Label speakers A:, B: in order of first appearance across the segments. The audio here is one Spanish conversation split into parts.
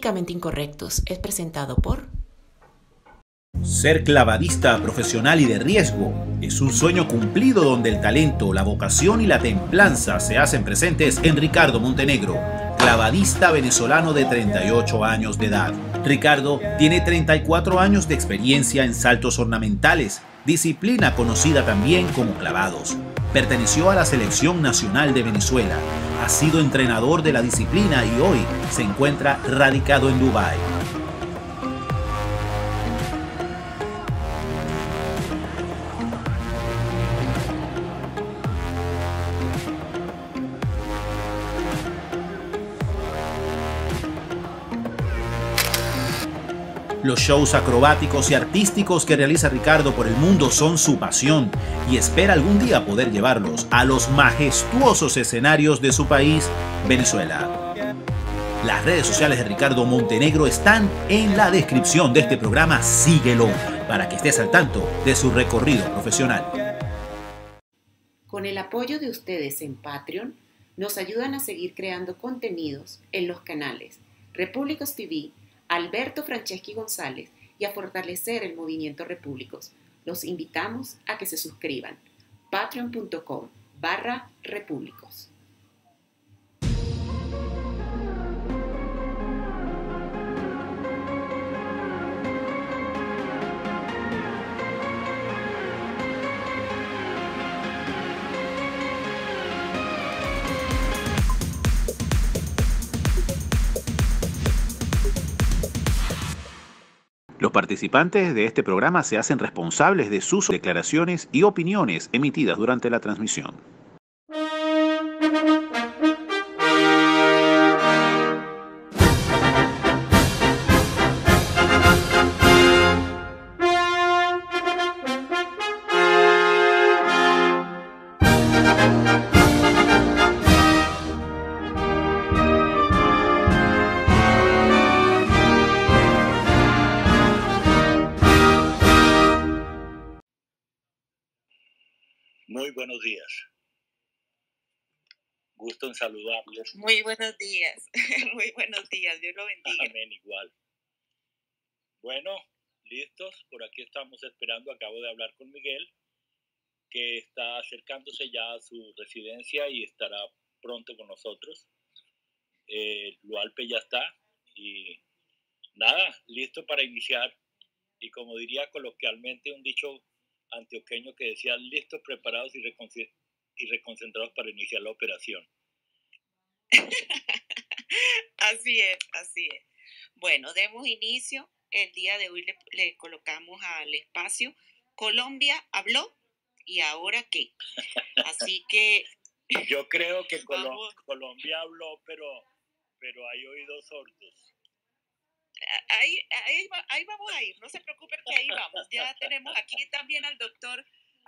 A: Políticamente Incorrectos es presentado por...
B: Ser clavadista profesional y de riesgo es un sueño cumplido donde el talento, la vocación y la templanza se hacen presentes en Ricardo Montenegro, clavadista venezolano de 38 años de edad. Ricardo tiene 34 años de experiencia en saltos ornamentales, disciplina conocida también como clavados. Perteneció a la Selección Nacional de Venezuela, ha sido entrenador de la disciplina y hoy se encuentra radicado en Dubái. Los shows acrobáticos y artísticos que realiza Ricardo por el mundo son su pasión y espera algún día poder llevarlos a los majestuosos escenarios de su país, Venezuela. Las redes sociales de Ricardo Montenegro están en la descripción de este programa. Síguelo para que estés al tanto de su recorrido profesional.
A: Con el apoyo de ustedes en Patreon, nos ayudan a seguir creando contenidos en los canales Repúblicos TV, Alberto Franceschi González y a fortalecer el movimiento Repúblicos. Los invitamos a que se suscriban. patreon.com/repúblicos.
B: Los participantes de este programa se hacen responsables de sus declaraciones y opiniones emitidas durante la transmisión.
C: Muy buenos días. Gusto en saludarles.
D: Muy buenos días. Muy buenos días. Dios lo bendiga.
C: Amén, igual. Bueno, listos. Por aquí estamos esperando. Acabo de hablar con Miguel, que está acercándose ya a su residencia y estará pronto con nosotros. Lualpe ya está. Y nada, listo para iniciar. Y como diría coloquialmente un dicho antioqueño que decía, listos, preparados y reconcentrados para iniciar la operación.
D: Así es, así es. Bueno, demos inicio. El día de hoy le colocamos al espacio Colombia habló y ahora qué. Así que
C: yo creo que Colombia habló, pero hay oídos sordos.
D: Ahí vamos a ir, no se preocupen que ahí vamos. Ya tenemos aquí también al doctor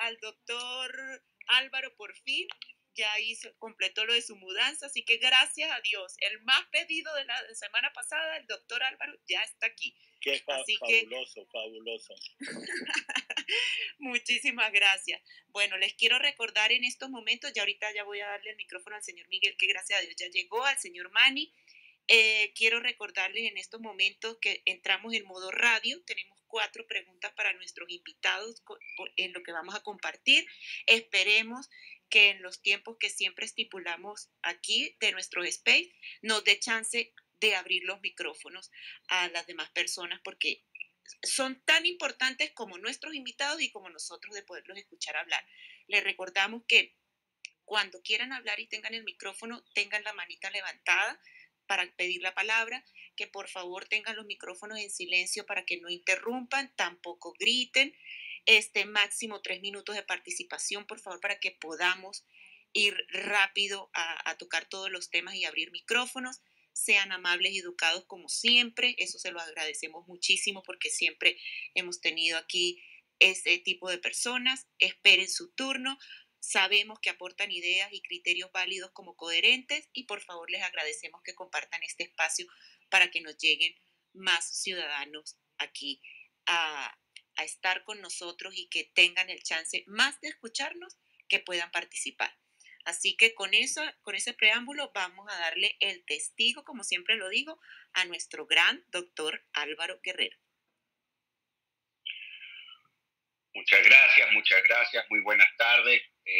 D: Álvaro por fin. Ya completó lo de su mudanza, así que gracias a Dios. El más pedido de la semana pasada, el doctor Álvaro, ya está aquí.
C: Qué fabuloso, fabuloso.
D: Muchísimas gracias. Bueno, les quiero recordar en estos momentos, ya ahorita ya voy a darle el micrófono al señor Miguel, que gracias a Dios ya llegó, al señor Manny. Quiero recordarles en estos momentos que entramos en modo radio. Tenemos 4 preguntas para nuestros invitados en lo que vamos a compartir. Esperemos que en los tiempos que siempre estipulamos aquí de nuestro space nos dé chance de abrir los micrófonos a las demás personas, porque son tan importantes como nuestros invitados y como nosotros de poderlos escuchar hablar. Les recordamos que cuando quieran hablar y tengan el micrófono, tengan la manita levantada para pedir la palabra, que por favor tengan los micrófonos en silencio para que no interrumpan, tampoco griten. Máximo 3 minutos de participación, por favor, para que podamos ir rápido a tocar todos los temas y abrir micrófonos. Sean amables y educados como siempre, eso se lo agradecemos muchísimo porque siempre hemos tenido aquí este tipo de personas. Esperen su turno. Sabemos que aportan ideas y criterios válidos como coherentes y por favor les agradecemos que compartan este espacio para que nos lleguen más ciudadanos aquí a estar con nosotros y que tengan el chance más de escucharnos que puedan participar. Así que con ese preámbulo vamos a darle el testigo, como siempre lo digo, a nuestro gran doctor Álvaro Guerrero.
E: Muchas gracias, muy buenas tardes.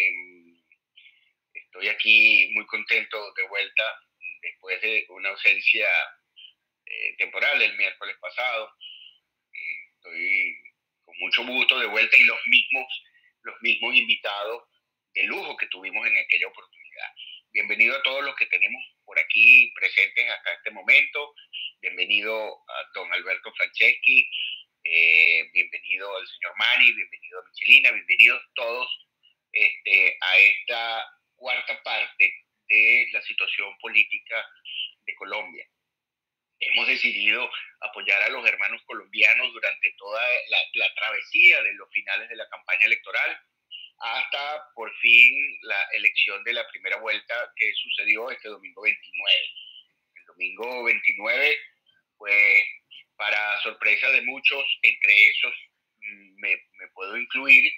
E: Estoy aquí muy contento de vuelta después de una ausencia temporal el miércoles pasado. Estoy con mucho gusto de vuelta y los mismos invitados de lujo que tuvimos en aquella oportunidad. Bienvenido a todos los que tenemos por aquí presentes hasta este momento. Bienvenido a don Alberto Franceschi, bienvenido al señor Manny, bienvenido a Michelina, bienvenidos todos a esta cuarta parte de la situación política de Colombia. Hemos decidido apoyar a los hermanos colombianos durante toda la travesía de los finales de la campaña electoral hasta por fin la elección de la primera vuelta que sucedió este domingo 29. El domingo 29, pues para sorpresa de muchos, entre esos me puedo incluir,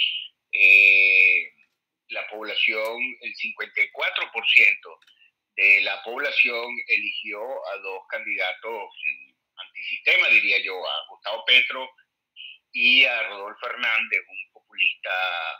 E: la población, el 54% de la población eligió a dos candidatos antisistema, diría yo, a Gustavo Petro y a Rodolfo Hernández, un populista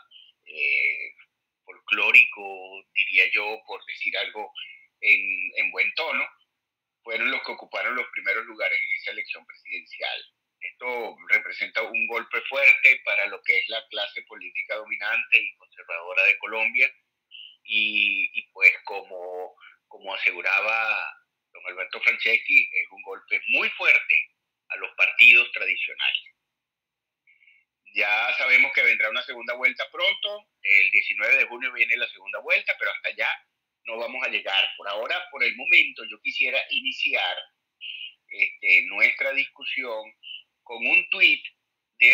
E: folclórico, diría yo, por decir algo en buen tono. Fueron los que ocuparon los primeros lugares en esa elección presidencial. Esto representa un golpe fuerte para lo que es la clase política dominante y conservadora de Colombia y pues como aseguraba don Alberto Franceschi, es un golpe muy fuerte a los partidos tradicionales. Ya sabemos que vendrá una segunda vuelta pronto, el 19 de junio viene la segunda vuelta, pero hasta allá no vamos a llegar. Por ahora, por el momento, yo quisiera iniciar nuestra discusión con un tuit de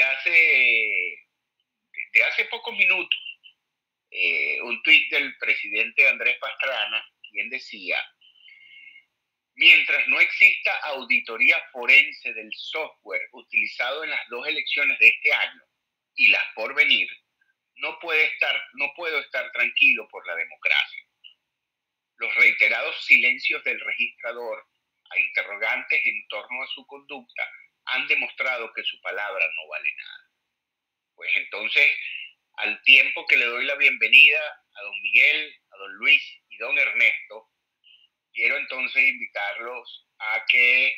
E: hace pocos minutos, un tuit del presidente Andrés Pastrana, quien decía: mientras no exista auditoría forense del software utilizado en las dos elecciones de este año y las por venir, no puedo estar tranquilo por la democracia. Los reiterados silencios del registrador a interrogantes en torno a su conducta han demostrado que su palabra no vale nada. Pues entonces, al tiempo que le doy la bienvenida a don Miguel, a don Luis y don Ernesto, quiero entonces invitarlos a que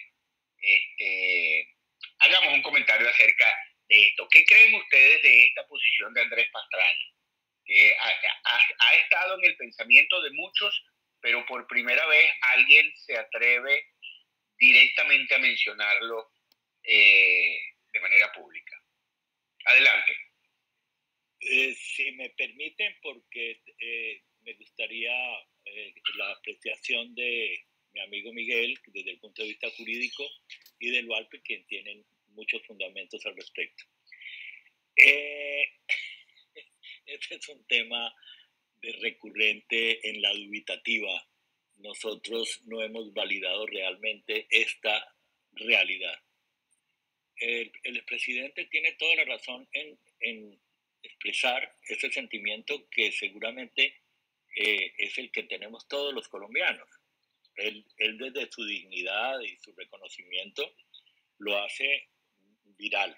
E: hagamos un comentario acerca de esto. ¿Qué creen ustedes de esta posición de Andrés Pastrana? Que ha estado en el pensamiento de muchos, pero por primera vez alguien se atreve directamente a mencionarlo de manera pública. Adelante.
C: Si me permiten, porque me gustaría la apreciación de mi amigo Miguel desde el punto de vista jurídico y de Lualpe, quien tienen muchos fundamentos al respecto. Este es un tema recurrente en la dubitativa. Nosotros no hemos validado realmente esta realidad. El presidente tiene toda la razón en expresar ese sentimiento que seguramente es el que tenemos todos los colombianos. Él desde su dignidad y su reconocimiento lo hace viral.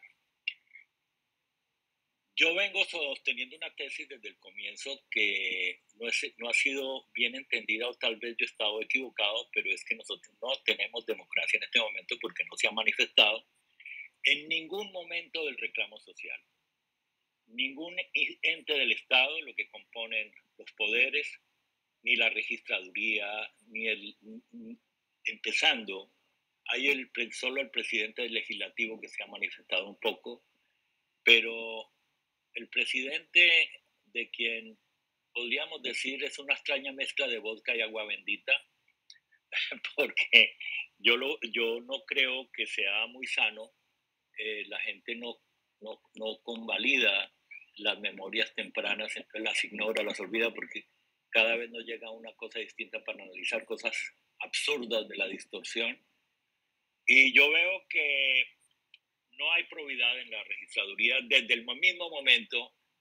C: Yo vengo sosteniendo una tesis desde el comienzo que no ha sido bien entendida, o tal vez yo he estado equivocado, pero es que nosotros no tenemos democracia en este momento porque no se ha manifestado en ningún momento del reclamo social. Ningún ente del Estado, lo que componen los poderes, ni la registraduría, empezando, hay solo el presidente del legislativo que se ha manifestado un poco, pero el presidente, de quien podríamos decir es una extraña mezcla de vodka y agua bendita, porque yo no creo que sea muy sano, la gente no convalida las memorias tempranas, entonces las ignora, las olvida, porque cada vez nos llega una cosa distinta para analizar cosas absurdas de la distorsión. Y yo veo que no hay probidad en la registraduría desde el mismo momento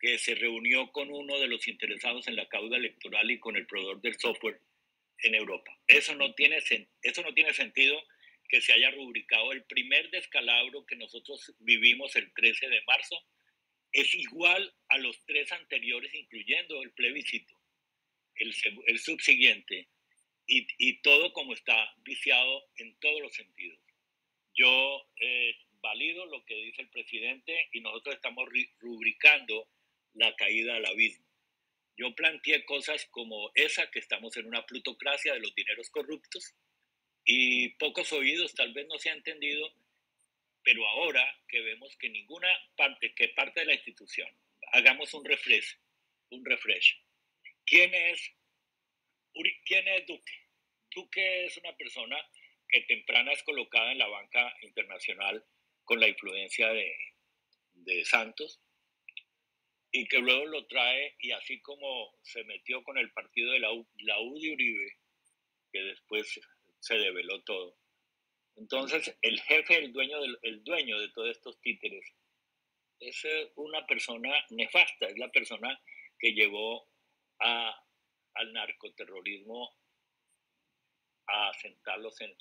C: que se reunió con uno de los interesados en la causa electoral y con el proveedor del software en Europa. Eso no tiene sentido que se haya rubricado el primer descalabro que nosotros vivimos el 13 de marzo. Es igual a los 3 anteriores, incluyendo el plebiscito, el subsiguiente, y todo como está viciado en todos los sentidos. Yo valido lo que dice el presidente y nosotros estamos rubricando la caída al abismo. Yo planteé cosas como esa, que estamos en una plutocracia de los dineros corruptos, y pocos oídos, tal vez no se ha entendido, pero ahora que vemos que ninguna parte, que parte de la institución, hagamos un refresh. ¿Quién es Duque? Duque es una persona que temprana es colocada en la banca internacional con la influencia de Santos, y que luego lo trae, y así como se metió con el partido de la U de Uribe, que después se develó todo. Entonces, el jefe, el dueño de todos estos títeres, es una persona nefasta, es la persona que llevó al narcoterrorismo a sentarlos en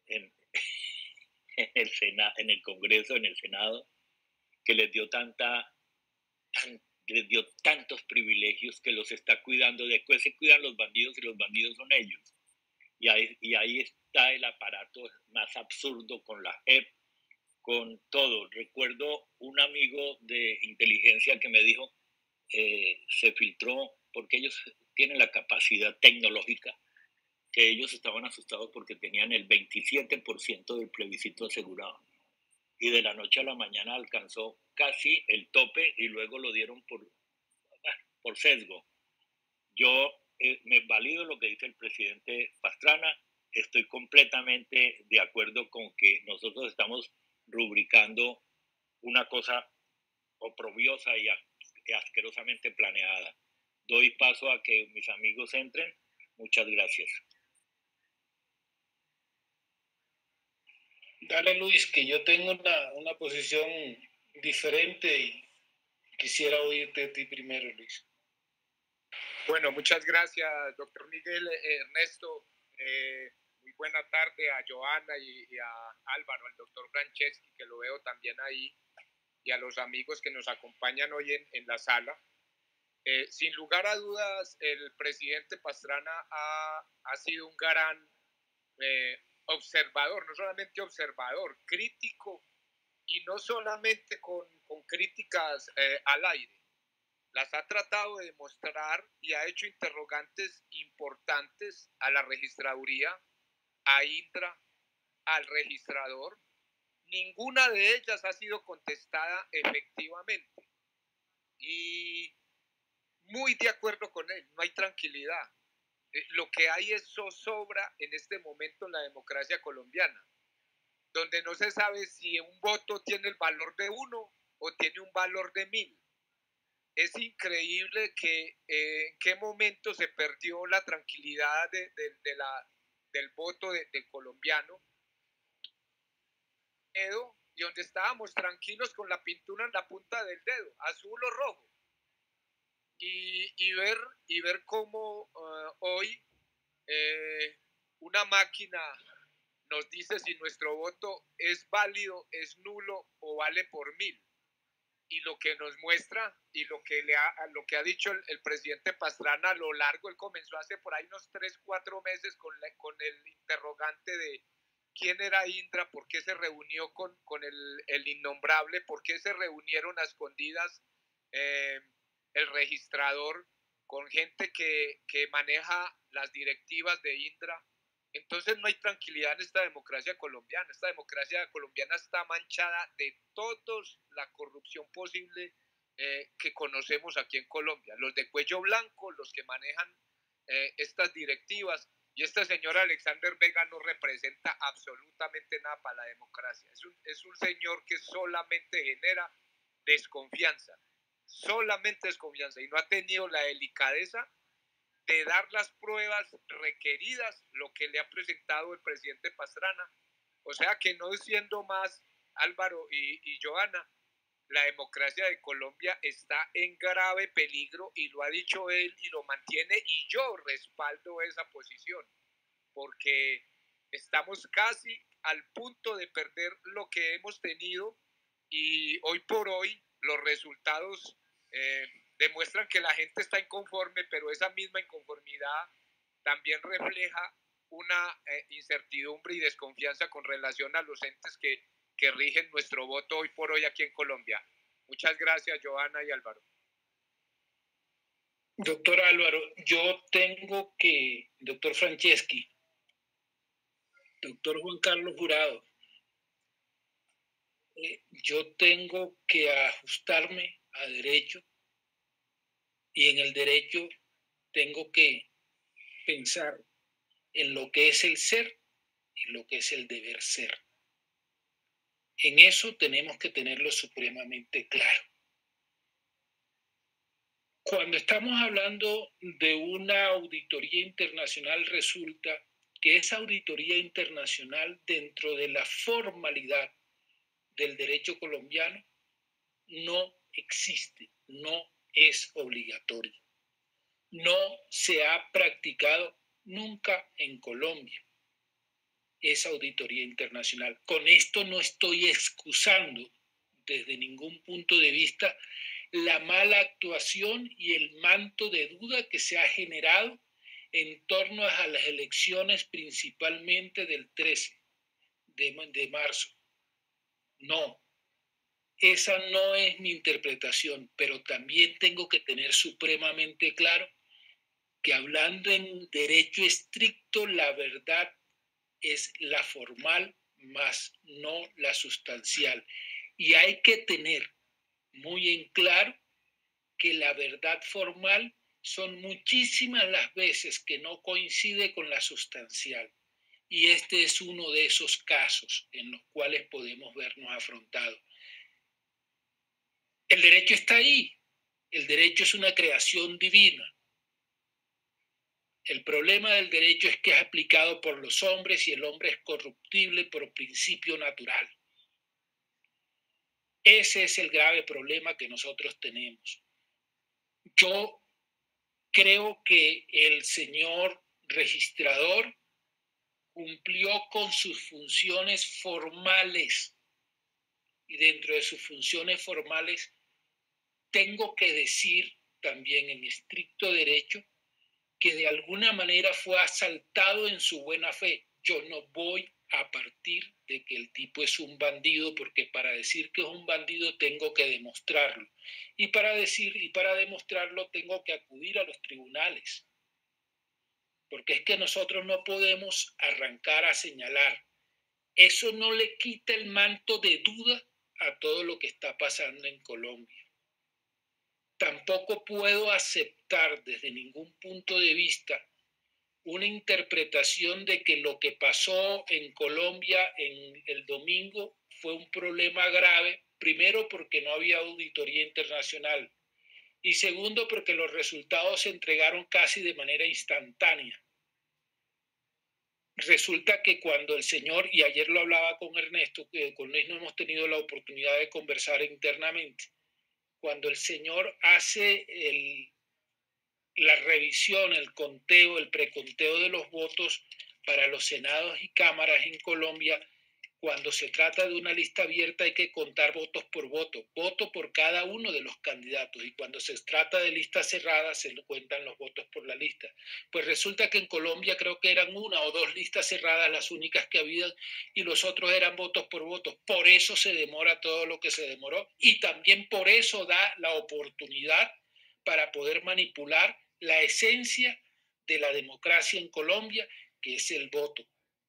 C: el Congreso, en el Senado, que les dio tantos privilegios, que los está cuidando. Después se cuidan los bandidos y los bandidos son ellos. Y ahí está el aparato más absurdo con la JEP, con todo. Recuerdo un amigo de inteligencia que me dijo, se filtró, porque ellos tienen la capacidad tecnológica, que ellos estaban asustados porque tenían el 27% del plebiscito asegurado. Y de la noche a la mañana alcanzó casi el tope y luego lo dieron por sesgo. Yo me valido lo que dice el presidente Pastrana. Estoy completamente de acuerdo con que nosotros estamos rubricando una cosa oprobiosa y asquerosamente planeada. Doy paso a que mis amigos entren. Muchas gracias.
F: Dale, Luis, que yo tengo una posición diferente y quisiera oírte de ti primero, Luis.
G: Bueno, muchas gracias, doctor Miguel. Ernesto, muy buena tarde a Joana y a Álvaro, al doctor Franceschi, que lo veo también ahí, y a los amigos que nos acompañan hoy en la sala. Sin lugar a dudas, el presidente Pastrana ha sido un gran observador, no solamente observador, crítico, y no solamente con críticas al aire. Las ha tratado de demostrar y ha hecho interrogantes importantes a la registraduría, a Indra, al registrador. Ninguna de ellas ha sido contestada efectivamente. Y muy de acuerdo con él, no hay tranquilidad. Lo que hay es zozobra en este momento en la democracia colombiana, donde no se sabe si un voto tiene el valor de 1 o tiene un valor de 1000. Es increíble que en qué momento se perdió la tranquilidad del voto del colombiano, y donde estábamos tranquilos con la pintura en la punta del dedo, azul o rojo, y ver cómo hoy una máquina nos dice si nuestro voto es válido, es nulo o vale por 1000. Y lo que nos muestra y lo que ha dicho el presidente Pastrana a lo largo, él comenzó hace por ahí unos 3-4 meses con el interrogante de quién era Indra, por qué se reunió con el innombrable, por qué se reunieron a escondidas el registrador con gente que maneja las directivas de Indra. Entonces no hay tranquilidad en esta democracia colombiana. Esta democracia colombiana está manchada de toda la corrupción posible que conocemos aquí en Colombia. Los de cuello blanco, los que manejan estas directivas. Y este señor Alexander Vega no representa absolutamente nada para la democracia. Es un señor que solamente genera desconfianza. Solamente desconfianza. Y no ha tenido la delicadeza de dar las pruebas requeridas, lo que le ha presentado el presidente Pastrana. O sea que no siendo más, Álvaro y Joana, la democracia de Colombia está en grave peligro y lo ha dicho él y lo mantiene y yo respaldo esa posición porque estamos casi al punto de perder lo que hemos tenido y hoy por hoy los resultados demuestran que la gente está inconforme, pero esa misma inconformidad también refleja una incertidumbre y desconfianza con relación a los entes que rigen nuestro voto hoy por hoy aquí en Colombia. Muchas gracias, Johanna y Álvaro.
F: Doctor Álvaro, doctor Franceschi, doctor Juan Carlos Jurado, yo tengo que ajustarme a derecho y en el derecho tengo que pensar en lo que es el ser y lo que es el deber ser. En eso tenemos que tenerlo supremamente claro. Cuando estamos hablando de una auditoría internacional, resulta que esa auditoría internacional, dentro de la formalidad del derecho colombiano, no existe, no es obligatorio. No se ha practicado nunca en Colombia esa auditoría internacional. Con esto no estoy excusando desde ningún punto de vista la mala actuación y el manto de duda que se ha generado en torno a las elecciones principalmente del 13 de marzo. No, esa no es mi interpretación, pero también tengo que tener supremamente claro que hablando en derecho estricto, la verdad es la formal más no la sustancial. Y hay que tener muy en claro que la verdad formal son muchísimas las veces que no coincide con la sustancial. Y este es uno de esos casos en los cuales podemos vernos afrontados. El derecho está ahí. El derecho es una creación divina. El problema del derecho es que es aplicado por los hombres y el hombre es corruptible por principio natural. Ese es el grave problema que nosotros tenemos. Yo creo que el señor registrador cumplió con sus funciones formales y dentro de sus funciones formales tengo que decir también en estricto derecho que de alguna manera fue asaltado en su buena fe. Yo no voy a partir de que el tipo es un bandido, porque para decir que es un bandido tengo que demostrarlo. Y para demostrarlo tengo que acudir a los tribunales. Porque es que nosotros no podemos arrancar a señalar. Eso no le quita el manto de duda a todo lo que está pasando en Colombia. Tampoco puedo aceptar desde ningún punto de vista una interpretación de que lo que pasó en Colombia en el domingo fue un problema grave, primero porque no había auditoría internacional y segundo porque los resultados se entregaron casi de manera instantánea. Resulta que cuando el señor, y ayer lo hablaba con Ernesto, con él no hemos tenido la oportunidad de conversar internamente, cuando el señor hace la revisión, el conteo, el preconteo de los votos para los senados y cámaras en Colombia, cuando se trata de una lista abierta hay que contar votos por voto por cada uno de los candidatos, y cuando se trata de listas cerradas se cuentan los votos por la lista. Pues resulta que en Colombia creo que eran 1 o 2 listas cerradas las únicas que había y los otros eran votos por votos. Por eso se demora todo lo que se demoró y también por eso da la oportunidad para poder manipular la esencia de la democracia en Colombia, que es el voto.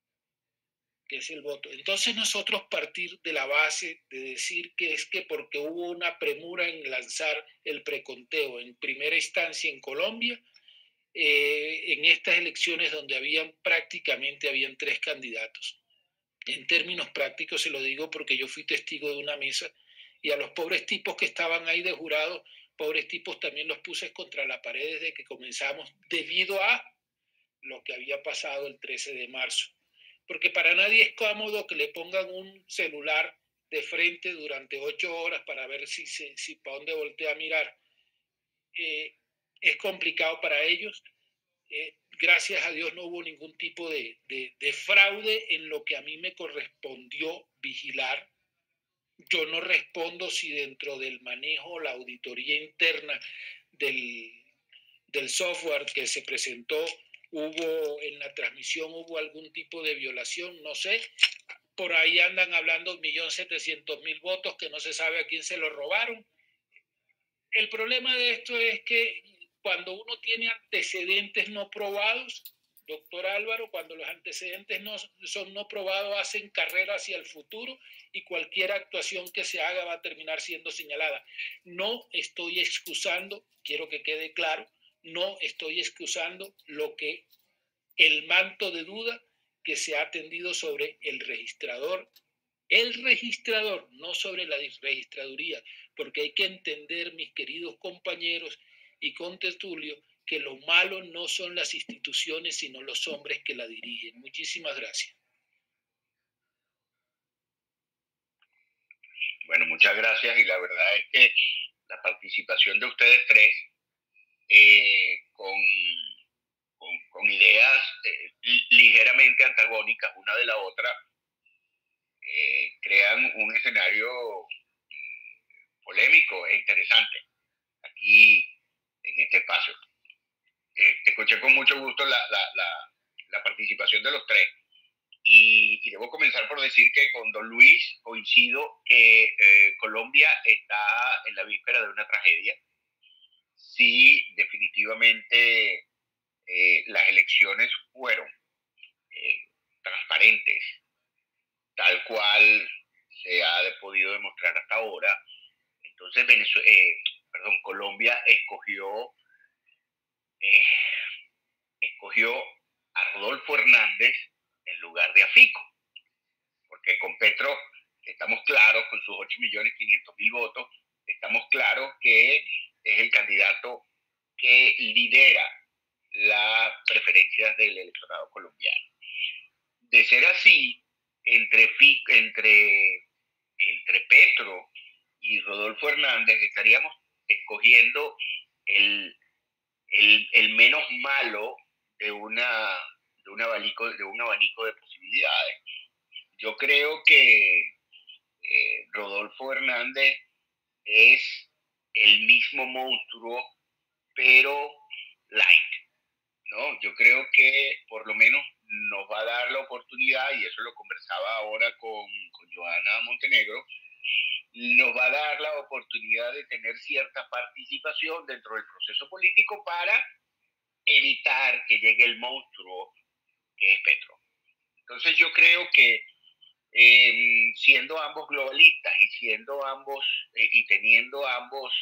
F: Entonces nosotros partir de la base de decir que es que porque hubo una premura en lanzar el preconteo en primera instancia en Colombia, en estas elecciones donde habían 3 candidatos. En términos prácticos se lo digo porque yo fui testigo de una mesa y a los pobres tipos que estaban ahí de jurado, pobres tipos también los puse contra la pared desde que comenzamos debido a lo que había pasado el 13 de marzo. Porque para nadie es cómodo que le pongan un celular de frente durante 8 horas para ver si para dónde voltea a mirar. Es complicado para ellos. Gracias a Dios no hubo ningún tipo de fraude en lo que a mí me correspondió vigilar. Yo no respondo si dentro del manejo, la auditoría interna del software que se presentó, en la transmisión hubo algún tipo de violación, no sé. Por ahí andan hablando 1.700.000 votos que no se sabe a quién se los robaron. El problema de esto es que cuando uno tiene antecedentes no probados, doctor Álvaro, cuando los antecedentes son no probados, hacen carrera hacia el futuro y cualquier actuación que se haga va a terminar siendo señalada. No estoy excusando, quiero que quede claro, no estoy excusando el manto de duda que se ha tendido sobre el registrador, no sobre la registraduría, porque hay que entender, mis queridos compañeros y contertulio, que lo malo no son las instituciones, sino los hombres que la dirigen. Muchísimas gracias.
E: Bueno, muchas gracias, y la verdad es que la participación de ustedes tres con ideas ligeramente antagónicas una de la otra crean un escenario polémico e interesante aquí en este espacio. Escuché con mucho gusto la participación de los tres, y debo comenzar por decir que con don Luis coincido que Colombia está en la víspera de una tragedia. Sí, definitivamente las elecciones fueron transparentes, tal cual se ha podido demostrar hasta ahora. Entonces Colombia escogió a Rodolfo Hernández en lugar de a Fico, porque con Petro estamos claros, con sus 8.500.000 votos, estamos claros que es el candidato que lidera las preferencias del electorado colombiano. De ser así, entre Petro y Rodolfo Hernández estaríamos escogiendo el menos malo de un abanico de posibilidades. Yo creo que Rodolfo Hernández es el mismo monstruo, pero light, ¿no? Yo creo que por lo menos nos va a dar la oportunidad, y eso lo conversaba ahora con Joana Montenegro, nos va a dar la oportunidad de tener cierta participación dentro del proceso político para evitar que llegue el monstruo que es Petro. Entonces yo creo que siendo ambos globalistas y siendo ambos y teniendo ambos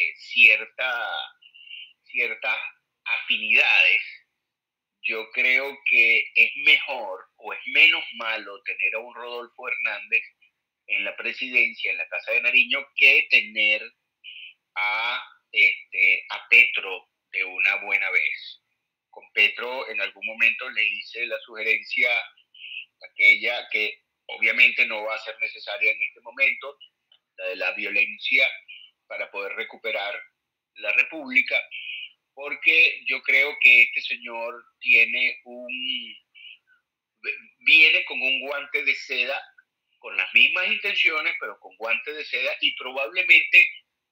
E: ciertas afinidades, yo creo que es mejor o es menos malo tener a un Rodolfo Hernández en la presidencia, en la Casa de Nariño, que tener a Petro de una buena vez. Con Petro en algún momento le hice la sugerencia, aquella que obviamente no va a ser necesaria en este momento, la de la violencia para poder recuperar la República, porque yo creo que este señor viene con un guante de seda, con las mismas intenciones, pero con guante de seda, y probablemente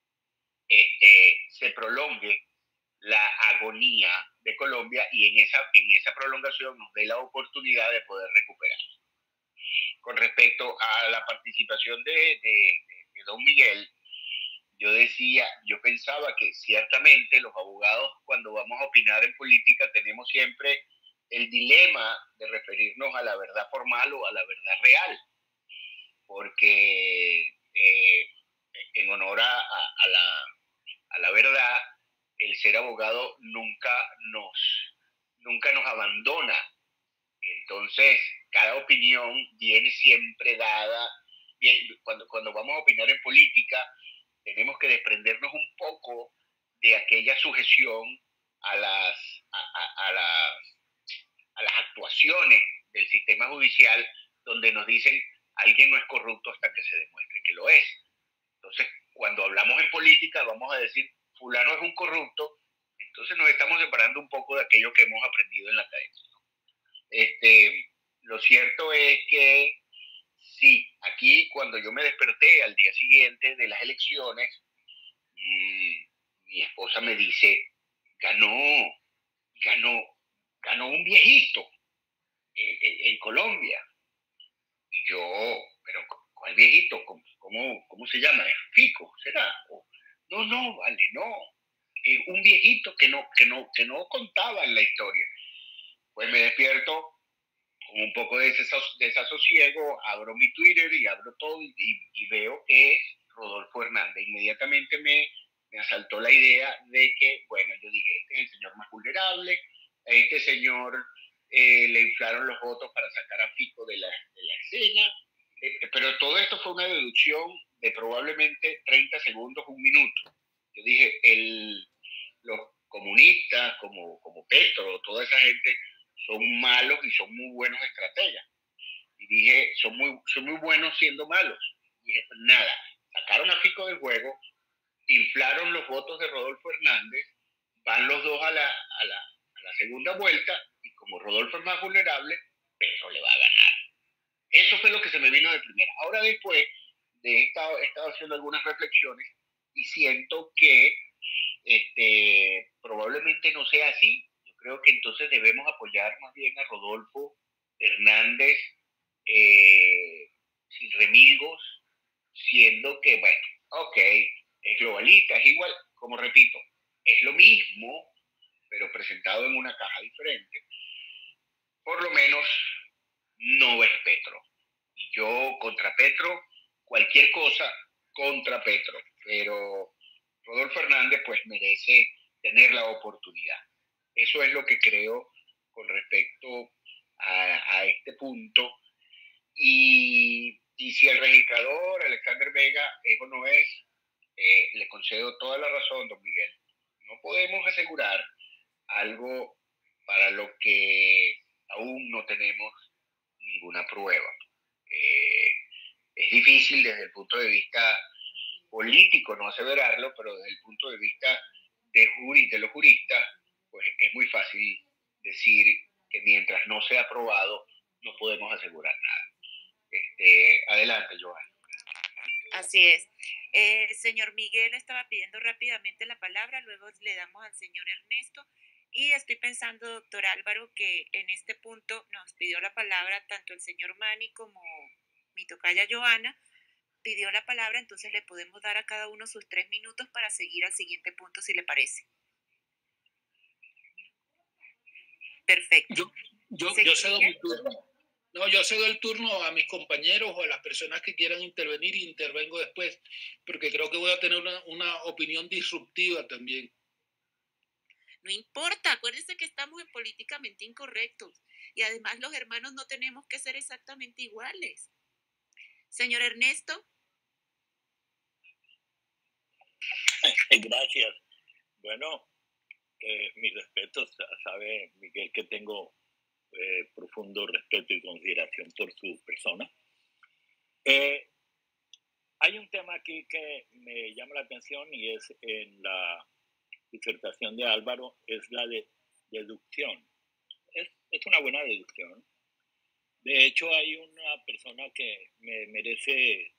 E: se prolongue la agonía de Colombia, y en esa prolongación nos dé la oportunidad de poder recuperar. Con respecto a la participación de don Miguel, yo pensaba que ciertamente los abogados, cuando vamos a opinar en política, tenemos siempre el dilema de referirnos a la verdad formal o a la verdad real, porque en honor a la verdad, el ser abogado nunca nos abandona. Entonces, cada opinión viene siempre dada. Cuando vamos a opinar en política, tenemos que desprendernos un poco de aquella sujeción a las actuaciones del sistema judicial, donde nos dicen alguien no es corrupto hasta que se demuestre que lo es. Entonces, cuando hablamos en política, vamos a decir, fulano es un corrupto, entonces nos estamos separando un poco de aquello que hemos aprendido en la academia. Lo cierto es que sí, aquí cuando yo me desperté al día siguiente de las elecciones, mi esposa me dice, ganó un viejito en Colombia. Y yo, pero ¿cuál viejito? ¿Cómo se llama? ¿Es Fico? ¿Será? No, vale, no. Es un viejito que no contaba en la historia. Pues me despierto con un poco de desasosiego, abro mi Twitter y abro todo y veo que es Rodolfo Hernández. Inmediatamente me asaltó la idea de que, bueno, yo dije, este es el señor más vulnerable, a este señor le inflaron los votos para sacar a Fico de la escena, pero todo esto fue una deducción de probablemente 30 segundos, un minuto. Yo dije, los comunistas como Petro, toda esa gente, son malos y son muy buenos estrategas. Y dije, son muy buenos siendo malos. Y dije, nada, sacaron a Fico del juego, inflaron los votos de Rodolfo Hernández, van los dos a la segunda vuelta, y como Rodolfo es más vulnerable, Petro le va a ganar. Eso fue lo que se me vino de primera. Ahora después he estado haciendo algunas reflexiones y siento que probablemente no sea así. Yo creo que entonces debemos apoyar más bien a Rodolfo Hernández sin remilgos, siendo que, bueno, ok, es globalista, es igual, como repito, es lo mismo, pero presentado en una caja diferente. Por lo menos no es Petro. Y yo contra Petro, cualquier cosa contra Petro, pero Rodolfo Hernández pues merece tener la oportunidad. Eso es lo que creo con respecto a este punto. Y si el registrador Alexander Vega es o no es, le concedo toda la razón, don Miguel. No podemos asegurar algo para lo que aún no tenemos ninguna prueba. Es difícil desde el punto de vista político no aseverarlo, pero desde el punto de vista de los juristas, pues es muy fácil decir que mientras no sea aprobado no podemos asegurar nada. Adelante, Joana.
D: Así es. Señor Miguel estaba pidiendo rápidamente la palabra, luego le damos al señor Ernesto. Y estoy pensando, doctor Álvaro, que en este punto nos pidió la palabra tanto el señor Manny como mi tocaya Joana, pidió la palabra, entonces le podemos dar a cada uno sus 3 minutos para seguir al siguiente punto, si le parece. Perfecto.
F: Yo cedo mi turno. No, yo cedo el turno a mis compañeros o a las personas que quieran intervenir y intervengo después, porque creo que voy a tener una opinión disruptiva también.
D: No importa, acuérdense que estamos en políticamente incorrectos y además los hermanos no tenemos que ser exactamente iguales. Señor Ernesto.
C: Gracias. Bueno, mis respetos, sabe Miguel que tengo profundo respeto y consideración por su persona. Hay un tema aquí que me llama la atención y es en la disertación de Álvaro, es la de deducción. Es una buena deducción. De hecho, hay una persona que me merece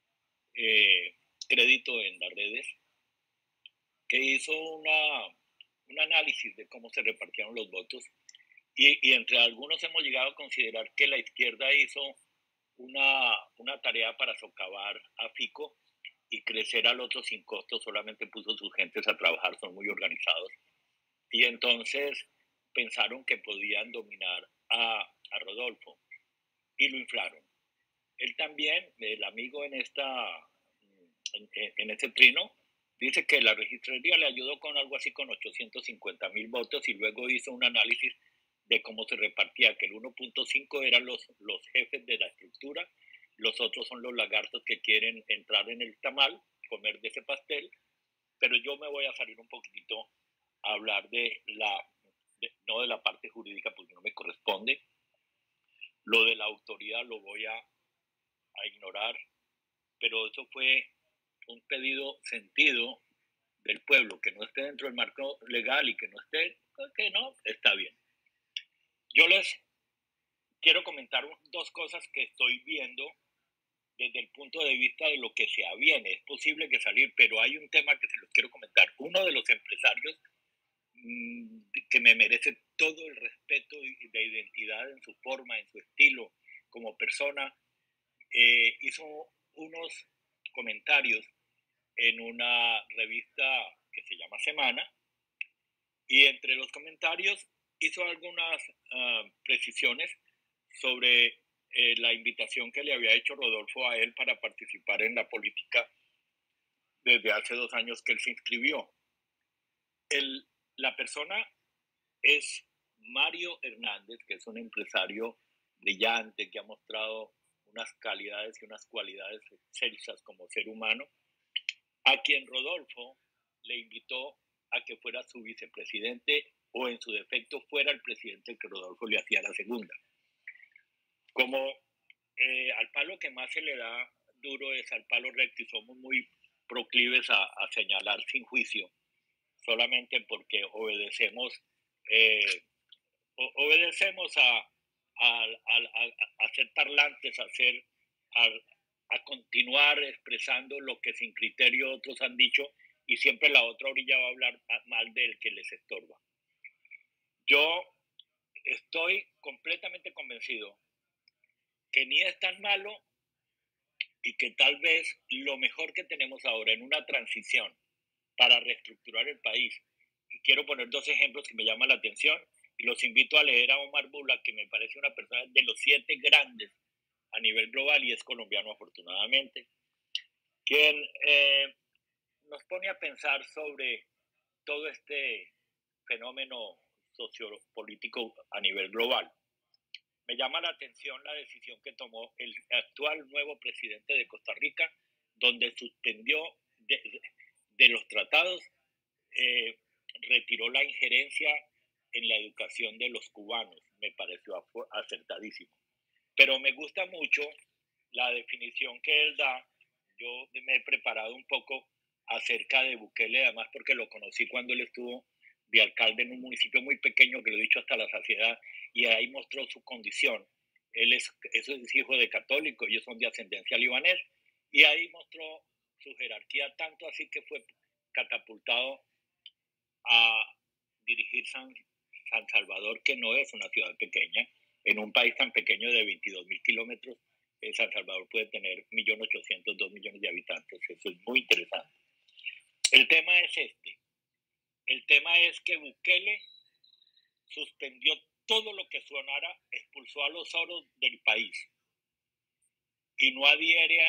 C: crédito en las redes, que hizo un análisis de cómo se repartieron los votos y entre algunos hemos llegado a considerar que la izquierda hizo una tarea para socavar a Fico y crecer al otro sin costo, solamente puso sus gentes a trabajar, son muy organizados. Y entonces pensaron que podían dominar a Rodolfo y lo inflaron. Él también, el amigo en este trino, dice que la registraduría le ayudó con algo así con 850,000 votos y luego hizo un análisis de cómo se repartía, que el 1.5 eran los jefes de la estructura, los otros son los lagartos que quieren entrar en el tamal, comer de ese pastel, pero yo me voy a salir un poquitito a hablar no de la parte jurídica porque no me corresponde. Lo de la autoridad lo voy a a ignorar, pero eso fue un pedido sentido del pueblo, que no esté dentro del marco legal y que no esté, que no, está bien. Yo les quiero comentar dos cosas que estoy viendo desde el punto de vista de lo que se aviene. Es posible que salir, pero hay un tema que se los quiero comentar. Uno de los empresarios que me merece todo el respeto de identidad en su forma, en su estilo, como persona, hizo unos comentarios en una revista que se llama Semana, y entre los comentarios hizo algunas precisiones sobre la invitación que le había hecho Rodolfo a él para participar en la política desde hace 2 años que él se inscribió. La persona es Mario Hernández, que es un empresario brillante, que ha mostrado unas calidades y unas cualidades excelsas como ser humano, a quien Rodolfo le invitó a que fuera su vicepresidente o en su defecto fuera el presidente que Rodolfo le hacía la segunda. Como al palo que más se le da duro es al palo recto y somos muy proclives a señalar sin juicio, solamente porque obedecemos a ser parlantes, a continuar expresando lo que sin criterio otros han dicho, y siempre la otra orilla va a hablar mal del que les estorba. Yo estoy completamente convencido que ni es tan malo y que tal vez lo mejor que tenemos ahora en una transición para reestructurar el país, y quiero poner 2 ejemplos que me llaman la atención, y los invito a leer a Omar Bula, que me parece una persona de los 7 grandes a nivel global y es colombiano afortunadamente, quien nos pone a pensar sobre todo este fenómeno sociopolítico a nivel global. Me llama la atención la decisión que tomó el actual nuevo presidente de Costa Rica, donde suspendió de los tratados, retiró la injerencia en la educación de los cubanos. Me pareció acertadísimo. Pero me gusta mucho la definición que él da. Yo me he preparado un poco acerca de Bukele, además porque lo conocí cuando él estuvo de alcalde en un municipio muy pequeño, que lo he dicho hasta la saciedad, y ahí mostró su condición. Él es hijo de católico, ellos son de ascendencia libanés, y ahí mostró su jerarquía, tanto así que fue catapultado a dirigir San Salvador, que no es una ciudad pequeña. En un país tan pequeño de 22.000 kilómetros, San Salvador puede tener 1.800.000, 2 millones de habitantes. Eso es muy interesante. El tema es este. El tema es que Bukele suspendió todo lo que sonara, expulsó a los oros del país y no adhiere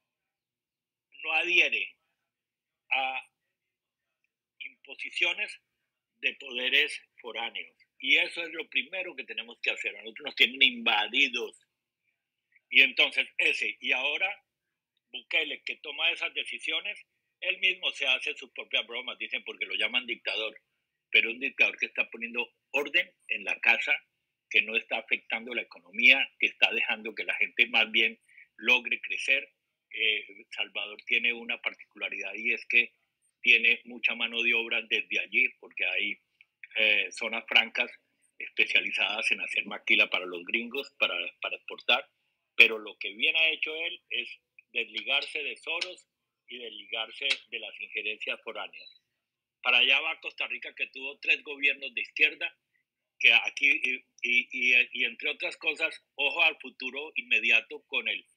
C: a imposiciones de poderes foráneos. Y eso es lo primero que tenemos que hacer. A nosotros nos tienen invadidos. Y entonces y ahora Bukele, que toma esas decisiones, él mismo se hace sus propias bromas, dicen, porque lo llaman dictador, pero un dictador que está poniendo orden en la casa, que no está afectando la economía, que está dejando que la gente más bien logre crecer. Salvador tiene una particularidad, y es que tiene mucha mano de obra desde allí, porque hay zonas francas especializadas en hacer maquila para los gringos, para exportar, pero lo que bien ha hecho él es desligarse de Soros y desligarse de las injerencias foráneas. Para allá va Costa Rica, que tuvo 3 gobiernos de izquierda, que aquí, y entre otras cosas, ojo al futuro inmediato con el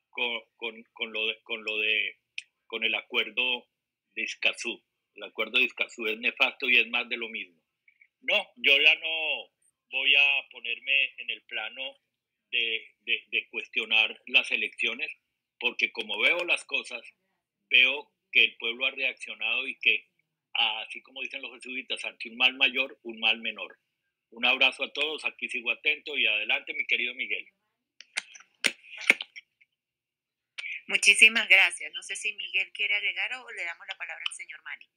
C: acuerdo de Escazú. El acuerdo de Escazú es nefasto y es más de lo mismo. No, yo ya no voy a ponerme en el plano de cuestionar las elecciones, porque como veo las cosas, veo que el pueblo ha reaccionado y que, así como dicen los jesuitas, ante un mal mayor, un mal menor. Un abrazo a todos, aquí sigo atento y adelante, mi querido Miguel.
D: Muchísimas gracias. No sé si Miguel quiere agregar o le damos la palabra al señor Manny.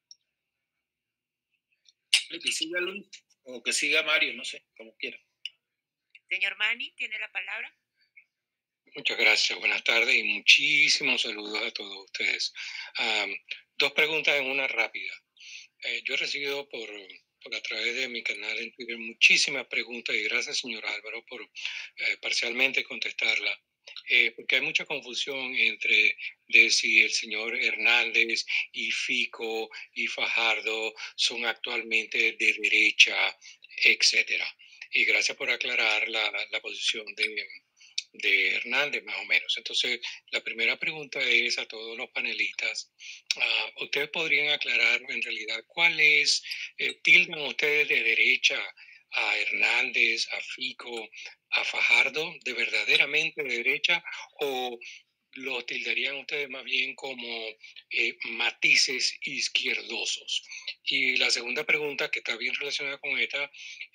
F: Que siga Luis o que siga Mario, no sé, como quiera.
D: Señor Manny, ¿tiene la palabra?
H: Muchas gracias, buenas tardes y muchísimos saludos a todos ustedes. Dos preguntas en una rápida. Yo he recibido por a través de mi canal en Twitter muchísimas preguntas y gracias, señor Álvaro, por parcialmente contestarla. Porque hay mucha confusión entre de si el señor Hernández y Fico y Fajardo son actualmente de derecha, etcétera. Y gracias por aclarar la posición de Hernández, más o menos. Entonces, la primera pregunta es a todos los panelistas. ¿Ustedes podrían aclarar en realidad tildan ustedes de derecha a Hernández, a Fico, a Fajardo, de verdaderamente de derecha, o los tildarían ustedes más bien como matices izquierdosos? Y la segunda pregunta, que está bien relacionada con esta,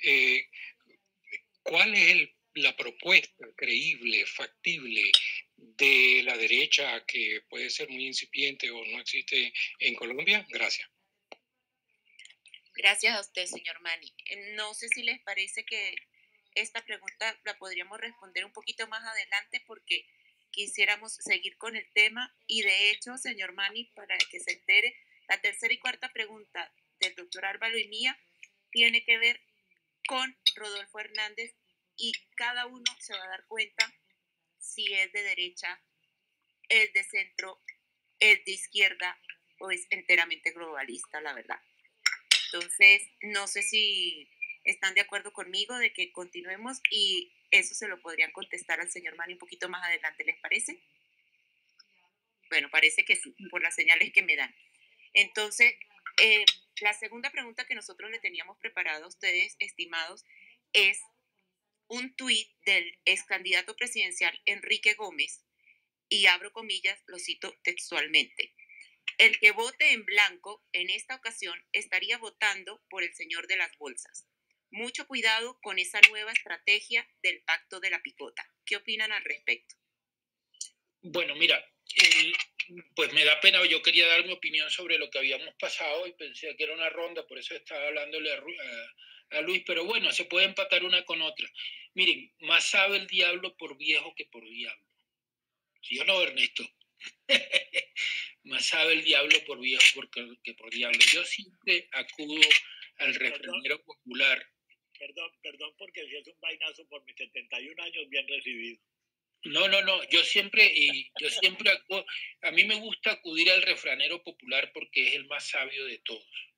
H: ¿cuál es la propuesta creíble, factible de la derecha que puede ser muy incipiente o no existe en Colombia? Gracias.
D: Gracias a usted, señor Manny. No sé si les parece que esta pregunta la podríamos responder un poquito más adelante porque quisiéramos seguir con el tema y de hecho, señor Manny, para que se entere, la tercera y cuarta pregunta del doctor Álvaro y mía tiene que ver con Rodolfo Hernández y cada uno se va a dar cuenta si es de derecha, es de centro, es de izquierda o es enteramente globalista, la verdad. Entonces, no sé si están de acuerdo conmigo de que continuemos y eso se lo podrían contestar al señor Manny un poquito más adelante, ¿les parece? Bueno, parece que sí, por las señales que me dan. Entonces, la segunda pregunta que nosotros le teníamos preparada a ustedes, estimados, es un tuit del ex candidato presidencial Enrique Gómez, y abro comillas, lo cito textualmente. El que vote en blanco en esta ocasión estaría votando por el señor de las bolsas. Mucho cuidado con esa nueva estrategia del pacto de la picota. ¿Qué opinan al respecto?
F: Bueno, mira, pues me da pena, yo quería dar mi opinión sobre lo que habíamos pasado y pensé que era una ronda, por eso estaba hablándole a Luis, pero bueno, se puede empatar una con otra. Miren, más sabe el diablo por viejo que por diablo. ¿Sí o no, Ernesto? Más sabe el diablo por viejo que por diablo. Yo siempre acudo al refranero popular.
C: Perdón, porque si es un vainazo por mis 71 años bien recibido.
F: No, yo siempre acudo, a mí me gusta acudir al refranero popular porque es el más sabio de todos.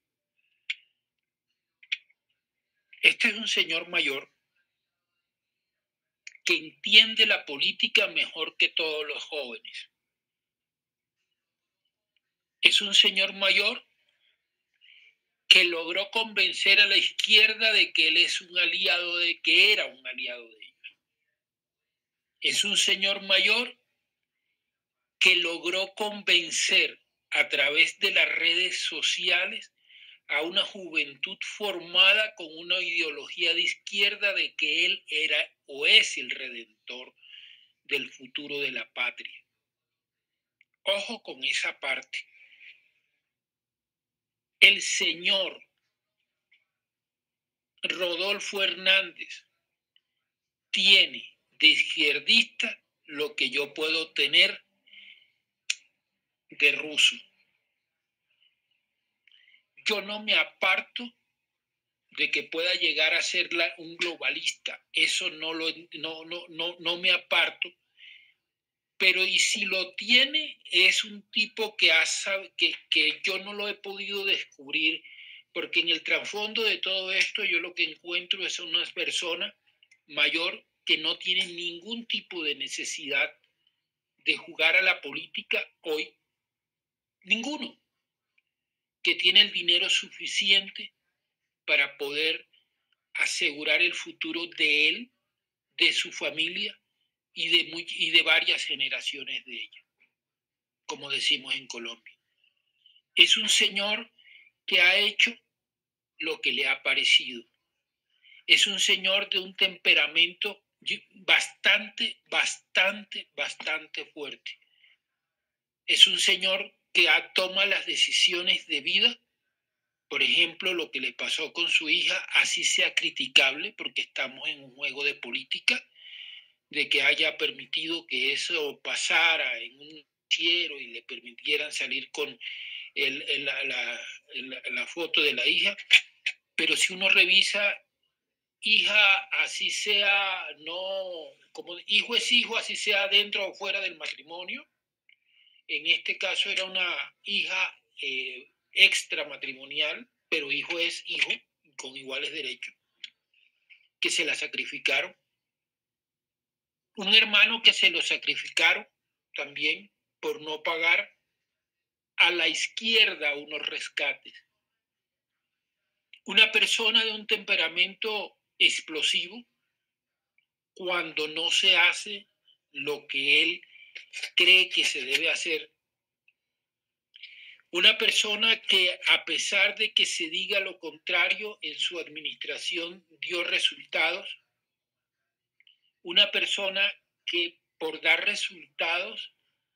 F: Este es un señor mayor que entiende la política mejor que todos los jóvenes. Es un señor mayor que logró convencer a la izquierda de que él es un aliado, de que era un aliado de ellos. Es un señor mayor que logró convencer a través de las redes sociales a una juventud formada con una ideología de izquierda de que él era o es el redentor del futuro de la patria. Ojo con esa parte. El señor Rodolfo Hernández tiene de izquierdista lo que yo puedo tener de ruso. Yo no me aparto de que pueda llegar a ser un globalista. Eso no me aparto. Pero y si lo tiene, es un tipo que yo no lo he podido descubrir, porque en el trasfondo de todo esto yo lo que encuentro es una persona mayor que no tiene ningún tipo de necesidad de jugar a la política hoy. Ninguno. Que tiene el dinero suficiente para poder asegurar el futuro de él, de su familia y de varias generaciones de ella, como decimos en Colombia. Es un señor que ha hecho lo que le ha parecido. Es un señor de un temperamento bastante fuerte. Es un señor que toma las decisiones de vida. Por ejemplo, lo que le pasó con su hija, así sea criticable, porque estamos en un juego de política, de que haya permitido que eso pasara en un noticiero y le permitieran salir con la foto de la hija, pero si uno revisa, hija, así sea, no, como hijo es hijo, así sea dentro o fuera del matrimonio. En este caso era una hija extramatrimonial, pero hijo es hijo, con iguales derechos, que se la sacrificaron. Un hermano que se lo sacrificaron también por no pagar a la izquierda unos rescates. Una persona de un temperamento explosivo, cuando no se hace lo que él cree que se debe hacer. Una persona que, a pesar de que se diga lo contrario, en su administración dio resultados. Una persona que, por dar resultados,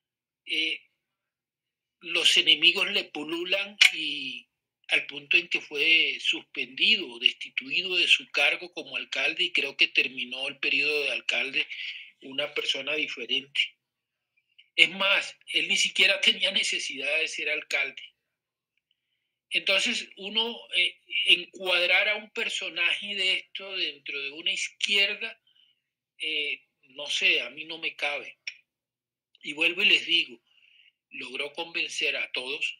F: los enemigos le pululan, y al punto en que fue suspendido o destituido de su cargo como alcalde, y creo que terminó el periodo de alcalde una persona diferente. Es más, él ni siquiera tenía necesidad de ser alcalde. Entonces, uno encuadrar a un personaje de esto dentro de una izquierda, no sé, a mí no me cabe. Y vuelvo y les digo, logró convencer a todos,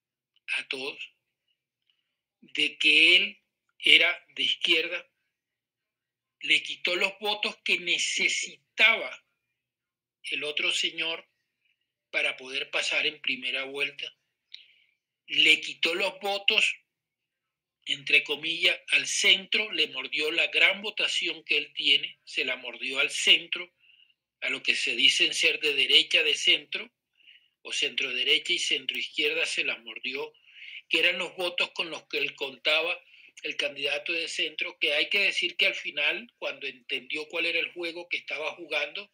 F: de que él era de izquierda, le quitó los votos que necesitaba el otro señor para poder pasar en primera vuelta, le quitó los votos, entre comillas, al centro, le mordió la gran votación que él tiene, se la mordió al centro, a lo que se dicen ser de derecha de centro, o centro derecha y centro izquierda, se la mordió, que eran los votos con los que él contaba el candidato de centro, que hay que decir que al final, cuando entendió cuál era el juego que estaba jugando,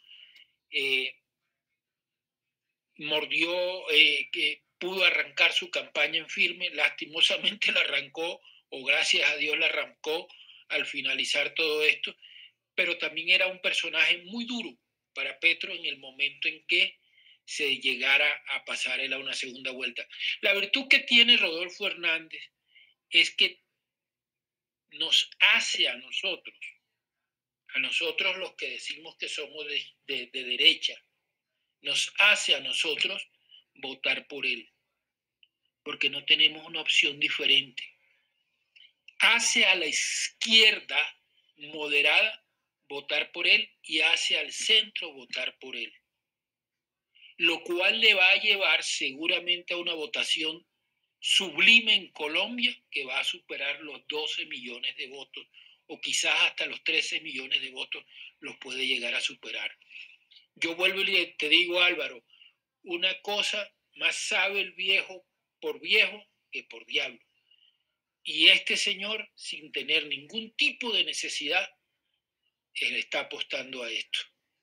F: que pudo arrancar su campaña en firme. Lastimosamente la arrancó, o gracias a Dios la arrancó al finalizar todo esto, pero también era un personaje muy duro para Petro en el momento en que se llegara a pasar él a una segunda vuelta. La virtud que tiene Rodolfo Hernández es que nos hace a nosotros los que decimos que somos de derecha, nos hace a nosotros votar por él, porque no tenemos una opción diferente. Hace a la izquierda moderada votar por él y hace al centro votar por él, lo cual le va a llevar seguramente a una votación sublime en Colombia, que va a superar los 12 millones de votos, o quizás hasta los 13 millones de votos los puede llegar a superar. Yo vuelvo y te digo, Álvaro, una cosa, más sabe el viejo por viejo que por diablo. Y este señor, sin tener ningún tipo de necesidad, él está apostando a esto.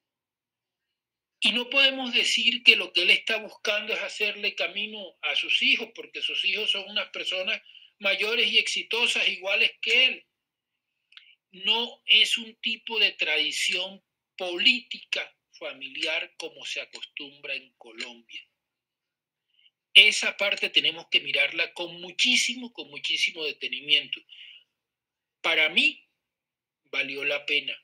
F: Y no podemos decir que lo que él está buscando es hacerle camino a sus hijos, porque sus hijos son unas personas mayores y exitosas iguales que él. No es un tipo de tradición política familiar como se acostumbra en Colombia. Esa parte tenemos que mirarla con muchísimo detenimiento. Para mí, valió la pena.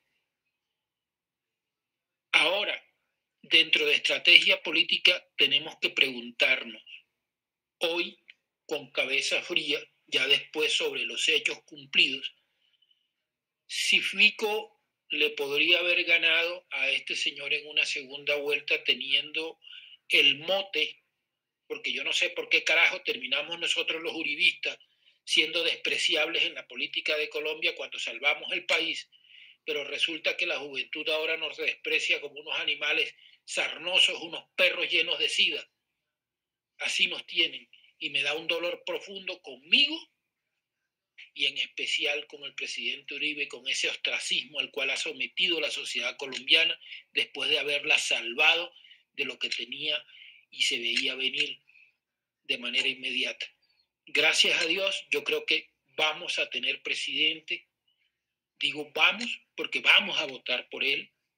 F: Ahora, dentro de estrategia política, tenemos que preguntarnos, hoy, con cabeza fría, ya después sobre los hechos cumplidos, si Fico le podría haber ganado a este señor en una segunda vuelta teniendo el mote, porque yo no sé por qué carajo terminamos nosotros los uribistas siendo despreciables en la política de Colombia cuando salvamos el país, pero resulta que la juventud ahora nos desprecia como unos animales sarnosos, unos perros llenos de sida. Así nos tienen, y me da un dolor profundo conmigo y en especial con el presidente Uribe, con ese ostracismo al cual ha sometido la sociedad colombiana después de haberla salvado de lo que tenía y se veía venir de manera inmediata. Gracias a Dios, yo creo que vamos a tener presidente. Digo vamos porque vamos a votar por él.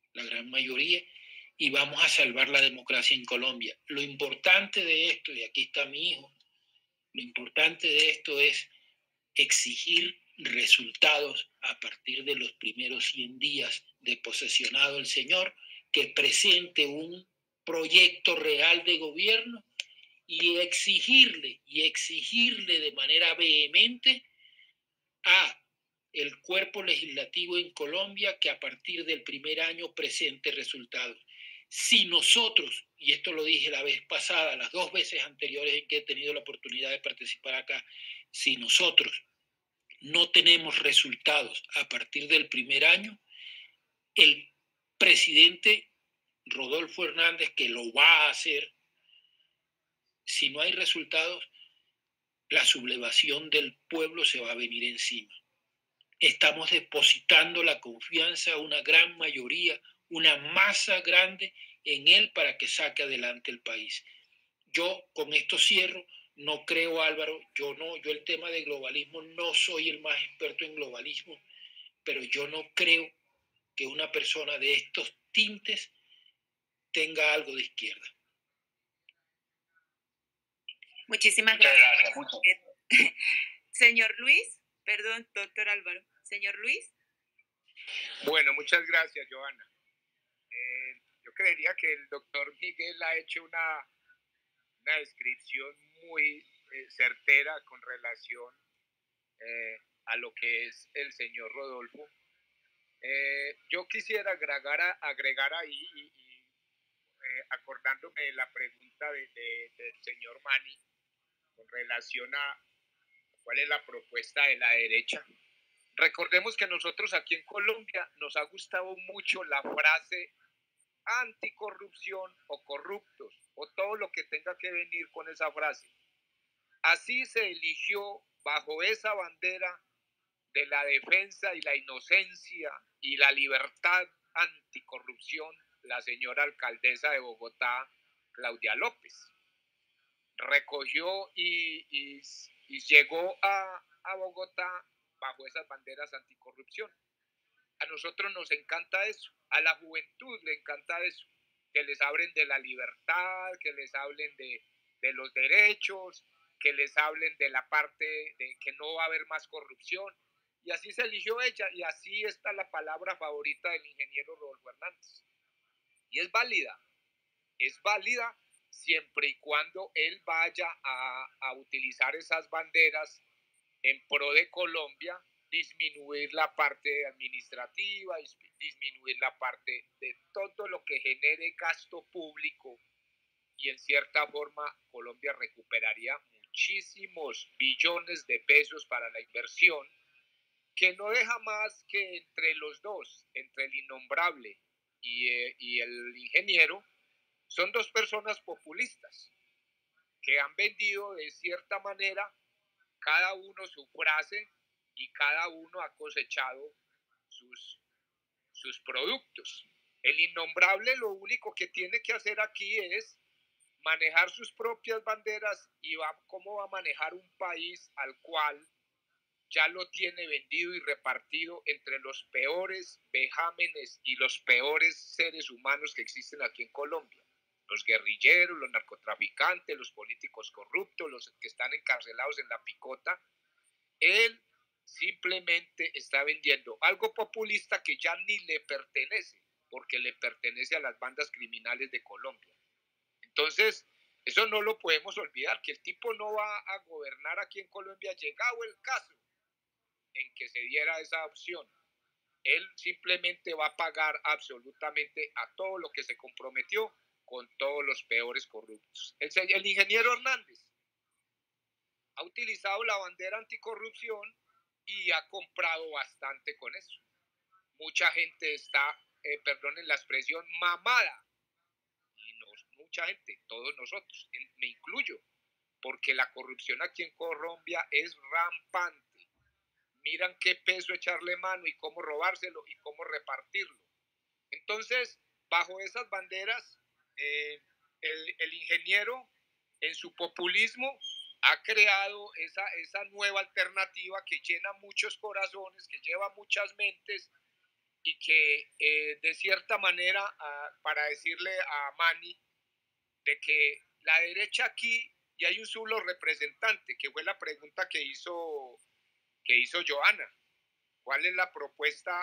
F: la gran mayoría, y vamos a salvar la democracia en Colombia. Lo importante de esto, y aquí está mi hijo, lo importante de esto es exigir resultados a partir de los primeros 100 días de posesionado el señor, que presente un proyecto real de gobierno y exigirle de manera vehemente a el cuerpo legislativo en Colombia que a partir del primer año presente resultados. Si nosotros, y esto lo dije la vez pasada, las 2 veces anteriores en que he tenido la oportunidad de participar acá, si nosotros no tenemos resultados a partir del primer año, el presidente Rodolfo Hernández, que lo va a hacer, si no hay resultados, la sublevación del pueblo se va a venir encima. Estamos depositando la confianza a una gran mayoría, una masa grande en él para que saque adelante el país. Yo con esto cierro. No creo, Álvaro, yo el tema de globalismo, no soy el más experto en globalismo, pero yo no creo que una persona de estos tintes tenga algo de izquierda.
D: Muchísimas gracias. Señor Luis, perdón, doctor Álvaro. Señor Luis.
G: Bueno, muchas gracias, Joana. Yo creería que el doctor Miguel ha hecho una descripción muy certera con relación a lo que es el señor Rodolfo. Yo quisiera agregar ahí, acordándome de la pregunta del señor Manny con relación a cuál es la propuesta de la derecha. Recordemos que nosotros aquí en Colombia nos ha gustado mucho la frase anticorrupción o corruptos, o todo lo que tenga que venir con esa frase. Así se eligió bajo esa bandera de la defensa y la inocencia y la libertad anticorrupción la señora alcaldesa de Bogotá, Claudia López. Recogió y llegó a Bogotá bajo esas banderas anticorrupción. A nosotros nos encanta eso, a la juventud le encanta eso, que les hablen de la libertad, que les hablen de los derechos, que les hablen de la parte de que no va a haber más corrupción. Y así se eligió ella, y así está la palabra favorita del ingeniero Rodolfo Hernández. Y es válida siempre y cuando él vaya a utilizar esas banderas en pro de Colombia, disminuir la parte administrativa, disminuir la parte de todo lo que genere gasto público, y en cierta forma Colombia recuperaría muchísimos billones de pesos para la inversión, que no deja más que entre los dos, entre el innombrable y el ingeniero, son 2 personas populistas que han vendido de cierta manera cada uno su frase y cada uno ha cosechado sus productos. El innombrable lo único que tiene que hacer aquí es manejar sus propias banderas y cómo va a manejar un país al cual ya lo tiene vendido y repartido entre los peores vejámenes y los peores seres humanos que existen aquí en Colombia. Los guerrilleros, los narcotraficantes, los políticos corruptos, los que están encarcelados en la picota. Él simplemente está vendiendo algo populista que ya ni le pertenece, porque le pertenece a las bandas criminales de Colombia. Entonces, eso no lo podemos olvidar, que el tipo no va a gobernar aquí en Colombia, llegado el caso en que se diera esa opción. Él simplemente va a pagar absolutamente a todo lo que se comprometió con todos los peores corruptos. El ingeniero Hernández ha utilizado la bandera anticorrupción y ha comprado bastante con eso. Mucha gente está, perdonen la expresión, mamada. Y mucha gente, todos nosotros, me incluyo, porque la corrupción aquí en Colombia es rampante. Miran qué peso echarle mano y cómo robárselo y cómo repartirlo. Entonces, bajo esas banderas, el ingeniero en su populismo ha creado esa nueva alternativa que llena muchos corazones, que lleva muchas mentes y que de cierta manera, para decirle a Manny de que la derecha aquí, y hay un solo representante, que fue la pregunta que hizo Johanna. ¿Cuál es la propuesta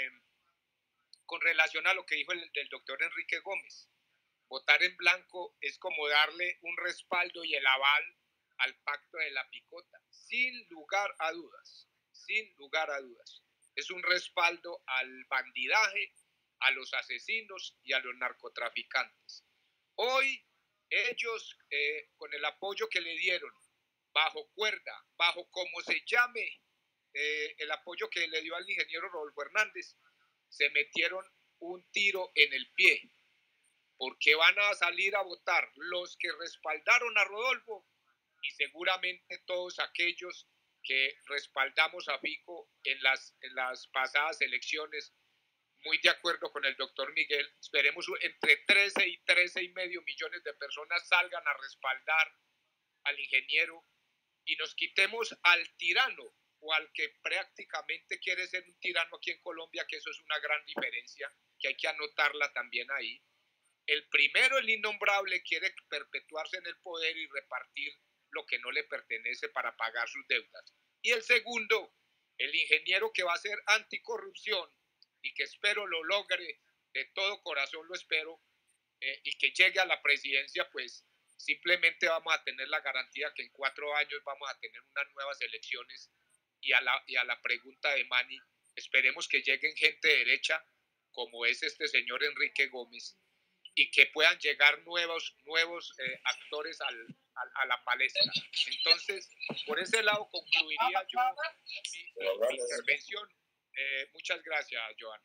G: con relación a lo que dijo el doctor Enrique Gómez? Votar en blanco es como darle un respaldo y el aval al pacto de la picota, sin lugar a dudas, sin lugar a dudas. Es un respaldo al bandidaje, a los asesinos y a los narcotraficantes. Hoy ellos, con el apoyo que le dieron, bajo cuerda, bajo como se llame, el apoyo que le dio al ingeniero Rodolfo Hernández, se metieron un tiro en el pie, porque van a salir a votar los que respaldaron a Rodolfo y seguramente todos aquellos que respaldamos a Fico en las pasadas elecciones, muy de acuerdo con el doctor Miguel. Esperemos entre 13 y 13,5 millones de personas salgan a respaldar al ingeniero y nos quitemos al tirano o al que prácticamente quiere ser un tirano aquí en Colombia, que eso es una gran diferencia, que hay que anotarla también ahí. El primero, el innombrable, quiere perpetuarse en el poder y repartir lo que no le pertenece para pagar sus deudas. Y el segundo, el ingeniero, que va a ser anticorrupción y que espero lo logre, de todo corazón lo espero, y que llegue a la presidencia, pues simplemente vamos a tener la garantía que en 4 años vamos a tener unas nuevas elecciones. Y a la pregunta de Manny, esperemos que lleguen gente derecha, como es este señor Enrique Gómez, y que puedan llegar nuevos actores a la palestra. Entonces, por ese lado concluiría yo mi intervención. Muchas gracias, Johanna.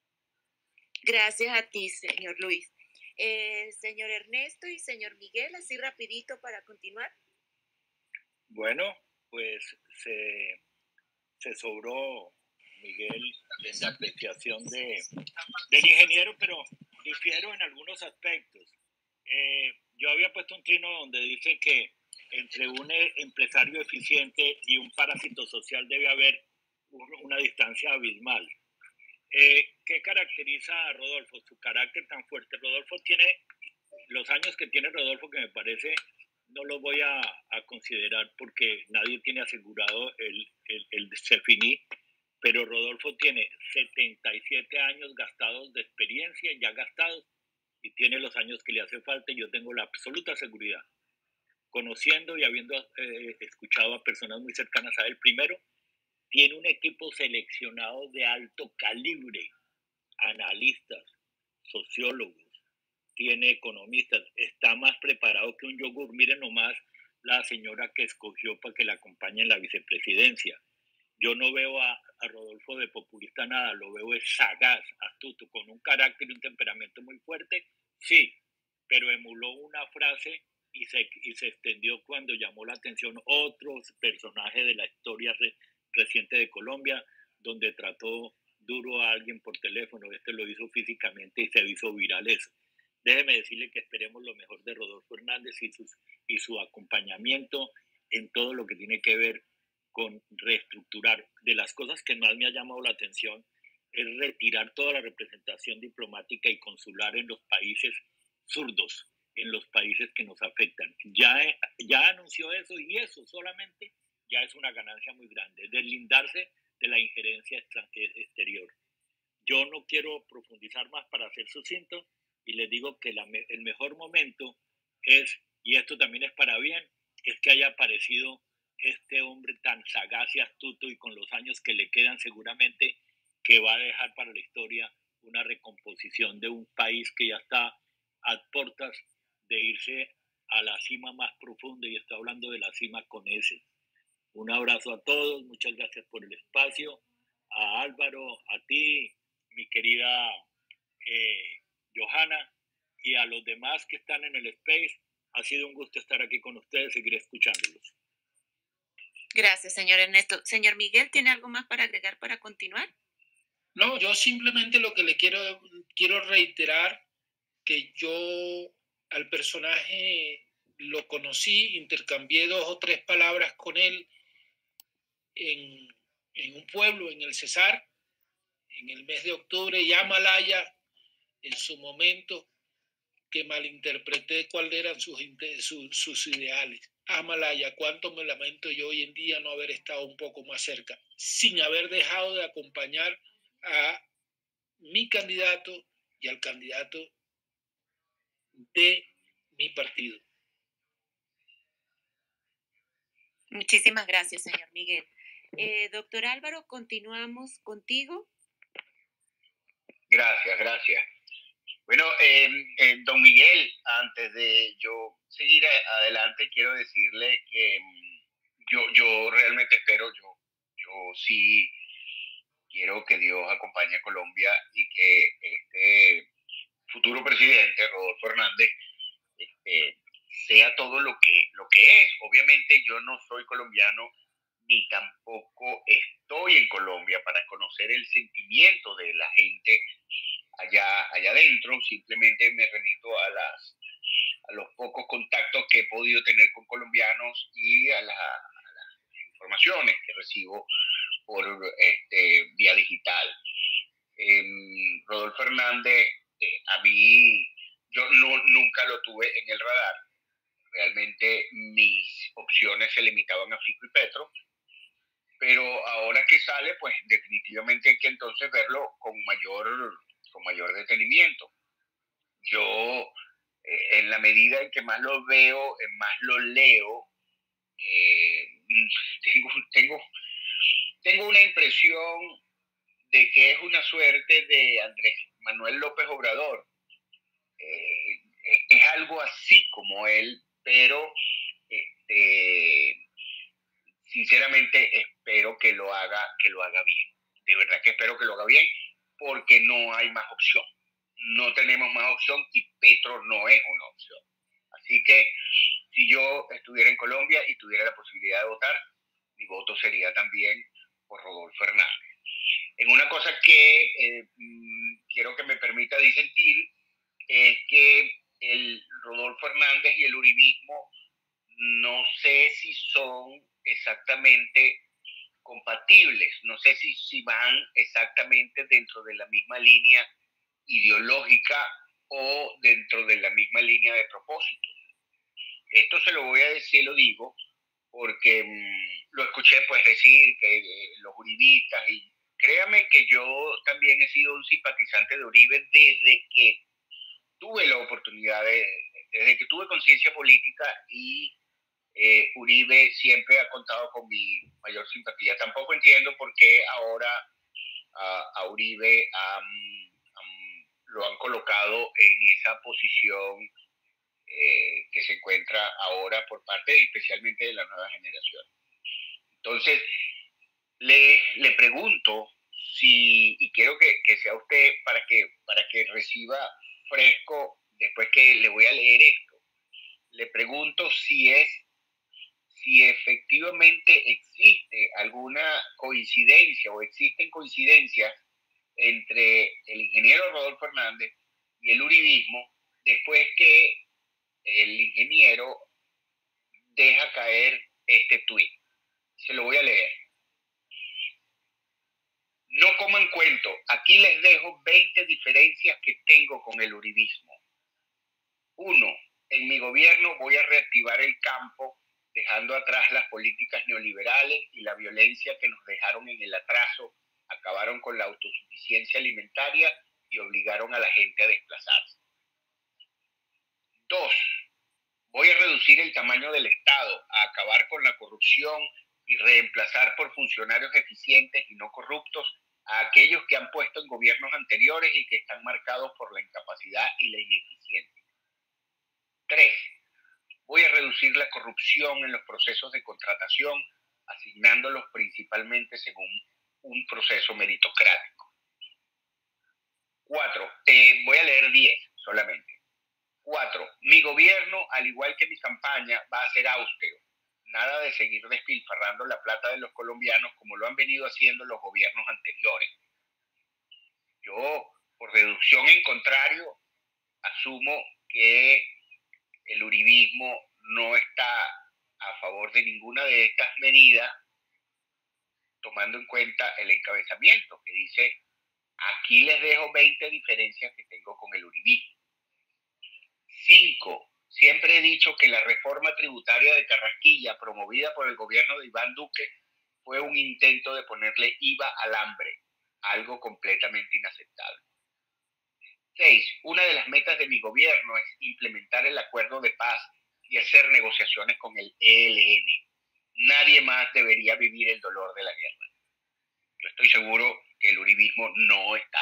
D: Gracias a ti, señor Luis. Señor Ernesto y señor Miguel, así rapidito para continuar.
C: Bueno, pues se sobró Miguel en la apreciación del ingeniero, pero difiero en algunos aspectos. Yo había puesto un trino donde dice que entre un empresario eficiente y un parásito social debe haber una distancia abismal. ¿Qué caracteriza a Rodolfo? Su carácter tan fuerte. Rodolfo tiene los años que tiene Rodolfo, que me parece, no los voy a considerar porque nadie tiene asegurado el CEFINI, pero Rodolfo tiene 77 años gastados de experiencia, ya gastados, y tiene los años que le hace falta, y yo tengo la absoluta seguridad, conociendo y habiendo escuchado a personas muy cercanas a él. Primero, tiene un equipo seleccionado de alto calibre, analistas, sociólogos, tiene economistas, está más preparado que un yogur. Miren nomás la señora que escogió para que la acompañe en la vicepresidencia. Yo no veo a Rodolfo de populista nada, lo veo es sagaz, astuto, con un carácter y un temperamento muy fuerte, sí, pero emuló una frase y se extendió cuando llamó la atención otros personajes de la historia reciente de Colombia, donde trató duro a alguien por teléfono. Este lo hizo físicamente y se hizo viral eso. Déjeme decirle que esperemos lo mejor de Rodolfo Hernández y su acompañamiento en todo lo que tiene que ver con reestructurar. De las cosas que más me ha llamado la atención es retirar toda la representación diplomática y consular en los países zurdos, en los países que nos afectan. Ya anunció eso, y eso solamente ya es una ganancia muy grande, deslindarse de la injerencia exterior. Yo no quiero profundizar más para ser sucinto, y les digo que el mejor momento es, y esto también es para bien, es que haya aparecido este hombre tan sagaz y astuto, y con los años que le quedan seguramente que va a dejar para la historia una recomposición de un país que ya está a puertas de irse a la cima más profunda, y estoy hablando de la cima con S. Un abrazo a todos, muchas gracias por el espacio, a Álvaro, a ti, mi querida Johanna, y a los demás que están en el space. Ha sido un gusto estar aquí con ustedes, seguiré escuchándolos.
D: Gracias, señor Ernesto. Señor Miguel, ¿tiene algo más para agregar para continuar?
F: No, yo simplemente lo que le quiero reiterar, que yo al personaje lo conocí, intercambié 2 o 3 palabras con él en un pueblo, en el Cesar, en el mes de octubre, y Amalaya en su momento, que malinterpreté cuáles eran sus ideales. Amalaya, cuánto me lamento yo hoy en día no haber estado un poco más cerca, sin haber dejado de acompañar a mi candidato y al candidato de mi partido.
D: Muchísimas gracias, señor Miguel. Doctor Álvaro, continuamos contigo.
E: Gracias. Bueno, don Miguel, antes de yo seguir adelante, quiero decirle que yo realmente espero, yo sí quiero que Dios acompañe a Colombia y que este futuro presidente, Rodolfo Hernández, sea todo lo que es. Obviamente yo no soy colombiano ni tampoco estoy en Colombia para conocer el sentimiento de la gente allá adentro. Simplemente me remito a los pocos contactos que he podido tener con colombianos y a las informaciones que recibo por vía digital. Rodolfo Hernández, a mí, yo nunca lo tuve en el radar. Realmente mis opciones se limitaban a Fico y Petro, pero ahora que sale, pues definitivamente hay que entonces verlo con mayor detenimiento. Yo, en la medida en que más lo veo, más lo leo, tengo una impresión de que es una suerte de Andrés Manuel López Obrador. Es algo así como él, pero sinceramente espero que lo haga bien. De verdad que espero que lo haga bien, porque no hay más opción. No tenemos más opción y Petro no es una opción. Así que si yo estuviera en Colombia y tuviera la posibilidad de votar, mi voto sería también por Rodolfo Hernández. En una cosa que quiero que me permita disentir es que el Rodolfo Hernández y el uribismo no sé si son exactamente compatibles, no sé si van exactamente dentro de la misma línea ideológica o dentro de la misma línea de propósito. Esto se lo voy a decir, lo digo, porque lo escuché pues decir que los uribistas, y créame que yo también he sido un simpatizante de Uribe desde que tuve la oportunidad desde que tuve conciencia política, y Uribe siempre ha contado con mi mayor simpatía. Tampoco entiendo por qué ahora a Uribe lo han colocado en esa posición que se encuentra ahora por parte especialmente de la nueva generación. Entonces, le pregunto y quiero que sea usted para que reciba fresco después que le voy a leer esto. Le pregunto si efectivamente existe alguna coincidencia o existen coincidencias entre el ingeniero Rodolfo Hernández y el uribismo después que el ingeniero deja caer este tuit. Se lo voy a leer. No coman cuento, aquí les dejo 20 diferencias que tengo con el uribismo. 1. En mi gobierno voy a reactivar el campo, dejando atrás las políticas neoliberales y la violencia que nos dejaron en el atraso, acabaron con la autosuficiencia alimentaria y obligaron a la gente a desplazarse. 2. Voy a reducir el tamaño del Estado, a acabar con la corrupción y reemplazar por funcionarios eficientes y no corruptos a aquellos que han puesto en gobiernos anteriores y que están marcados por la incapacidad y la ineficiencia. 3. Voy a reducir la corrupción en los procesos de contratación, asignándolos principalmente según un proceso meritocrático. 4. Voy a leer 10 solamente. 4. Mi gobierno, al igual que mi campaña, va a ser austero. Nada de seguir despilfarrando la plata de los colombianos como lo han venido haciendo los gobiernos anteriores. Yo, por deducción en contrario, asumo que el uribismo no está a favor de ninguna de estas medidas, tomando en cuenta el encabezamiento que dice Aquí les dejo 20 diferencias que tengo con el uribismo. 5. Siempre he dicho que la reforma tributaria de Carrasquilla, promovida por el gobierno de Iván Duque, fue un intento de ponerle IVA al hambre, algo completamente inaceptable. 6. Una de las metas de mi gobierno es implementar el acuerdo de paz y hacer negociaciones con el ELN. Nadie más debería vivir el dolor de la guerra. Yo estoy seguro que el uribismo no está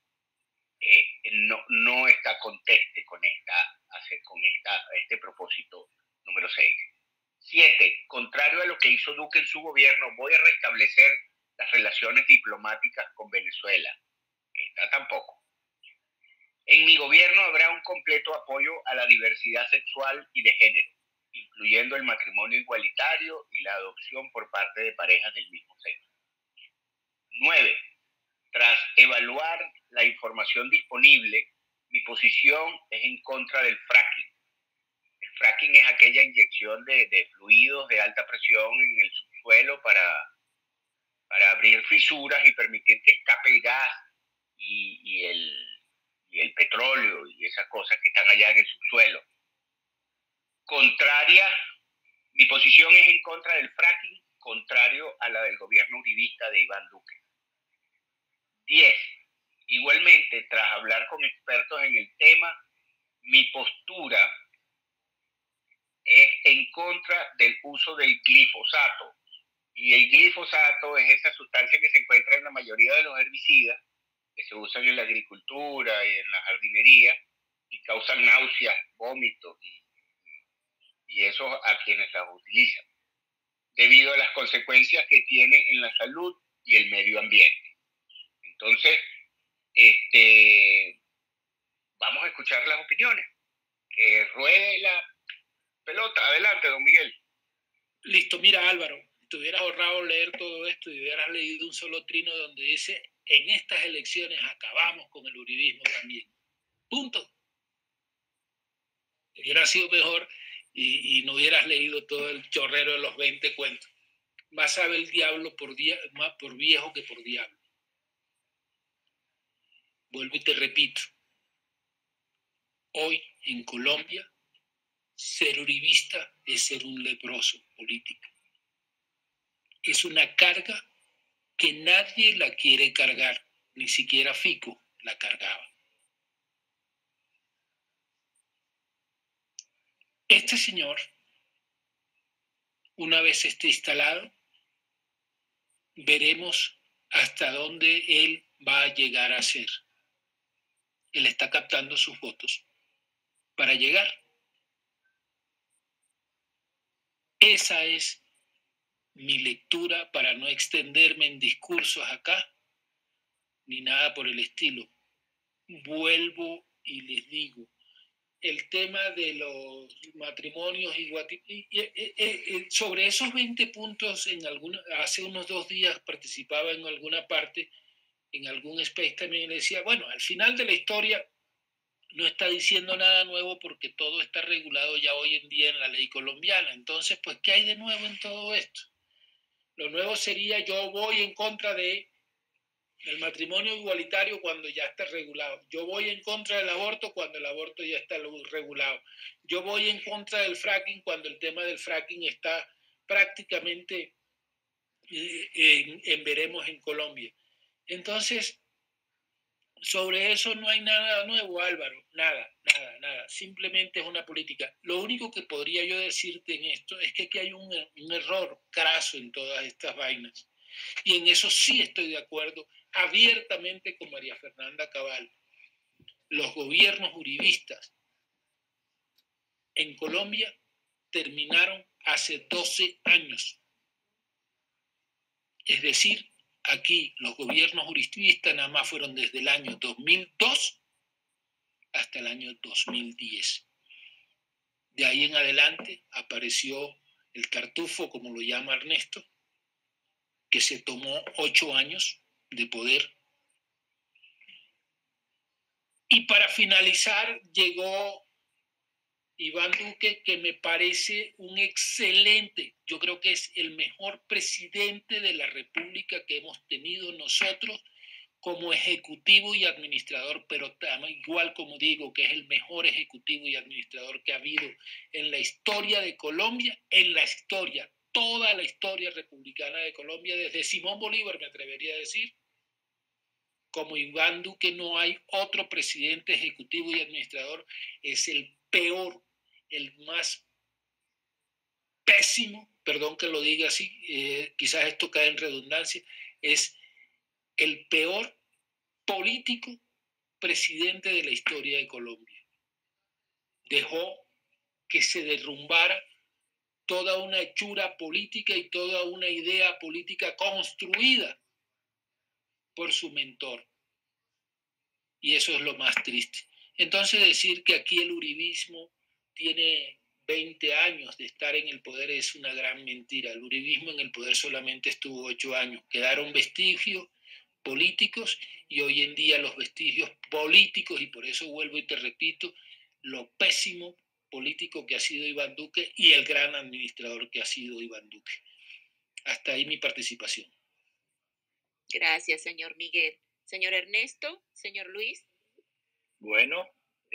E: conteste con este propósito número 6. 7. Contrario a lo que hizo Duque en su gobierno, voy a restablecer las relaciones diplomáticas con Venezuela. Esta tampoco. En mi gobierno habrá un completo apoyo a la diversidad sexual y de género, incluyendo el matrimonio igualitario y la adopción por parte de parejas del mismo sexo. 9. Tras evaluar la información disponible, mi posición es en contra del fracking. El fracking es aquella inyección de fluidos de alta presión en el subsuelo para abrir fisuras y permitir que escape el gas y el petróleo y esas cosas que están allá en el subsuelo. Mi posición es en contra del fracking, contrario a la del gobierno uribista de Iván Duque. 10. Igualmente, tras hablar con expertos en el tema, mi postura es en contra del uso del glifosato. Y el glifosato es esa sustancia que se encuentra en la mayoría de los herbicidas que se usan en la agricultura y en la jardinería y causan náuseas, vómitos y eso a quienes las utilizan, debido a las consecuencias que tiene en la salud y el medio ambiente. Entonces, vamos a escuchar las opiniones. Que ruede la pelota. Adelante, don Miguel.
F: Listo, mira, Álvaro, te hubieras ahorrado leer todo esto y hubieras leído un solo trino donde dice: en estas elecciones acabamos con el uribismo también. Punto. Hubiera sido mejor y no hubieras leído todo el chorrero de los 20 cuentos. Más sabe el diablo más por viejo que por diablo. Vuelvo y te repito. Hoy en Colombia, ser uribista es ser un leproso político. Es una carga que nadie la quiere cargar, ni siquiera Fico la cargaba. Este señor, una vez esté instalado, veremos hasta dónde él va a llegar a ser. Él está captando sus votos para llegar. Esa es mi lectura, para no extenderme en discursos acá, ni nada por el estilo. Vuelvo y les digo, el tema de los matrimonios sobre esos 20 puntos, hace unos 2 días participaba en alguna parte, en algún space también, le decía, bueno, al final de la historia no está diciendo nada nuevo porque todo está regulado ya hoy en día en la ley colombiana. Entonces, pues, ¿qué hay de nuevo en todo esto? Lo nuevo sería: yo voy en contra de el matrimonio igualitario cuando ya está regulado. Yo voy en contra del aborto cuando el aborto ya está regulado. Yo voy en contra del fracking cuando el tema del fracking está prácticamente veremos en Colombia. Entonces, sobre eso no hay nada nuevo, Álvaro. Nada. Simplemente es una política. Lo único que podría yo decirte en esto es que aquí hay un error craso en todas estas vainas. Y en eso sí estoy de acuerdo abiertamente con María Fernanda Cabal. Los gobiernos uribistas en Colombia terminaron hace 12 años. Es decir, aquí los gobiernos uribistas nada más fueron desde el año 2002 hasta el año 2010. De ahí en adelante apareció el tartufo, como lo llama Ernesto, que se tomó 8 años de poder. Y para finalizar llegó Iván Duque, que me parece un excelente, yo creo que es el mejor presidente de la República que hemos tenido nosotros como ejecutivo y administrador, pero igual como digo que es el mejor ejecutivo y administrador que ha habido en la historia de Colombia, en la historia, toda la historia republicana de Colombia, desde Simón Bolívar, me atrevería a decir. Como Iván Duque no hay otro presidente ejecutivo y administrador, es el peor, el más pésimo, perdón que lo diga así, quizás esto cae en redundancia, es el peor político presidente de la historia de Colombia. Dejó que se derrumbara toda una hechura política y toda una idea política construida por su mentor. Y eso es lo más triste. Entonces decir que aquí el uribismo tiene 20 años de estar en el poder es una gran mentira. El uribismo en el poder solamente estuvo 8 años. Quedaron vestigios políticos y hoy en día los vestigios políticos, y por eso vuelvo y te repito, lo pésimo político que ha sido Iván Duque y el gran administrador que ha sido Iván Duque. Hasta ahí mi participación.
D: Gracias, señor Miguel. Señor Ernesto, señor Luis.
C: Bueno,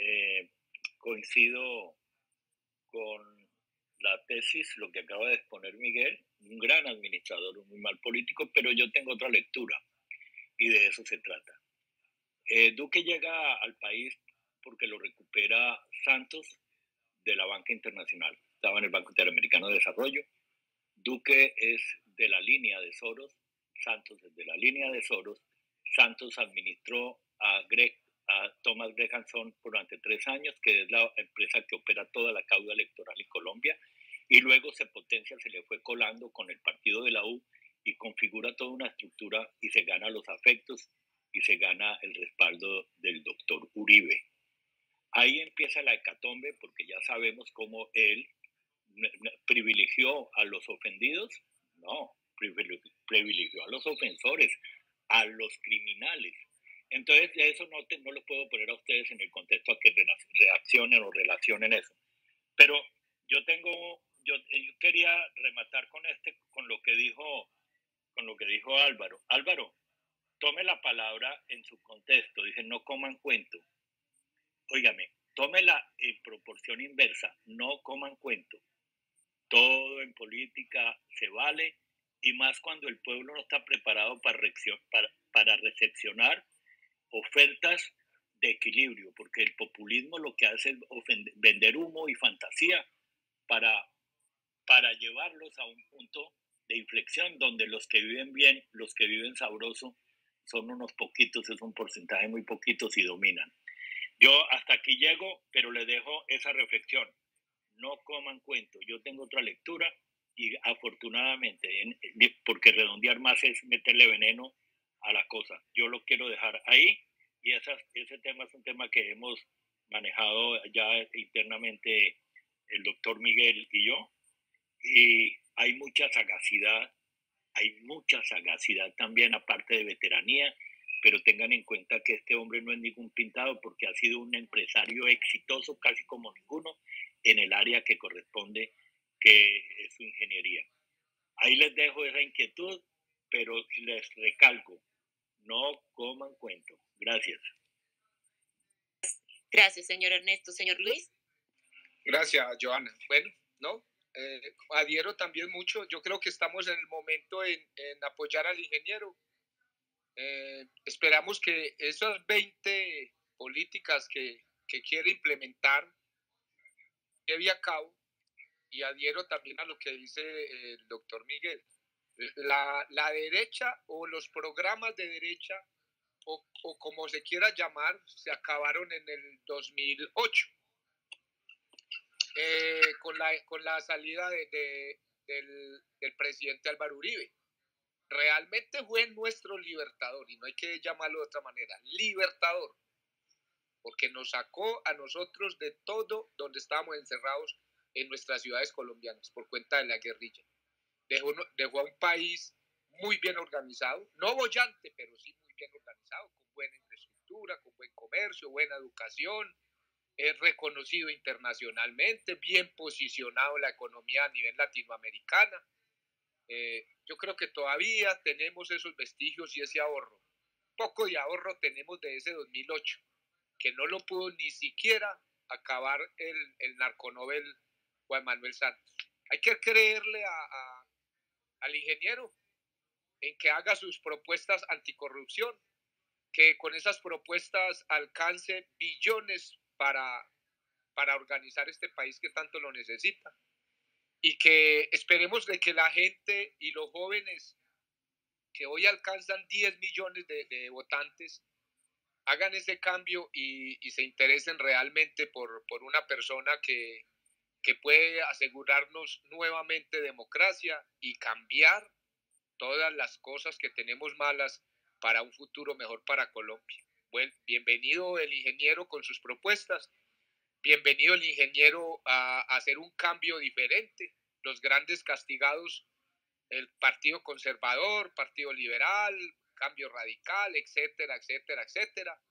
C: coincido con la tesis, lo que acaba de exponer Miguel, un gran administrador, un muy mal político, pero yo tengo otra lectura y de eso se trata. Duque llega al país porque lo recupera Santos de la banca internacional. Estaba en el Banco Interamericano de Desarrollo. Duque es de la línea de Soros, Santos es de la línea de Soros. Santos administró a Thomas Greganson durante 3 años, que es la empresa que opera toda la cauda electoral en Colombia, y luego se potencia, se le fue colando con el partido de la U y configura toda una estructura y se gana los afectos y se gana el respaldo del doctor Uribe. Ahí empieza la hecatombe porque ya sabemos cómo él privilegió a los ofendidos, no, privilegió a los ofensores, a los criminales. Entonces, de eso no lo puedo poner a ustedes en el contexto a que reaccionen o relacionen eso. Pero yo quería rematar con lo que dijo Álvaro. Álvaro, tome la palabra en su contexto. Dice, no coman cuento. Óigame, tómela en proporción inversa. No coman cuento. Todo en política se vale, y más cuando el pueblo no está preparado para recepcionar ofertas de equilibrio, porque el populismo lo que hace es vender humo y fantasía para llevarlos a un punto de inflexión donde los que viven bien, los que viven sabroso, son unos poquitos, es un porcentaje muy poquitos y dominan. Yo hasta aquí llego, pero les dejo esa reflexión. No coman cuento. Yo tengo otra lectura y afortunadamente, porque redondear más es meterle veneno a la cosa. Yo lo quiero dejar ahí y ese tema es un tema que hemos manejado ya internamente el doctor Miguel y yo, y hay mucha sagacidad también, aparte de veteranía, pero tengan en cuenta que este hombre no es ningún pintado porque ha sido un empresario exitoso casi como ninguno en el área que corresponde, que es su ingeniería. Ahí les dejo esa inquietud, pero les recalco, no coman cuento. Gracias.
D: Gracias, señor Ernesto. Señor Luis.
G: Gracias, Joana. Bueno, ¿no? Adhiero también mucho. Yo creo que estamos en el momento en apoyar al ingeniero. Esperamos que esas 20 políticas que quiere implementar lleve a cabo, y adhiero también a lo que dice el doctor Miguel. La derecha o los programas de derecha o como se quiera llamar, se acabaron en el 2008 con la salida del presidente Álvaro Uribe. Realmente fue nuestro libertador, y no hay que llamarlo de otra manera, libertador, porque nos sacó a nosotros de todo donde estábamos encerrados en nuestras ciudades colombianas por cuenta de la guerrilla. Dejó a un país muy bien organizado, no boyante, pero sí muy bien organizado, con buena infraestructura, con buen comercio, buena educación, reconocido internacionalmente, bien posicionado la economía a nivel latinoamericana. Yo creo que todavía tenemos esos vestigios y ese ahorro poco de ahorro tenemos de ese 2008, que no lo pudo ni siquiera acabar el narconobel Juan Manuel Santos. Hay que creerle al ingeniero en que haga sus propuestas anticorrupción, que con esas propuestas alcance billones para organizar este país que tanto lo necesita. Y que esperemos de que la gente y los jóvenes que hoy alcanzan 10 millones de votantes hagan ese cambio y se interesen realmente por una persona que puede asegurarnos nuevamente democracia y cambiar todas las cosas que tenemos malas para un futuro mejor para Colombia. Bueno, bienvenido el ingeniero con sus propuestas, bienvenido el ingeniero a hacer un cambio diferente. Los grandes castigados, el Partido Conservador, Partido Liberal, Cambio Radical, etcétera, etcétera, etcétera.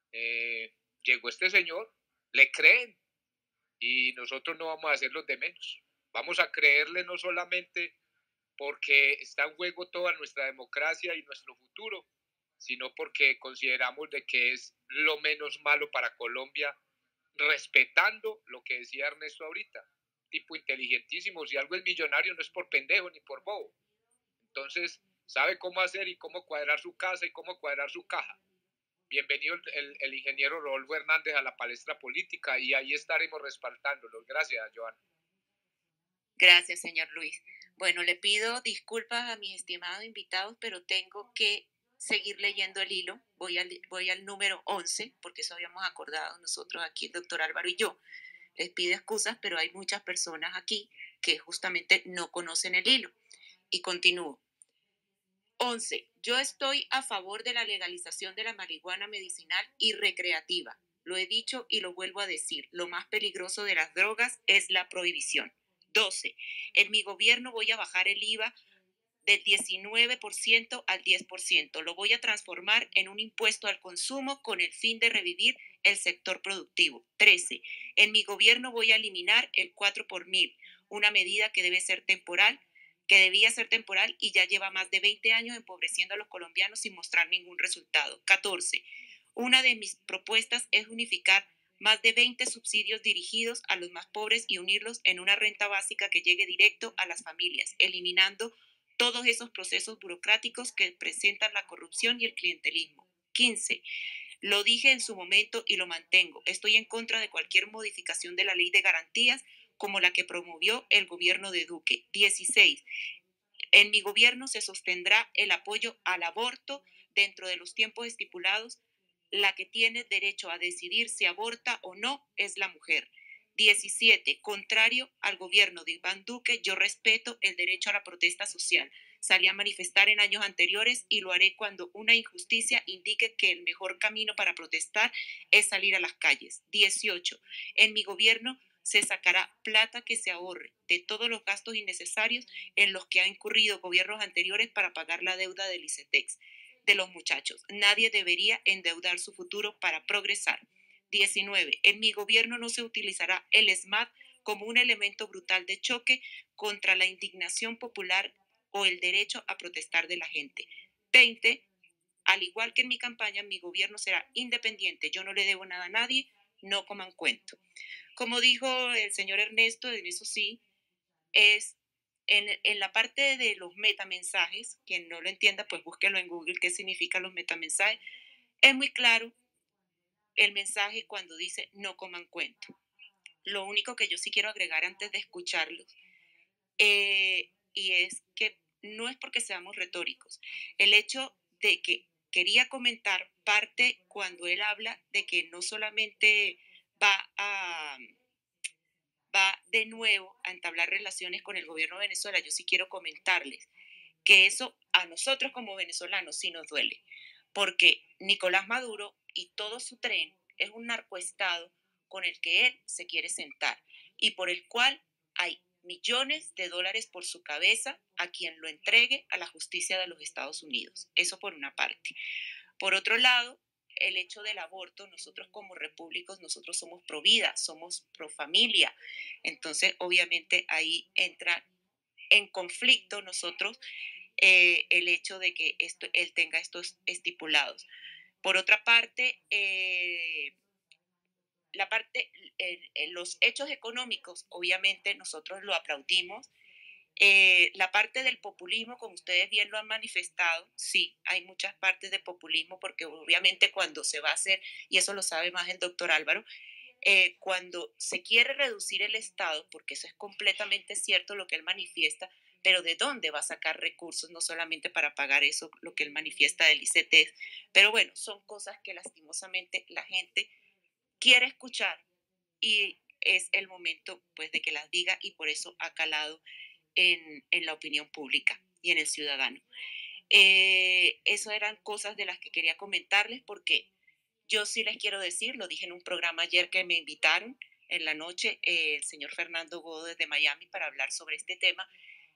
G: Llegó este señor, le creen y nosotros no vamos a hacerlos de menos. Vamos a creerle no solamente porque está en juego toda nuestra democracia y nuestro futuro, sino porque consideramos de que es lo menos malo para Colombia, respetando lo que decía Ernesto ahorita, tipo inteligentísimo, si algo es millonario no es por pendejo ni por bobo, entonces sabe cómo hacer y cómo cuadrar su casa y cómo cuadrar su caja. Bienvenido el ingeniero Rodolfo Hernández a la palestra política y ahí estaremos respaldándolos. Gracias, Joana.
D: Gracias, señor Luis. Bueno, le pido disculpas a mis estimados invitados, pero tengo que seguir leyendo el hilo. Voy al número 11, porque eso habíamos acordado nosotros aquí, el doctor Álvaro y yo. Les pido excusas, pero hay muchas personas aquí que justamente no conocen el hilo. Y continúo. 11. Yo estoy a favor de la legalización de la marihuana medicinal y recreativa. Lo he dicho y lo vuelvo a decir. Lo más peligroso de las drogas es la prohibición. 12. En mi gobierno voy a bajar el IVA del 19% al 10%. Lo voy a transformar en un impuesto al consumo con el fin de revivir el sector productivo. 13. En mi gobierno voy a eliminar el 4 por mil, una medida que debía ser temporal y ya lleva más de 20 años empobreciendo a los colombianos sin mostrar ningún resultado. 14. Una de mis propuestas es unificar más de 20 subsidios dirigidos a los más pobres y unirlos en una renta básica que llegue directo a las familias, eliminando todos esos procesos burocráticos que presentan la corrupción y el clientelismo. 15. Lo dije en su momento y lo mantengo. Estoy en contra de cualquier modificación de la ley de garantías como la que promovió el gobierno de Duque. 16. En mi gobierno se sostendrá el apoyo al aborto dentro de los tiempos estipulados. La que tiene derecho a decidir si aborta o no es la mujer. 17. Contrario al gobierno de Iván Duque, yo respeto el derecho a la protesta social. Salí a manifestar en años anteriores y lo haré cuando una injusticia indique que el mejor camino para protestar es salir a las calles. 18. En mi gobierno se sacará plata que se ahorre de todos los gastos innecesarios en los que han incurrido gobiernos anteriores para pagar la deuda del ICETEX de los muchachos. Nadie debería endeudar su futuro para progresar. 19. En mi gobierno no se utilizará el SMAT como un elemento brutal de choque contra la indignación popular o el derecho a protestar de la gente. 20. Al igual que en mi campaña, mi gobierno será independiente. Yo no le debo nada a nadie, no coman cuento. Como dijo el señor Ernesto, en eso sí, es en la parte de los metamensajes, quien no lo entienda, pues búsquelo en Google, qué significan los metamensajes. Es muy claro el mensaje cuando dice no coman cuento. Lo único que yo sí quiero agregar antes de escucharlos, y es que no es porque seamos retóricos. El hecho de que quería comentar parte cuando él habla de que no solamente va de nuevo a entablar relaciones con el gobierno de Venezuela. Yo sí quiero comentarles que eso a nosotros como venezolanos sí nos duele, porque Nicolás Maduro y todo su tren es un narcoestado con el que él se quiere sentar y por el cual hay millones de dólares por su cabeza a quien lo entregue a la justicia de los Estados Unidos. Eso por una parte. Por otro lado, el hecho del aborto, nosotros como repúblicos, nosotros somos pro vida, somos pro familia. Entonces, obviamente, ahí entra en conflicto nosotros el hecho de que él tenga estos estipulados. Por otra parte, los hechos económicos, obviamente nosotros lo aplaudimos. La parte del populismo, como ustedes bien lo han manifestado, sí, hay muchas partes de populismo porque obviamente cuando se va a hacer, y eso lo sabe más el doctor Álvaro, cuando se quiere reducir el Estado, porque eso es completamente cierto lo que él manifiesta, pero ¿de dónde va a sacar recursos? No solamente para pagar eso, lo que él manifiesta del ICT, pero bueno, son cosas que lastimosamente la gente quiere escuchar y es el momento pues de que las diga y por eso ha calado en la opinión pública y en el ciudadano. Eso eran cosas de las que quería comentarles porque yo sí les quiero decir, lo dije en un programa ayer que me invitaron en la noche, el señor Fernando Godo desde Miami para hablar sobre este tema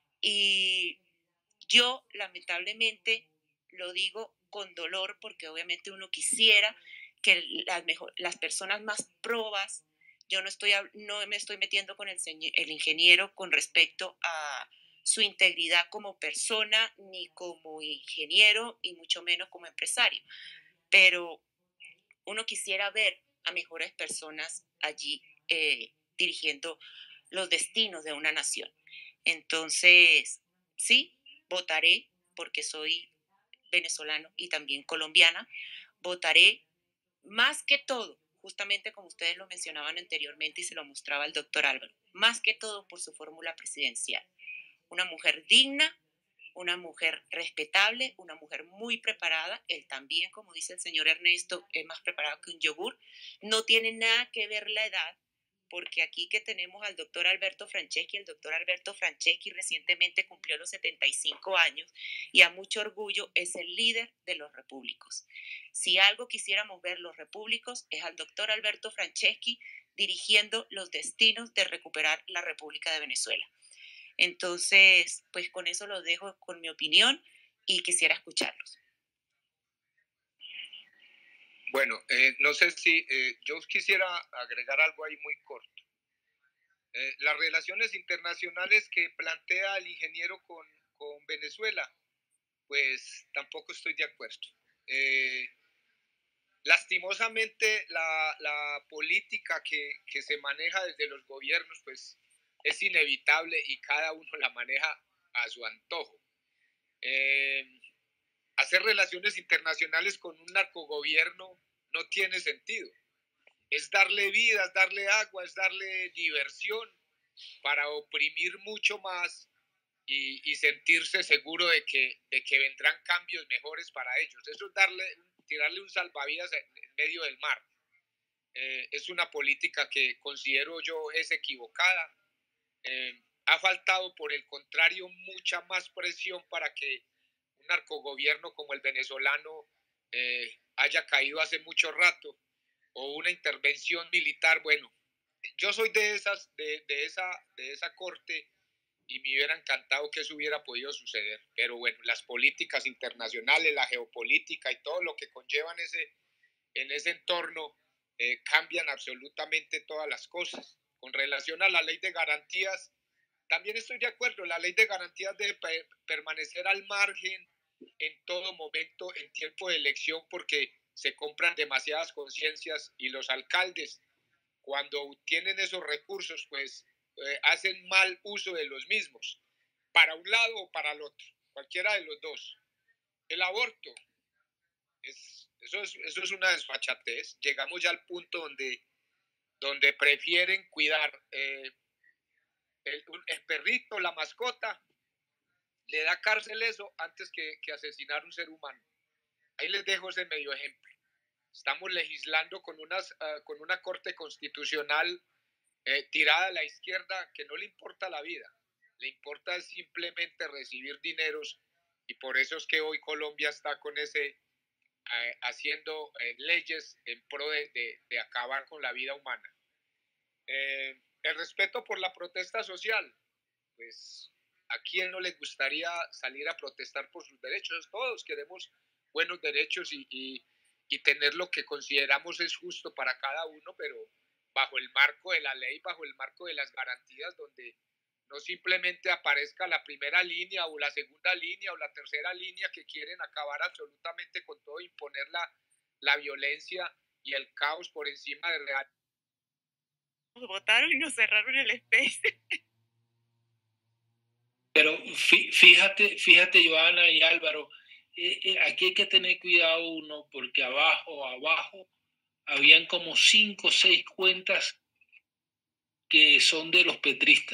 D: y yo lamentablemente lo digo con dolor porque obviamente uno quisiera que las personas más probas, yo no me estoy metiendo con el ingeniero con respecto a su integridad como persona, ni como ingeniero, y mucho menos como empresario. Pero uno quisiera ver a mejores personas allí dirigiendo los destinos de una nación. Entonces, sí, votaré porque soy venezolano y también colombiana. Votaré más que todo, justamente como ustedes lo mencionaban anteriormente y se lo mostraba el doctor Álvaro, más que todo por su fórmula presidencial. Una mujer digna, una mujer respetable, una mujer muy preparada. Él también, como dice el señor Ernesto, es más preparado que un yogur. No tiene nada que ver la edad, porque aquí que tenemos al doctor Alberto Franceschi, el doctor Alberto Franceschi recientemente cumplió los 75 años y a mucho orgullo es el líder de los repúblicos. Si algo quisiéramos ver los repúblicos es al doctor Alberto Franceschi dirigiendo los destinos de recuperar la República de Venezuela. Entonces, pues con eso lo dejo con mi opinión y quisiera escucharlos.
G: Bueno, no sé si yo quisiera agregar algo ahí muy corto. Las relaciones internacionales que plantea el ingeniero con Venezuela, pues tampoco estoy de acuerdo. Lastimosamente, la política que se maneja desde los gobiernos, pues es inevitable y cada uno la maneja a su antojo. Hacer relaciones internacionales con un narcogobierno no tiene sentido. Es darle vida, es darle agua, es darle diversión para oprimir mucho más y sentirse seguro de que vendrán cambios mejores para ellos. Eso es tirarle un salvavidas en medio del mar. Es una política que considero yo es equivocada. Ha faltado, por el contrario, mucha más presión para que un narcogobierno como el venezolano haya caído hace mucho rato, o una intervención militar. Bueno, yo soy de esa corte y me hubiera encantado que eso hubiera podido suceder, pero bueno, las políticas internacionales, la geopolítica y todo lo que conllevan en ese entorno cambian absolutamente todas las cosas. Con relación a la ley de garantías, también estoy de acuerdo, la ley de garantías debe permanecer al margen en todo momento en tiempo de elección porque se compran demasiadas conciencias y los alcaldes, cuando tienen esos recursos, pues hacen mal uso de los mismos, para un lado o para el otro, cualquiera de los dos. El aborto, eso es una desfachatez. Llegamos ya al punto donde prefieren cuidar el perrito, la mascota, le da cárcel eso antes que asesinar un ser humano. Ahí les dejo ese medio ejemplo. Estamos legislando con una corte constitucional tirada a la izquierda que no le importa la vida, le importa simplemente recibir dineros, y por eso es que hoy Colombia está con haciendo leyes en pro de acabar con la vida humana. El respeto por la protesta social, pues a quién no le gustaría salir a protestar por sus derechos. Todos queremos buenos derechos y tener lo que consideramos es justo para cada uno, pero bajo el marco de la ley, bajo el marco de las garantías, donde no simplemente aparezca la primera línea o la segunda línea o la tercera línea que quieren acabar absolutamente con todo, imponer la violencia y el caos por encima de real.
D: Nos votaron y nos cerraron el space.
F: Pero fíjate, Joana y Álvaro, aquí hay que tener cuidado uno, porque abajo habían como 5 o 6 cuentas que son de los petristas.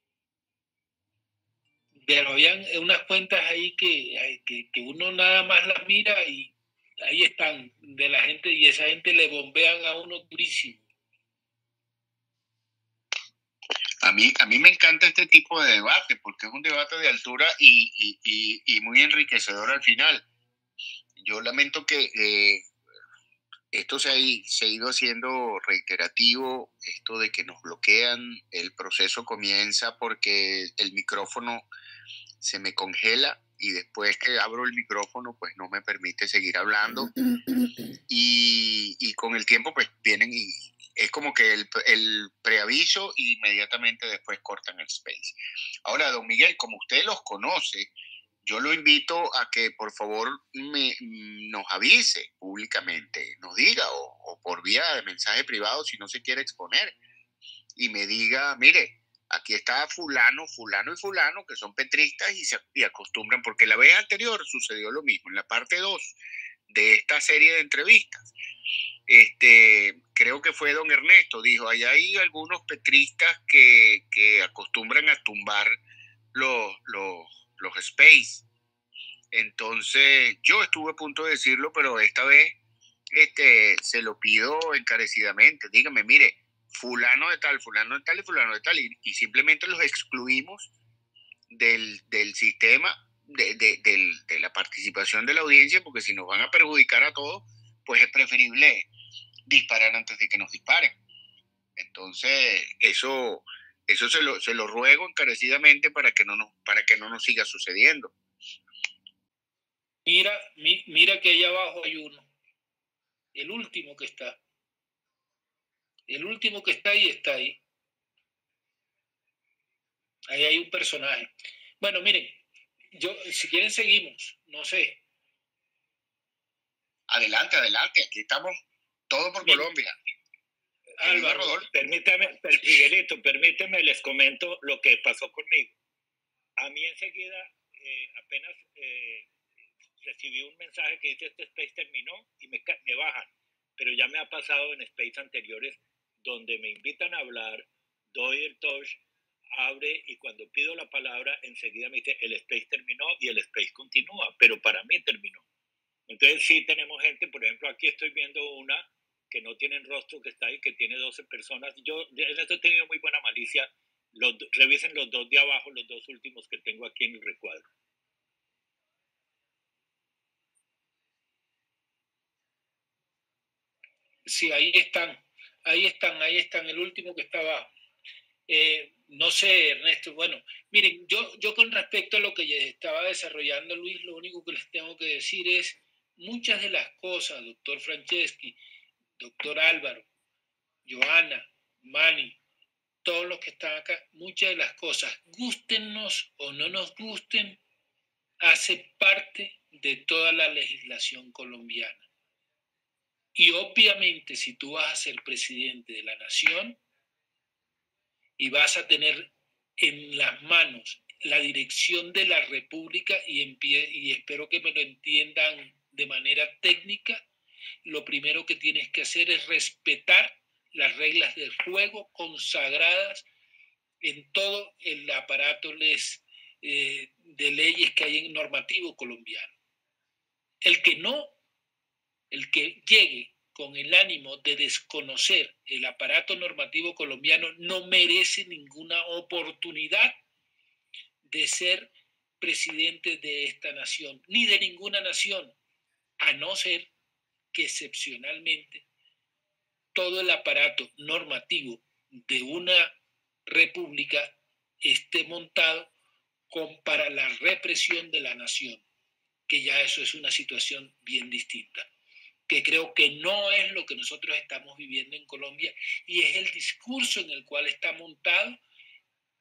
F: Pero habían unas cuentas ahí que uno nada más las mira y ahí están, de la gente, y esa gente le bombean a uno durísimo.
E: A mí me encanta este tipo de debate, porque es un debate de altura y muy enriquecedor al final. Yo lamento que esto se ha ido haciendo reiterativo, esto de que nos bloquean, el proceso comienza porque el micrófono se me congela y después que abro el micrófono pues no me permite seguir hablando y con el tiempo pues vienen y es como que el preaviso y inmediatamente después cortan el space. Ahora, don Miguel, como usted los conoce, yo lo invito a que por favor nos avise públicamente, nos diga o por vía de mensaje privado si no se quiere exponer y me diga, mire, aquí está fulano, fulano y fulano que son petristas y acostumbran, porque la vez anterior sucedió lo mismo, en la parte 2 de esta serie de entrevistas. Creo que fue don Ernesto, dijo, allá hay algunos petristas que acostumbran a tumbar los space. Entonces yo estuve a punto de decirlo, pero esta vez se lo pido encarecidamente. Dígame, mire, fulano de tal y fulano de tal, y simplemente los excluimos del sistema, de la participación de la audiencia, porque si nos van a perjudicar a todos, pues es preferible disparar antes de que nos disparen. Entonces, eso se lo ruego encarecidamente para que no nos siga sucediendo.
F: Mira que allá abajo hay uno, el último que está ahí está ahí. Ahí hay un personaje. Bueno, miren, si quieren seguimos, no sé.
E: Adelante, aquí estamos todo por Colombia.
C: Álvaro, Miguelito, permíteme, les comento lo que pasó conmigo. A mí enseguida, apenas recibí un mensaje que dice este space terminó y me bajan, pero ya me ha pasado en space anteriores donde me invitan a hablar, doy el touch, abre y cuando pido la palabra enseguida me dice el space terminó y el space continúa, pero para mí terminó. Entonces sí tenemos gente, por ejemplo aquí estoy viendo una que no tienen rostro que está ahí, que tiene 12 personas. Yo en esto he tenido muy buena malicia. Revisen los 2 de abajo, los 2 últimos que tengo aquí en el recuadro.
F: Sí, ahí están, el último que está abajo. No sé, Ernesto, bueno, miren, yo con respecto a lo que estaba desarrollando Luis, lo único que les tengo que decir es, muchas de las cosas, doctor Franceschi, doctor Álvaro, Joana, Manny, todos los que están acá, muchas de las cosas, gústennos o no nos gusten, hace parte de toda la legislación colombiana. Y obviamente si tú vas a ser presidente de la nación y vas a tener en las manos la dirección de la República y espero que me lo entiendan de manera técnica, lo primero que tienes que hacer es respetar las reglas del juego consagradas en todo el aparato de leyes que hay en normativo colombiano. El que llegue con el ánimo de desconocer el aparato normativo colombiano no merece ninguna oportunidad de ser presidente de esta nación, ni de ninguna nación, a no ser que excepcionalmente todo el aparato normativo de una república esté montado para la represión de la nación, que ya eso es una situación bien distinta, que creo que no es lo que nosotros estamos viviendo en Colombia y es el discurso en el cual está montado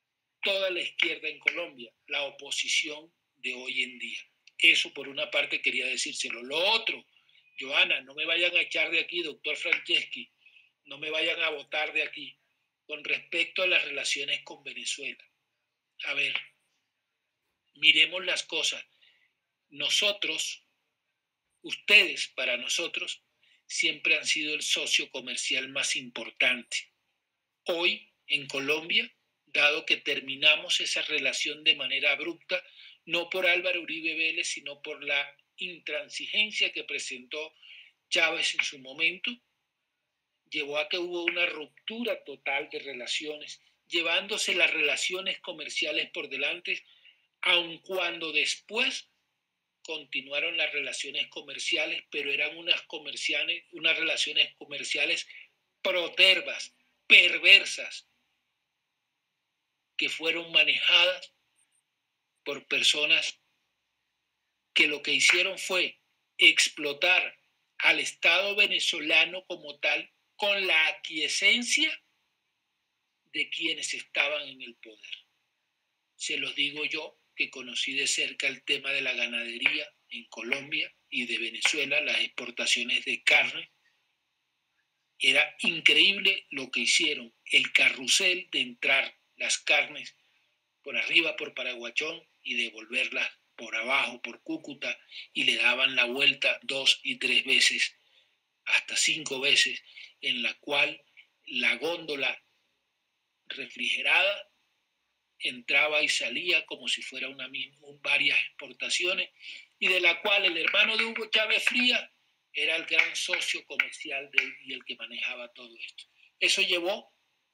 F: toda la izquierda en Colombia, la oposición de hoy en día. Eso por una parte quería decírselo. Lo otro, Johanna, no me vayan a echar de aquí, doctor Franceschi, no me vayan a votar de aquí, con respecto a las relaciones con Venezuela. A ver, miremos las cosas. Nosotros, ustedes para nosotros, siempre han sido el socio comercial más importante. Hoy, en Colombia, dado que terminamos esa relación de manera abrupta, no por Álvaro Uribe Vélez, sino por la intransigencia que presentó Chávez en su momento, llevó a que hubo una ruptura total de relaciones, llevándose las relaciones comerciales por delante, aun cuando después continuaron las relaciones comerciales, pero eran unas relaciones comerciales protervas, perversas, que fueron manejadas por personas que lo que hicieron fue explotar al Estado venezolano como tal con la aquiescencia de quienes estaban en el poder. Se los digo yo, que conocí de cerca el tema de la ganadería en Colombia y de Venezuela, las exportaciones de carne. Era increíble lo que hicieron, el carrusel de entrar las carnes por arriba por Paraguachón y devolverlas por abajo por Cúcuta, y le daban la vuelta 2 y 3 veces, hasta 5 veces, en la cual la góndola refrigerada entraba y salía como si fuera varias exportaciones, y de la cual el hermano de Hugo Chávez Frías era el gran socio comercial y el que manejaba todo esto. Eso llevó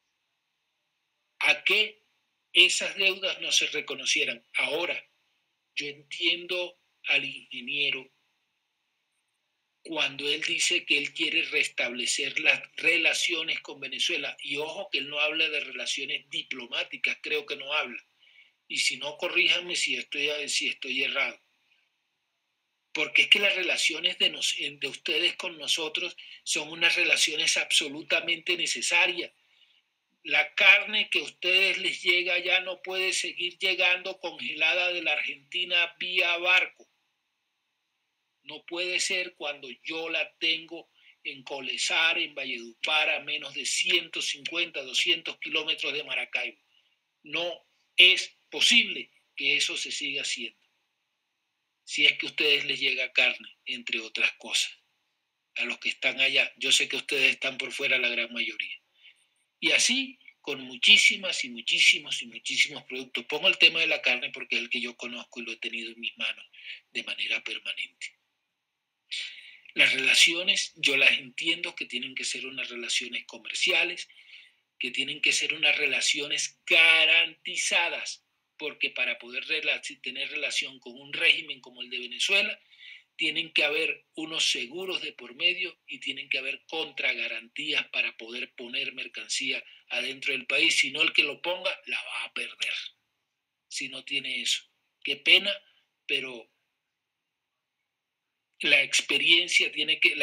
F: a que esas deudas no se reconocieran. Ahora, yo entiendo al ingeniero cuando él dice que él quiere restablecer las relaciones con Venezuela. Y ojo que él no habla de relaciones diplomáticas, creo que no habla. Y si no, corríjanme si estoy errado. Porque es que las relaciones de ustedes con nosotros son unas relaciones absolutamente necesarias. La carne que a ustedes les llega ya no puede seguir llegando congelada de la Argentina vía barco. No puede ser cuando yo la tengo en Colezar, en Valledupar, a menos de 150, 200 kilómetros de Maracaibo. No es posible que eso se siga haciendo. Si es que a ustedes les llega carne, entre otras cosas, a los que están allá. Yo sé que ustedes están por fuera la gran mayoría. Y así con muchísimos productos. Pongo el tema de la carne porque es el que yo conozco y lo he tenido en mis manos de manera permanente. Las relaciones, yo las entiendo que tienen que ser unas relaciones comerciales, que tienen que ser unas relaciones garantizadas, porque para poder tener relación con un régimen como el de Venezuela, tienen que haber unos seguros de por medio y tienen que haber contragarantías para poder poner mercancía adentro del país. Si no, el que lo ponga la va a perder. Si no tiene eso. Qué pena, pero la experiencia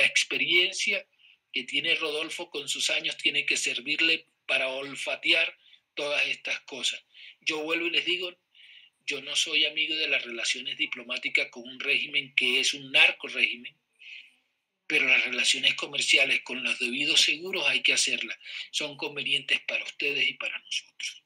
F: que tiene Rodolfo con sus años tiene que servirle para olfatear todas estas cosas. Yo vuelvo y les digo, yo no soy amigo de las relaciones diplomáticas con un régimen que es un narco-régimen, pero las relaciones comerciales con los debidos seguros hay que hacerlas. Son convenientes para ustedes y para nosotros.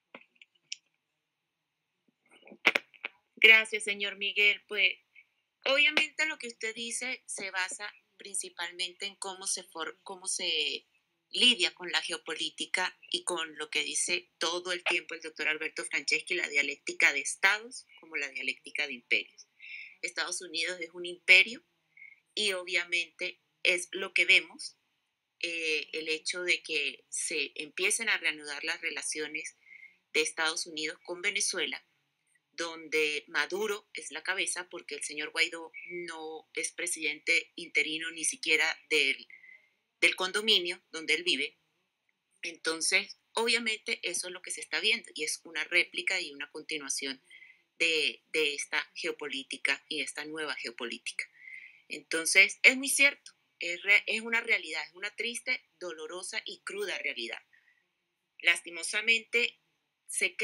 D: Gracias, señor Miguel. Pues obviamente lo que usted dice se basa principalmente en cómo se lidia con la geopolítica y con lo que dice todo el tiempo el doctor Alberto Franceschi, la dialéctica de estados como la dialéctica de imperios. Estados Unidos es un imperio y obviamente es lo que vemos, el hecho de que se empiecen a reanudar las relaciones de Estados Unidos con Venezuela, donde Maduro es la cabeza porque el señor Guaidó no es presidente interino ni siquiera del condominio donde él vive. Entonces, obviamente eso es lo que se está viendo y es una réplica y una continuación de esta geopolítica y esta nueva geopolítica. Entonces, es muy cierto, es una realidad, es una triste, dolorosa y cruda realidad. Lastimosamente, se cree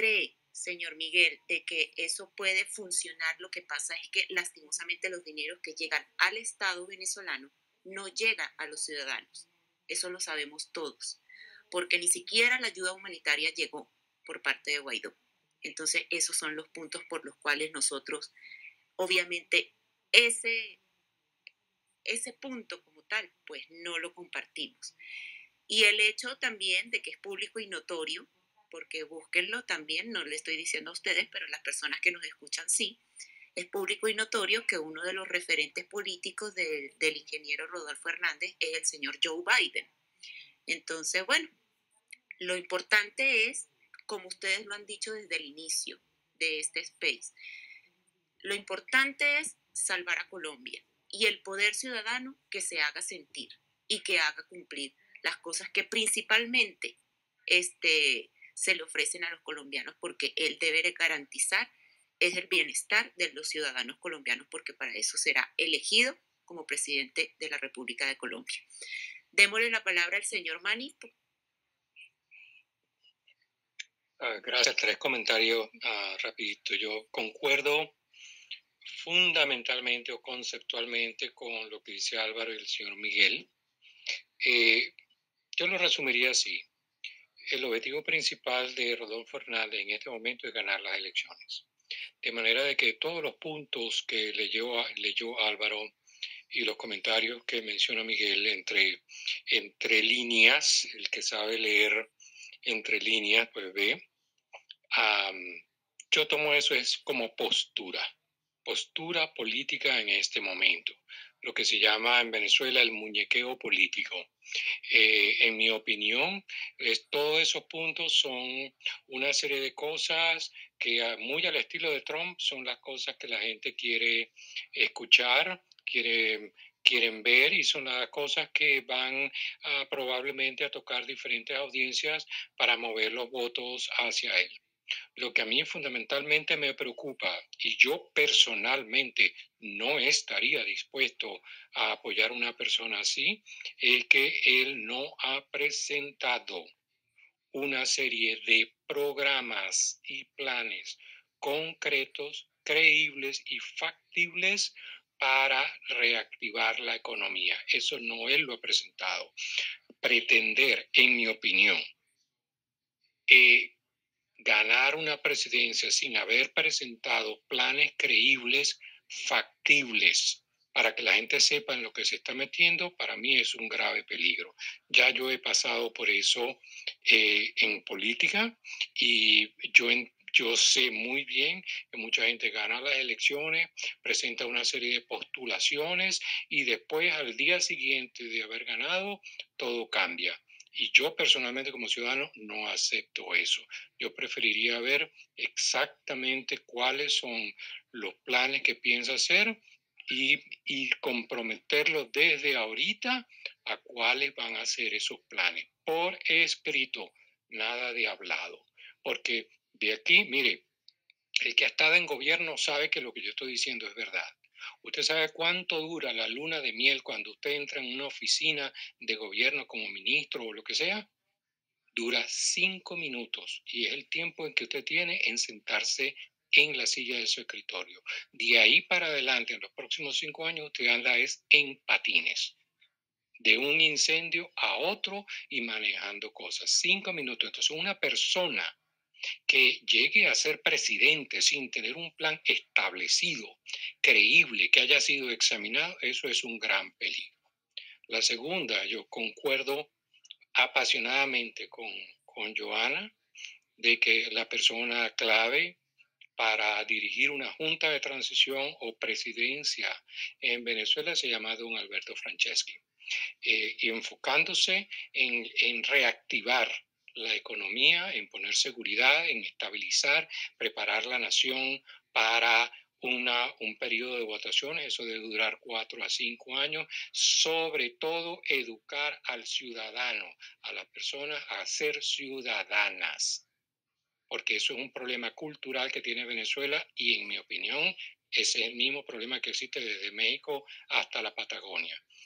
D: señor Miguel, de que eso puede funcionar. Lo que pasa es que lastimosamente los dineros que llegan al Estado venezolano no llegan a los ciudadanos. Eso lo sabemos todos, porque ni siquiera la ayuda humanitaria llegó por parte de Guaidó. Entonces, esos son los puntos por los cuales nosotros, obviamente, ese punto como tal, pues no lo compartimos. Y el hecho también de que es público y notorio, porque búsquenlo también, no le estoy diciendo a ustedes, pero las personas que nos escuchan sí, es público y notorio que uno de los referentes políticos del ingeniero Rodolfo Hernández es el señor Joe Biden. Entonces, bueno, lo importante es, como ustedes lo han dicho desde el inicio de este space, lo importante es salvar a Colombia y el poder ciudadano que se haga sentir y que haga cumplir las cosas que principalmente se le ofrecen a los colombianos, porque él debe garantizar es el bienestar de los ciudadanos colombianos, porque para eso será elegido como presidente de la República de Colombia. Démosle la palabra al señor Manny.
H: Gracias. 3 comentarios rapidito. Yo concuerdo fundamentalmente o conceptualmente con lo que dice Álvaro y el señor Miguel. Yo lo resumiría así. El objetivo principal de Rodolfo Hernández en este momento es ganar las elecciones. De manera de que todos los puntos que leyó Álvaro y los comentarios que menciona Miguel entre líneas, el que sabe leer entre líneas, pues ve. Yo tomo eso es como postura política en este momento, lo que se llama en Venezuela el muñequeo político. En mi opinión, todos esos puntos son una serie de cosas que muy al estilo de Trump son las cosas que la gente quiere escuchar, quieren ver, y son las cosas que van probablemente a tocar diferentes audiencias para mover los votos hacia él. Lo que a mí fundamentalmente me preocupa, y yo personalmente no estaría dispuesto a apoyar a una persona así, es que él no ha presentado una serie de programas y planes concretos, creíbles y factibles para reactivar la economía. Eso no él lo ha presentado. Pretender, en mi opinión, ganar una presidencia sin haber presentado planes creíbles, factibles, para que la gente sepa en lo que se está metiendo, para mí es un grave peligro. Ya yo he pasado por eso en política, y yo sé muy bien que mucha gente gana las elecciones, presenta una serie de postulaciones y después al día siguiente de haber ganado, todo cambia. Y yo personalmente como ciudadano no acepto eso. Yo preferiría ver exactamente cuáles son los planes que piensa hacer y comprometerlos desde ahorita a cuáles van a ser esos planes. Por escrito, nada de hablado. Porque de aquí, mire, el que ha estado en gobierno sabe que lo que yo estoy diciendo es verdad. ¿Usted sabe cuánto dura la luna de miel cuando usted entra en una oficina de gobierno como ministro o lo que sea? Dura 5 minutos, y es el tiempo en que usted tiene en sentarse en la silla de su escritorio. De ahí para adelante, en los próximos 5 años, usted anda en patines, de un incendio a otro y manejando cosas. 5 minutos. Entonces, una persona que llegue a ser presidente sin tener un plan establecido, creíble, que haya sido examinado, eso es un gran peligro. La segunda, yo concuerdo apasionadamente con Joana, de que la persona clave para dirigir una junta de transición o presidencia en Venezuela se llama don Alberto Franceschi, y enfocándose en reactivar la economía, en poner seguridad, en estabilizar, preparar la nación para un periodo de votaciones. Eso debe durar 4 a 5 años. Sobre todo, educar al ciudadano, a las personas a ser ciudadanas, porque eso es un problema cultural que tiene Venezuela, y en mi opinión ese es el mismo problema que existe desde México hasta la Patagonia.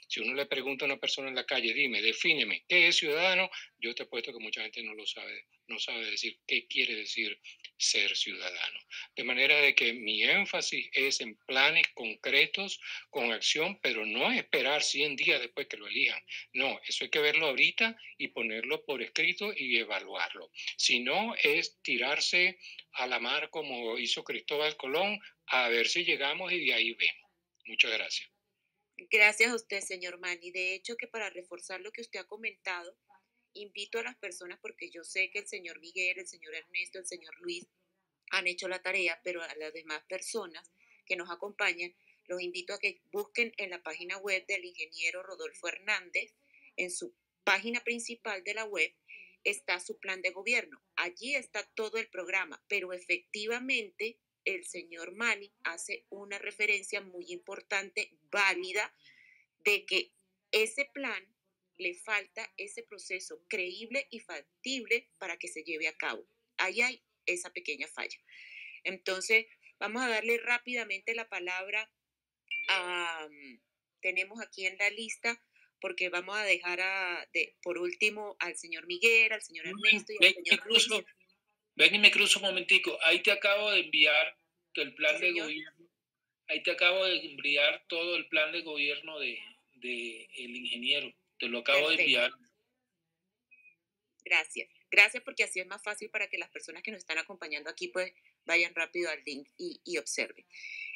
H: Si uno le pregunta a una persona en la calle, dime, defíneme, ¿qué es ciudadano? Yo te apuesto que mucha gente no lo sabe, no sabe decir qué quiere decir ser ciudadano. De manera de que mi énfasis es en planes concretos, con acción, pero no esperar 100 días después que lo elijan. No, eso hay que verlo ahorita y ponerlo por escrito y evaluarlo. Si no, es tirarse a la mar como hizo Cristóbal Colón, a ver si llegamos y de ahí vemos. Muchas gracias.
D: Gracias a usted, señor Manny. De hecho, que para reforzar lo que usted ha comentado, invito a las personas, porque yo sé que el señor Miguel, el señor Ernesto, el señor Luis han hecho la tarea, pero a las demás personas que nos acompañan, los invito a que busquen en la página web del ingeniero Rodolfo Hernández, en su página principal de la web, está su plan de gobierno. Allí está todo el programa, pero efectivamente el señor Manny hace una referencia muy importante, válida, de que ese plan le falta ese proceso creíble y factible para que se lleve a cabo. Ahí hay esa pequeña falla. Entonces, vamos a darle rápidamente la palabra a, tenemos aquí en la lista, porque vamos a dejar por último al señor Miguel, al señor Ernesto y al señor Luis.
F: Ven y me cruzo un momentico. Ahí te acabo de enviar el plan de gobierno. Ahí te acabo de enviar todo el plan de gobierno de el ingeniero. Te lo acabo de enviar.
D: Gracias. Gracias, porque así es más fácil para que las personas que nos están acompañando aquí pues vayan rápido al link y observen.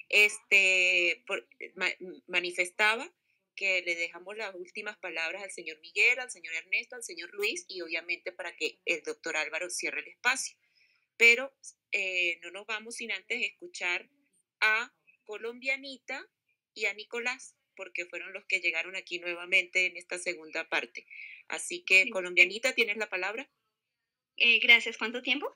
D: Manifestaba que le dejamos las últimas palabras al señor Miguel, al señor Ernesto, al señor Luis y obviamente para que el doctor Álvaro cierre el espacio. Pero no nos vamos sin antes escuchar a Colombianita y a Nicolás, porque fueron los que llegaron aquí nuevamente en esta segunda parte. Así que, sí. Colombianita, ¿tienes la palabra?
I: Gracias. ¿Cuánto tiempo?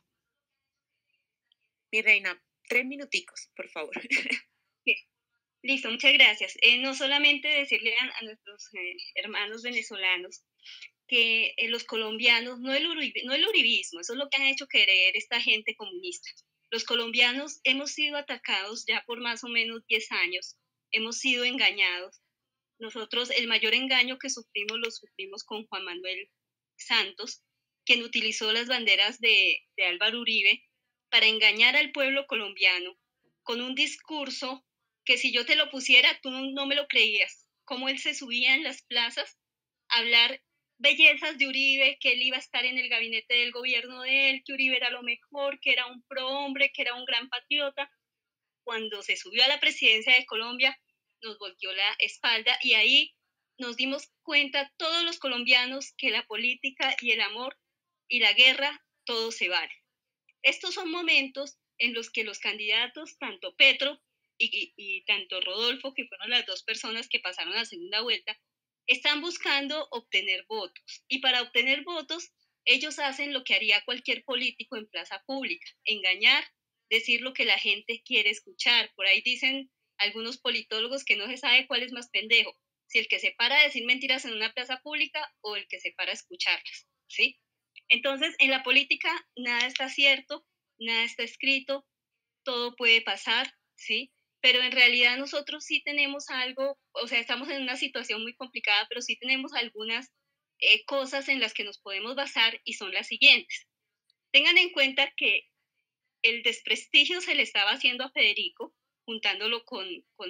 D: Mi reina, 3 minuticos, por favor.
I: Sí. Listo, muchas gracias. No solamente decirle a nuestros hermanos venezolanos que los colombianos, no el uribismo, eso es lo que han hecho querer esta gente comunista. Los colombianos hemos sido atacados ya por más o menos 10 años, hemos sido engañados. Nosotros el mayor engaño que sufrimos lo sufrimos con Juan Manuel Santos, quien utilizó las banderas de Álvaro Uribe para engañar al pueblo colombiano con un discurso que si yo te lo pusiera tú no me lo creías, como él se subía en las plazas a hablar bellezas de Uribe, que él iba a estar en el gabinete del gobierno de él, que Uribe era lo mejor, que era un prohombre, que era un gran patriota. Cuando se subió a la presidencia de Colombia, nos volteó la espalda y ahí nos dimos cuenta todos los colombianos que la política y el amor y la guerra, todo se vale. Estos son momentos en los que los candidatos, tanto Petro y tanto Rodolfo, que fueron las dos personas que pasaron a la segunda vuelta, están buscando obtener votos. Y para obtener votos, ellos hacen lo que haría cualquier político en plaza pública, engañar, decir lo que la gente quiere escuchar. Por ahí dicen algunos politólogos que no se sabe cuál es más pendejo, si el que se para a decir mentiras en una plaza pública o el que se para a escucharlas, ¿sí? Entonces, en la política nada está cierto, nada está escrito, todo puede pasar, ¿sí? Pero en realidad nosotros sí tenemos algo, o sea, estamos en una situación muy complicada, pero sí tenemos algunas cosas en las que nos podemos basar y son las siguientes. Tengan en cuenta que el desprestigio se le estaba haciendo a Federico, juntándolo con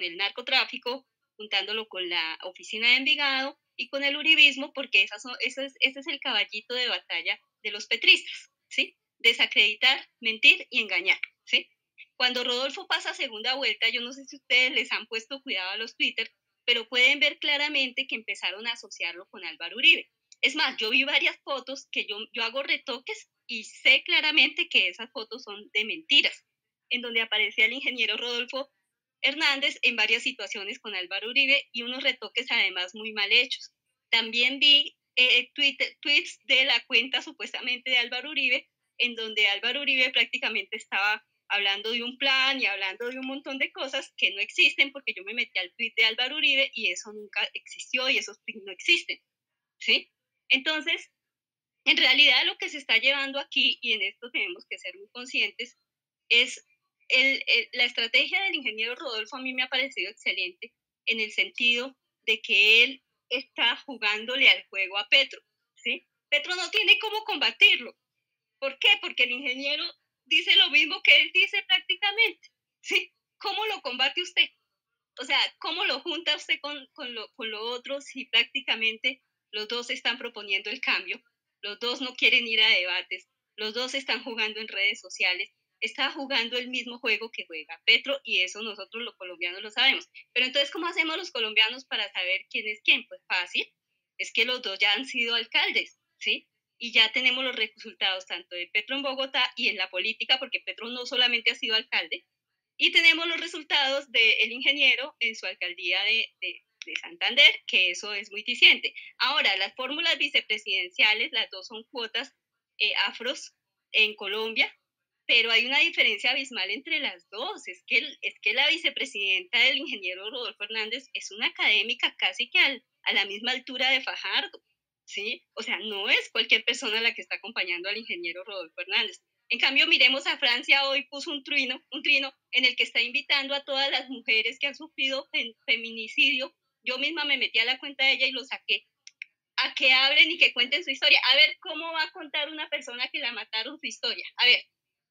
I: el narcotráfico, juntándolo con la oficina de Envigado y con el uribismo, porque ese es el caballito de batalla de los petristas, ¿sí? Desacreditar, mentir y engañar, ¿sí? Cuando Rodolfo pasa a segunda vuelta, yo no sé si ustedes les han puesto cuidado a los Twitter, pero pueden ver claramente que empezaron a asociarlo con Álvaro Uribe. Es más, yo vi varias fotos que yo hago retoques y sé claramente que esas fotos son de mentiras, en donde aparecía el ingeniero Rodolfo Hernández en varias situaciones con Álvaro Uribe y unos retoques además muy mal hechos. También vi tweets de la cuenta supuestamente de Álvaro Uribe, en donde Álvaro Uribe prácticamente estaba hablando de un plan y hablando de un montón de cosas que no existen, porque yo me metí al tweet de Álvaro Uribe y eso nunca existió y esos tweets no existen, ¿sí? Entonces, en realidad lo que se está llevando aquí, y en esto tenemos que ser muy conscientes, es la estrategia del ingeniero Rodolfo. A mí me ha parecido excelente en el sentido de que él está jugándole al juego a Petro, ¿sí? Petro no tiene cómo combatirlo. ¿Por qué? Porque el ingeniero dice lo mismo que él dice prácticamente, ¿sí? ¿Cómo lo combate usted? O sea, ¿cómo lo junta usted con lo otro si prácticamente los dos están proponiendo el cambio? Los dos no quieren ir a debates, los dos están jugando en redes sociales, está jugando el mismo juego que juega Petro y eso nosotros los colombianos lo sabemos. Pero entonces, ¿cómo hacemos los colombianos para saber quién es quién? Pues fácil, es que los dos ya han sido alcaldes, ¿sí? Y ya tenemos los resultados tanto de Petro en Bogotá y en la política, porque Petro no solamente ha sido alcalde, y tenemos los resultados del ingeniero en su alcaldía de Santander, que eso es muy diciente. Ahora, las fórmulas vicepresidenciales, las dos son cuotas afros en Colombia, pero hay una diferencia abismal entre las dos. Es que la vicepresidenta del ingeniero Rodolfo Hernández es una académica casi que a la misma altura de Fajardo, ¿sí? O sea, no es cualquier persona la que está acompañando al ingeniero Rodolfo Hernández. En cambio, miremos a Francia, hoy puso un trino en el que está invitando a todas las mujeres que han sufrido feminicidio. Yo misma me metí a la cuenta de ella y lo saqué, a que hablen y que cuenten su historia. A ver, ¿cómo va a contar una persona que la mataron su historia? A ver,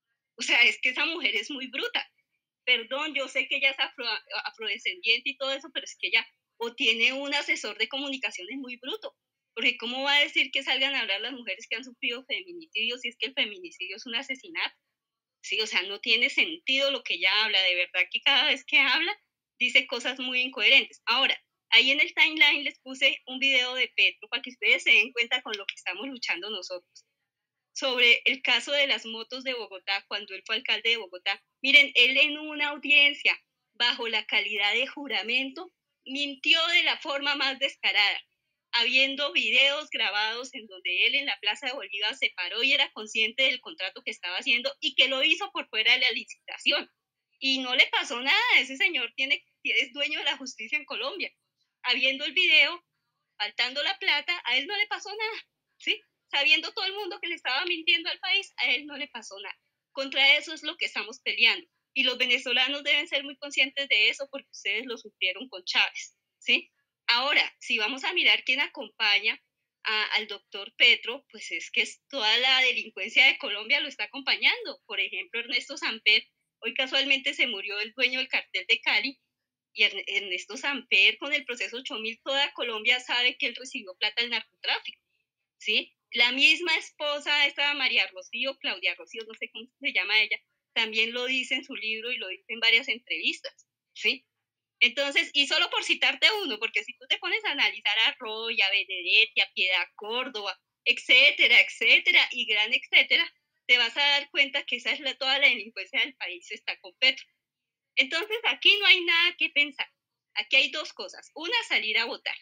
I: o sea, es que esa mujer es muy bruta. Perdón, yo sé que ella es afrodescendiente y todo eso, pero es que ella o tiene un asesor de comunicaciones muy bruto. Porque ¿cómo va a decir que salgan a hablar las mujeres que han sufrido feminicidio si es que el feminicidio es un asesinato? Sí, o sea, no tiene sentido lo que ella habla. De verdad que cada vez que habla dice cosas muy incoherentes. Ahora, ahí en el timeline les puse un video de Petro para que ustedes se den cuenta con lo que estamos luchando nosotros. Sobre el caso de las motos de Bogotá, cuando él fue alcalde de Bogotá. Miren, él en una audiencia, bajo la calidad de juramento, mintió de la forma más descarada, habiendo videos grabados en donde él en la Plaza de Bolívar se paró y era consciente del contrato que estaba haciendo y que lo hizo por fuera de la licitación. Y no le pasó nada, ese señor es dueño de la justicia en Colombia. Habiendo el video, faltando la plata, a él no le pasó nada, ¿sí? Sabiendo todo el mundo que le estaba mintiendo al país, a él no le pasó nada. Contra eso es lo que estamos peleando. Y los venezolanos deben ser muy conscientes de eso porque ustedes lo sufrieron con Chávez, ¿sí? Ahora, si vamos a mirar quién acompaña al doctor Petro, pues es que toda la delincuencia de Colombia lo está acompañando. Por ejemplo, Ernesto Samper, hoy casualmente se murió el dueño del cartel de Cali, y Ernesto Samper, con el proceso 8000, toda Colombia sabe que él recibió plata del narcotráfico, ¿sí? La misma esposa, esta María Rocío, Claudia Rocío, no sé cómo se llama ella, también lo dice en su libro y lo dice en varias entrevistas, ¿sí? Entonces, y solo por citarte uno, porque si tú te pones a analizar a Roy, a Benedetti, a Piedad Córdoba, etcétera, etcétera, y gran etcétera, te vas a dar cuenta que esa es toda la delincuencia del país está con Petro. Entonces, aquí no hay nada que pensar. Aquí hay dos cosas. Una, salir a votar.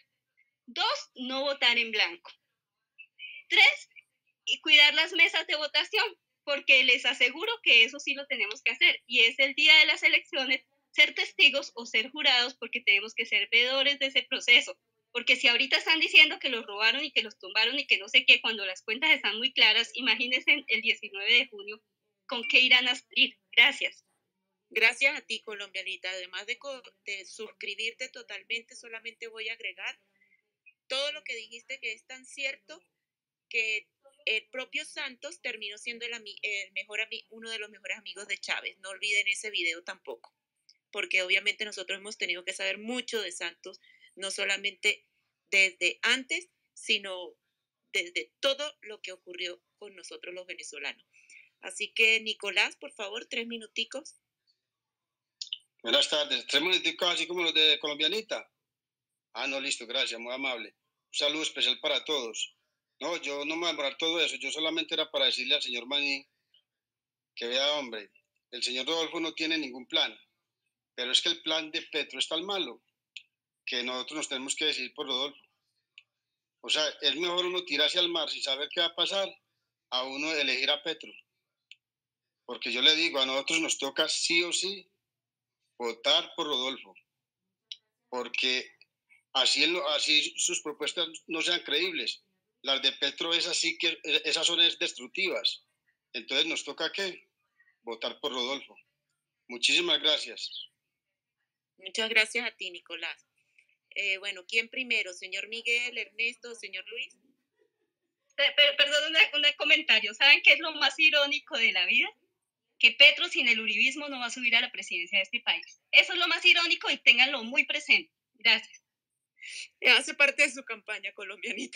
I: Dos, no votar en blanco. Tres, y cuidar las mesas de votación, porque les aseguro que eso sí lo tenemos que hacer. Y es el día de las elecciones, ser testigos o ser jurados, porque tenemos que ser veedores de ese proceso. Porque si ahorita están diciendo que los robaron y que los tumbaron y que no sé qué, cuando las cuentas están muy claras, imagínense el 19 de junio con qué irán a salir. Gracias.
D: Gracias a ti, colombianita. Además de suscribirte totalmente, solamente voy a agregar todo lo que dijiste, que es tan cierto, que el propio Santos terminó siendo uno de los mejores amigos de Chávez. No olviden ese video tampoco, porque obviamente nosotros hemos tenido que saber mucho de Santos, no solamente desde antes, sino desde todo lo que ocurrió con nosotros los venezolanos. Así que, Nicolás, por favor, 3 minuticos.
J: Buenas tardes. 3 minuticos así como los de colombianita. Ah, no, listo, gracias, muy amable. Un saludo especial para todos. No, yo no me voy a demorar todo eso. Yo solamente era para decirle al señor Maní que vea, hombre, el señor Rodolfo no tiene ningún plan. Pero es que el plan de Petro es tan malo que nosotros nos tenemos que decidir por Rodolfo. O sea, es mejor uno tirarse al mar sin saber qué va a pasar a uno elegir a Petro. Porque yo le digo, a nosotros nos toca sí o sí votar por Rodolfo. Porque así sus propuestas no sean creíbles. Las de Petro esas son destructivas. Entonces nos toca ¿qué? Votar por Rodolfo. Muchísimas gracias.
D: Muchas gracias a ti, Nicolás. Bueno, ¿quién primero? ¿Señor Miguel, Ernesto, señor Luis?
I: Perdón, un comentario. ¿Saben qué es lo más irónico de la vida? Que Petro sin el uribismo no va a subir a la presidencia de este país. Eso es lo más irónico y ténganlo muy presente. Gracias.
D: Hace parte de su campaña colombianita.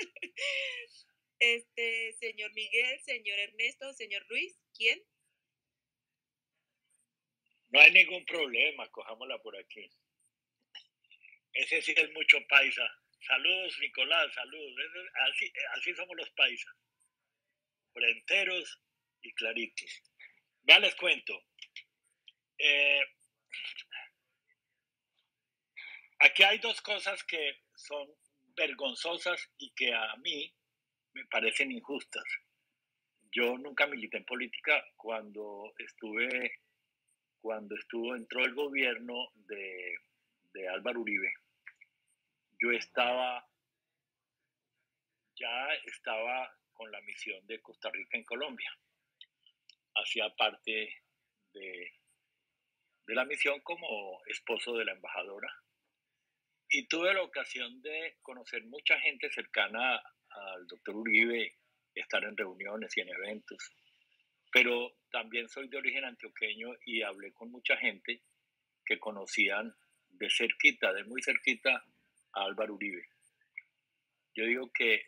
D: Señor Miguel, señor Ernesto, señor Luis, ¿quién?
C: No hay ningún problema, cojámosla por aquí. Ese sí es mucho paisa. Saludos, Nicolás, saludos. Así somos los paisas. Frenteros y claritos. Ya les cuento. Aquí hay dos cosas que son vergonzosas y que a mí me parecen injustas. Yo nunca milité en política. Cuando entró el gobierno de Álvaro Uribe, yo estaba con la misión de Costa Rica en Colombia. Hacía parte de la misión como esposo de la embajadora. Y tuve la ocasión de conocer mucha gente cercana al doctor Uribe, estar en reuniones y en eventos. Pero también soy de origen antioqueño y hablé con mucha gente que conocían de cerquita, de muy cerquita, a Álvaro Uribe. Yo digo que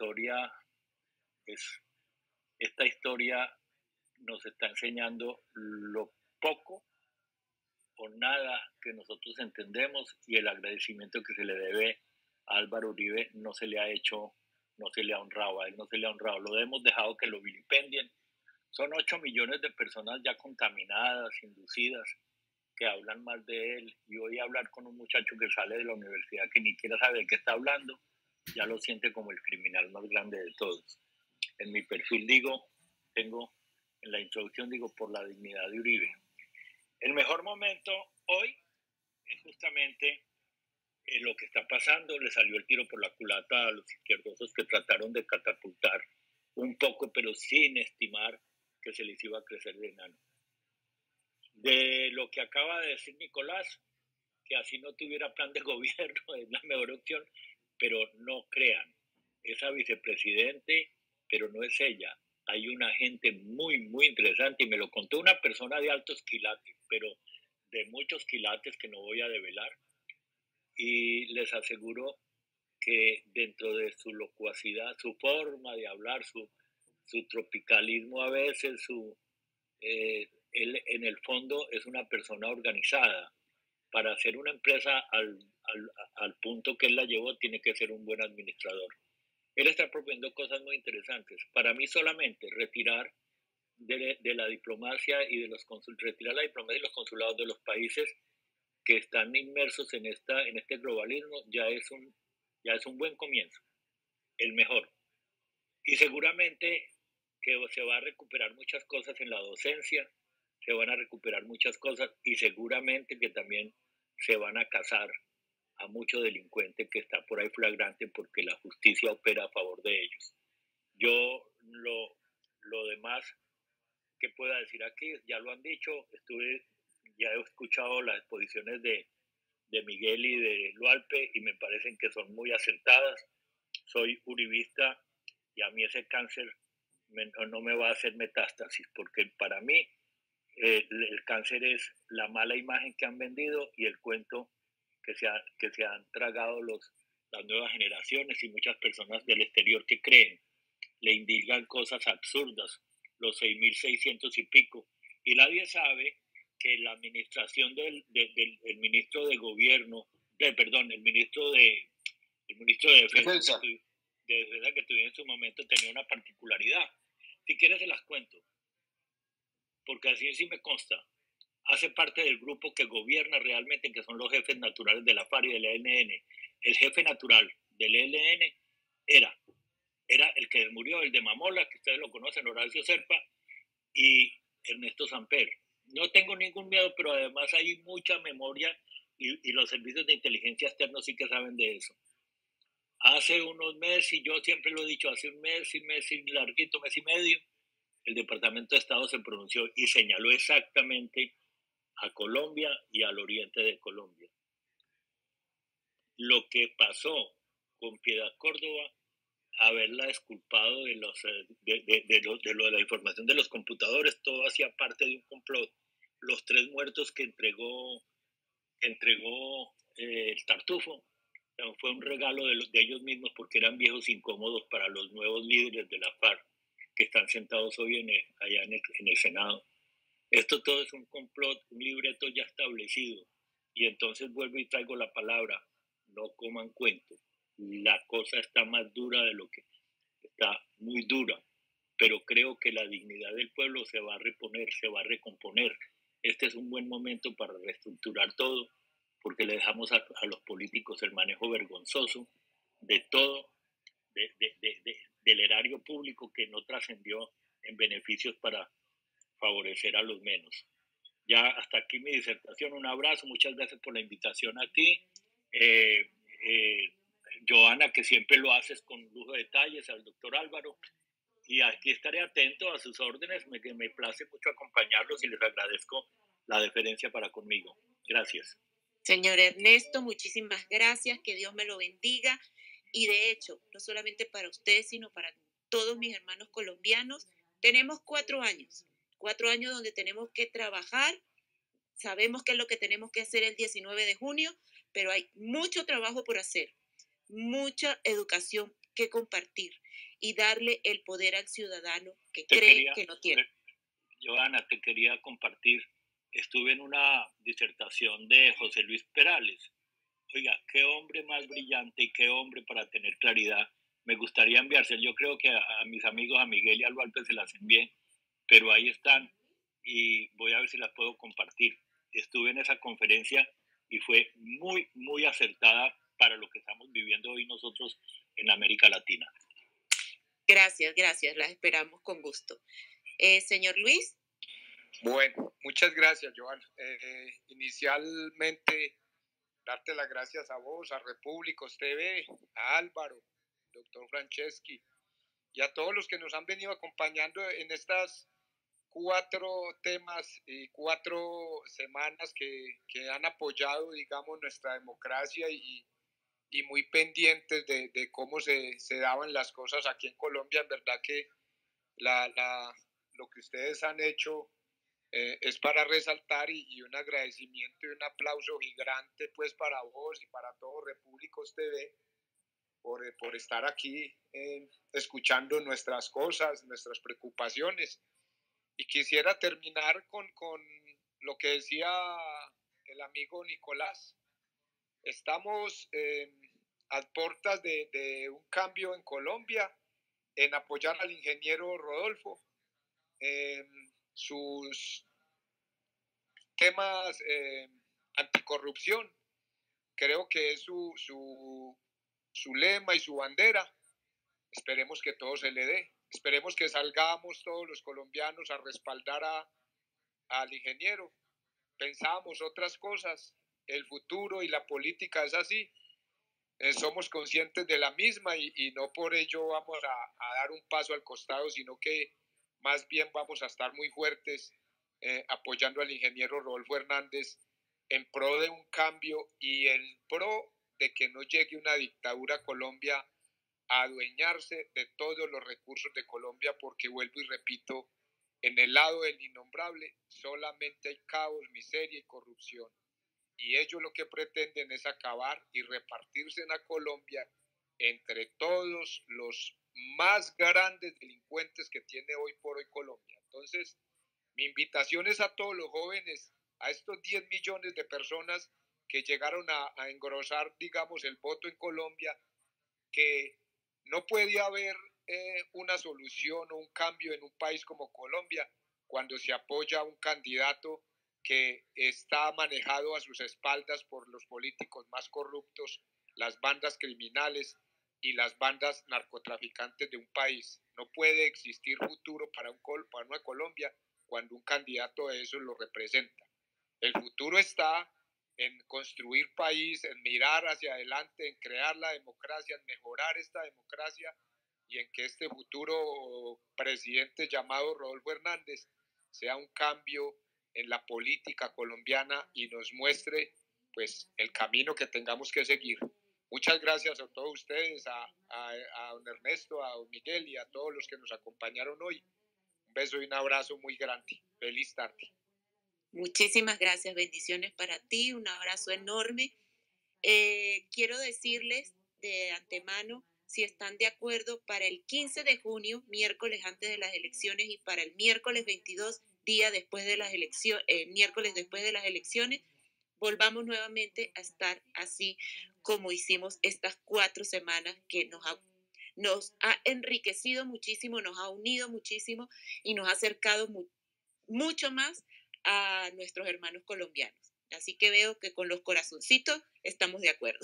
C: esta historia nos está enseñando lo poco o nada que nosotros entendemos, y el agradecimiento que se le debe a Álvaro Uribe no se le ha hecho, no se le ha honrado, a él no se le ha honrado, lo hemos dejado que lo vilipendien. Son 8 millones de personas ya contaminadas, inducidas, que hablan mal de él, y hoy hablar con un muchacho que sale de la universidad que ni siquiera sabe de qué está hablando, ya lo siente como el criminal más grande de todos. En mi perfil en la introducción digo, por la dignidad de Uribe. El mejor momento hoy es justamente lo que está pasando. Le salió el tiro por la culata a los izquierdosos que trataron de catapultar un poco, pero sin estimar que se les iba a crecer de enano. De lo que acaba de decir Nicolás, que así no tuviera plan de gobierno, es la mejor opción, pero no crean, esa vicepresidente, pero no es ella. Hay una gente muy, muy interesante, y me lo contó una persona de altos quilates, pero de muchos quilates que no voy a develar, y les aseguro que dentro de su locuacidad, su forma de hablar, su tropicalismo a veces, él en el fondo es una persona organizada. Para hacer una empresa al punto que él la llevó, tiene que ser un buen administrador. Él está proponiendo cosas muy interesantes. Para mí solamente retirar de la diplomacia y de retirar la diplomacia y los consulados de los países que están inmersos en este globalismo ya es un buen comienzo, el mejor. Y seguramente que se va a recuperar muchas cosas en la docencia, se van a recuperar muchas cosas, y seguramente que también se van a cazar a mucho delincuente que está por ahí flagrante, porque la justicia opera a favor de ellos. Yo lo demás que pueda decir aquí, ya lo han dicho, ya he escuchado las exposiciones de Miguel y de Lualpe, y me parecen que son muy acertadas. Soy uribista, y a mí ese cáncer no me va a hacer metástasis, porque para mí el cáncer es la mala imagen que han vendido y el cuento que se han tragado las nuevas generaciones y muchas personas del exterior que creen, le indican cosas absurdas, los 6.600 y pico, y nadie sabe que la administración del ministro de gobierno, el ministro de defensa que tuviera en su momento, tenía una particularidad. Si quieres se las cuento, porque así sí me consta. Hace parte del grupo que gobierna realmente, que son los jefes naturales de la FARC y del ELN. El jefe natural del ELN era el que murió, el de Mamola, que ustedes lo conocen, Horacio Serpa, y Ernesto Samper. No tengo ningún miedo, pero además hay mucha memoria, y los servicios de inteligencia externos sí que saben de eso. Hace unos meses, y yo siempre lo he dicho, hace un mes larguito, mes y medio, el Departamento de Estado se pronunció y señaló exactamente a Colombia y al oriente de Colombia. lo que pasó con Piedad Córdoba, haberla exculpado de la información de los computadores, todo hacía parte de un complot. Los 3 muertos que entregó el Tartufo, fue un regalo de ellos mismos, porque eran viejos incómodos para los nuevos líderes de la FARC que están sentados hoy allá en el Senado. Esto todo es un complot, un libreto ya establecido. Y entonces vuelvo y traigo la palabra: no coman cuento. La cosa está más dura de lo que está, muy dura, pero creo que la dignidad del pueblo se va a reponer, se va a recomponer. Este es un buen momento para reestructurar todo, porque le dejamos a los políticos el manejo vergonzoso de todo, del erario público, que no trascendió en beneficios para favorecer a los menos. Ya hasta aquí mi disertación. Un abrazo, muchas gracias por la invitación a ti. Joana, que siempre lo haces con lujo de detalles, al doctor Álvaro, y aquí estaré atento a sus órdenes, que me place mucho acompañarlos y les agradezco la deferencia para conmigo. Gracias.
D: Señor Ernesto, muchísimas gracias, que Dios me lo bendiga, y de hecho, no solamente para ustedes, sino para todos mis hermanos colombianos. Tenemos 4 años donde tenemos que trabajar. Sabemos qué es lo que tenemos que hacer el 19 de junio, pero hay mucho trabajo por hacer, mucha educación que compartir y darle el poder al ciudadano que cree que no tiene.
C: Joana, te quería compartir. Estuve en una disertación de José Luis Perales. Oiga, qué hombre más brillante y qué hombre para tener claridad. Me gustaría enviárselo. Yo creo que a mis amigos, a Miguel y a Lualpe, se las envié, pero ahí están y voy a ver si las puedo compartir. Estuve en esa conferencia y fue muy, muy acertada para lo que estamos viviendo hoy nosotros en América Latina.
D: Gracias, las esperamos con gusto. Señor Luis.
G: Bueno, muchas gracias, Joan. Inicialmente, darte las gracias a vos, a Repúblicos TV, a Álvaro, doctor Franceschi, y a todos los que nos han venido acompañando en estas 4 temas y 4 semanas que han apoyado, digamos, nuestra democracia y muy pendientes de cómo se daban las cosas aquí en Colombia. En verdad que lo que ustedes han hecho es para resaltar, y un agradecimiento y un aplauso gigante pues para vos y para todo Repúblicos TV por estar aquí escuchando nuestras cosas, nuestras preocupaciones. Y quisiera terminar con lo que decía el amigo Nicolás. Estamos a puertas de un cambio en Colombia, en apoyar al ingeniero Rodolfo, sus temas anticorrupción. Creo que es su lema y su bandera. Esperemos que todo se le dé. Esperemos que salgamos todos los colombianos a respaldar al ingeniero. Pensábamos otras cosas. El futuro y la política es así. Somos conscientes de la misma y no por ello vamos a dar un paso al costado, sino que más bien vamos a estar muy fuertes apoyando al ingeniero Rodolfo Hernández en pro de un cambio y en pro de que no llegue una dictadura a Colombia a adueñarse de todos los recursos de Colombia, porque vuelvo y repito, en el lado del innombrable solamente hay caos, miseria y corrupción. Y ellos lo que pretenden es acabar y repartirse en la Colombia entre todos los más grandes delincuentes que tiene hoy por hoy Colombia. Entonces, mi invitación es a todos los jóvenes, a estos 10 millones de personas que llegaron a engrosar, digamos, el voto en Colombia, que no puede haber una solución o un cambio en un país como Colombia cuando se apoya a un candidato que está manejado a sus espaldas por los políticos más corruptos, las bandas criminales y las bandas narcotraficantes de un país. No puede existir futuro para una Colombia cuando un candidato de esos lo representa. El futuro está en construir país, en mirar hacia adelante, en crear la democracia, en mejorar esta democracia y en que este futuro presidente llamado Rodolfo Hernández sea un cambio en la política colombiana y nos muestre pues el camino que tengamos que seguir. Muchas gracias a todos ustedes, a don Ernesto, a don Miguel y a todos los que nos acompañaron hoy. Un beso y un abrazo muy grande. Feliz tarde.
D: Muchísimas gracias, bendiciones para ti, un abrazo enorme. Quiero decirles de antemano si están de acuerdo para el 15 de junio, miércoles antes de las elecciones, y para el miércoles 22, día después de las elecciones, miércoles después de las elecciones, volvamos nuevamente a estar así como hicimos estas 4 semanas que nos ha enriquecido muchísimo, nos ha unido muchísimo y nos ha acercado mucho más a nuestros hermanos colombianos. Así que veo que con los corazoncitos estamos de acuerdo.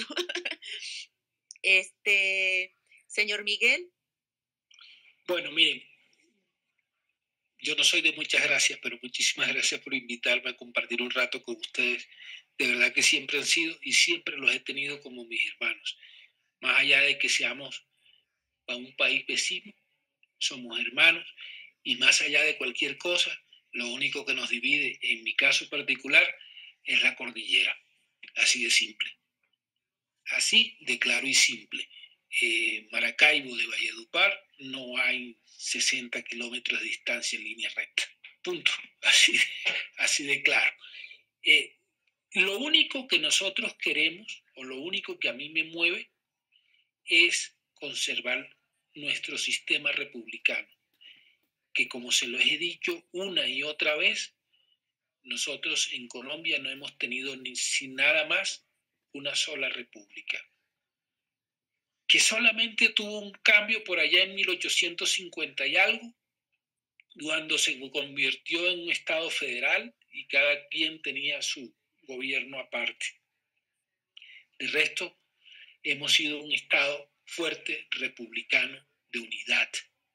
D: Señor Miguel.
F: Bueno, miren, yo no soy de muchas gracias, pero muchísimas gracias por invitarme a compartir un rato con ustedes. De verdad que siempre han sido y siempre los he tenido como mis hermanos. Más allá de que seamos a un país vecino, somos hermanos, y más allá de cualquier cosa, lo único que nos divide, en mi caso particular, es la cordillera. Así de simple. Así de claro y simple. Maracaibo de Valledupar no hay 60 kilómetros de distancia en línea recta. Punto. Así de claro. Lo único que nosotros queremos, o lo único que a mí me mueve, es conservar nuestro sistema republicano, que como se lo he dicho una y otra vez, nosotros en Colombia no hemos tenido ni sin nada más una sola república, que solamente tuvo un cambio por allá en 1850 y algo, cuando se convirtió en un estado federal y cada quien tenía su gobierno aparte. De resto, hemos sido un estado fuerte, republicano, de unidad.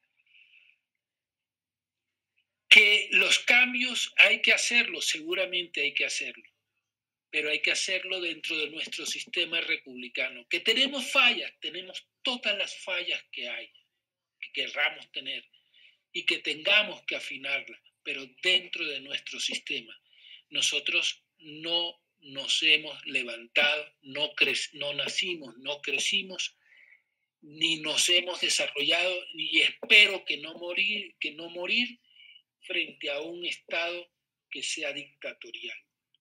F: Que los cambios hay que hacerlos, seguramente hay que hacerlo, pero hay que hacerlo dentro de nuestro sistema republicano. Que tenemos fallas, tenemos todas las fallas que hay, que querramos tener, y que tengamos que afinarlas, pero dentro de nuestro sistema. Nosotros no nos hemos levantado, no nacimos, no crecimos, ni nos hemos desarrollado, ni espero que no morir frente a un Estado que sea dictatorial.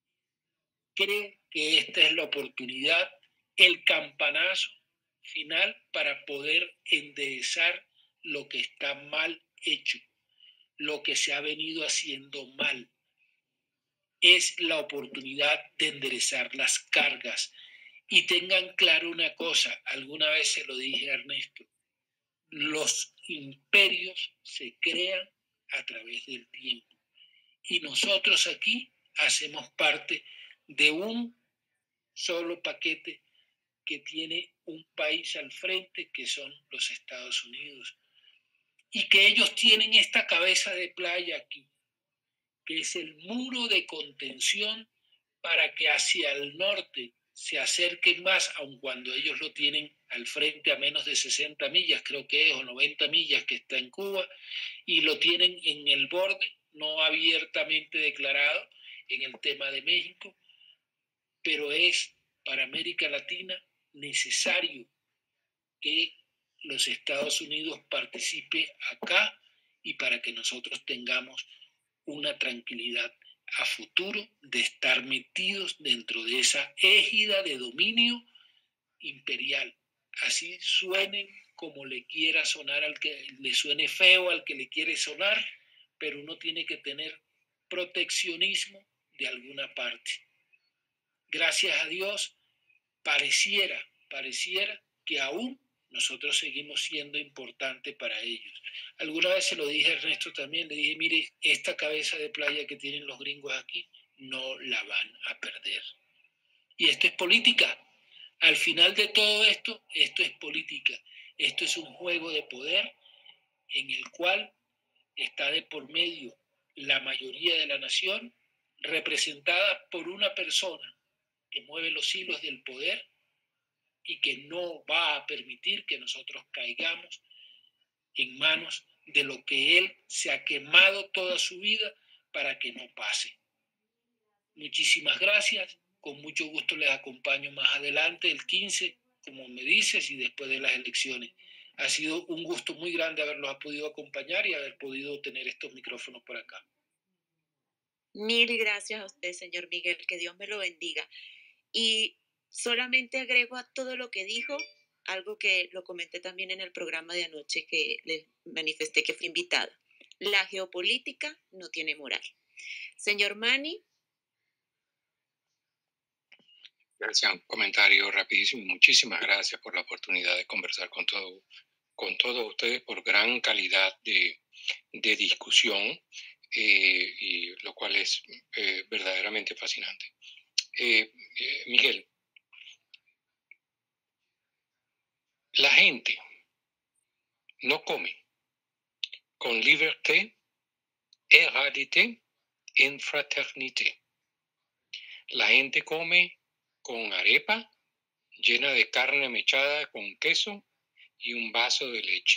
F: Creo que esta es la oportunidad, el campanazo final para poder enderezar lo que está mal hecho, lo que se ha venido haciendo mal. Es la oportunidad de enderezar las cargas. Y tengan claro una cosa, alguna vez se lo dije a Ernesto, los imperios se crean a través del tiempo. Y nosotros aquí hacemos parte de un solo paquete que tiene un país al frente, que son los Estados Unidos. Y que ellos tienen esta cabeza de playa aquí, que es el muro de contención para que hacia el norte se acerquen más, aun cuando ellos lo tienen al frente a menos de 60 millas, creo que es, o 90 millas que está en Cuba, y lo tienen en el borde, no abiertamente declarado en el tema de México, pero es para América Latina necesario que los Estados Unidos participe acá y para que nosotros tengamos una tranquilidad a futuro de estar metidos dentro de esa égida de dominio imperial. Así suenen como le quiera sonar, al que le suene feo, al que le quiere sonar, pero uno tiene que tener proteccionismo de alguna parte. Gracias a Dios, pareciera que aún nosotros seguimos siendo importantes para ellos. Alguna vez se lo dije a Ernesto también, le dije, mire, esta cabeza de playa que tienen los gringos aquí, no la van a perder. Y esto es política. Al final de todo esto es política. Esto es un juego de poder en el cual está de por medio la mayoría de la nación, representada por una persona que mueve los hilos del poder y que no va a permitir que nosotros caigamos en manos de lo que él se ha quemado toda su vida para que no pase. Muchísimas gracias. Con mucho gusto les acompaño más adelante, el 15, como me dices, y después de las elecciones. Ha sido un gusto muy grande haberlos podido acompañar y haber podido tener estos micrófonos por acá.
D: Mil gracias a usted, señor Miguel, que Dios me lo bendiga. Y solamente agrego a todo lo que dijo algo que lo comenté también en el programa de anoche que les manifesté que fui invitada. La geopolítica no tiene moral. Señor Manny.
H: Gracias, un comentario rapidísimo. Muchísimas gracias por la oportunidad de conversar con todos ustedes, por gran calidad de discusión, y lo cual es verdaderamente fascinante. Miguel, la gente no come con liberté, égalité, en fraternité. La gente come con arepa llena de carne mechada con queso y un vaso de leche.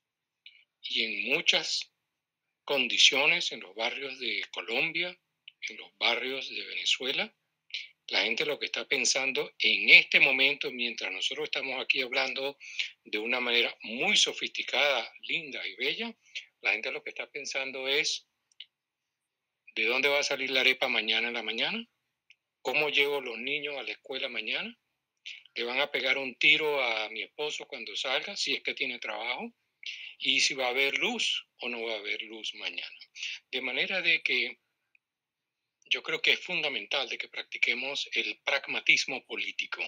H: Y en muchas condiciones, en los barrios de Colombia, en los barrios de Venezuela, la gente lo que está pensando en este momento, mientras nosotros estamos aquí hablando de una manera muy sofisticada, linda y bella, la gente lo que está pensando es: ¿de dónde va a salir la arepa mañana en la mañana? ¿Cómo llevo los niños a la escuela mañana? ¿Le van a pegar un tiro a mi esposo cuando salga, si es que tiene trabajo? ¿Y si va a haber luz o no va a haber luz mañana? De manera de que yo creo que es fundamental de que practiquemos el pragmatismo político.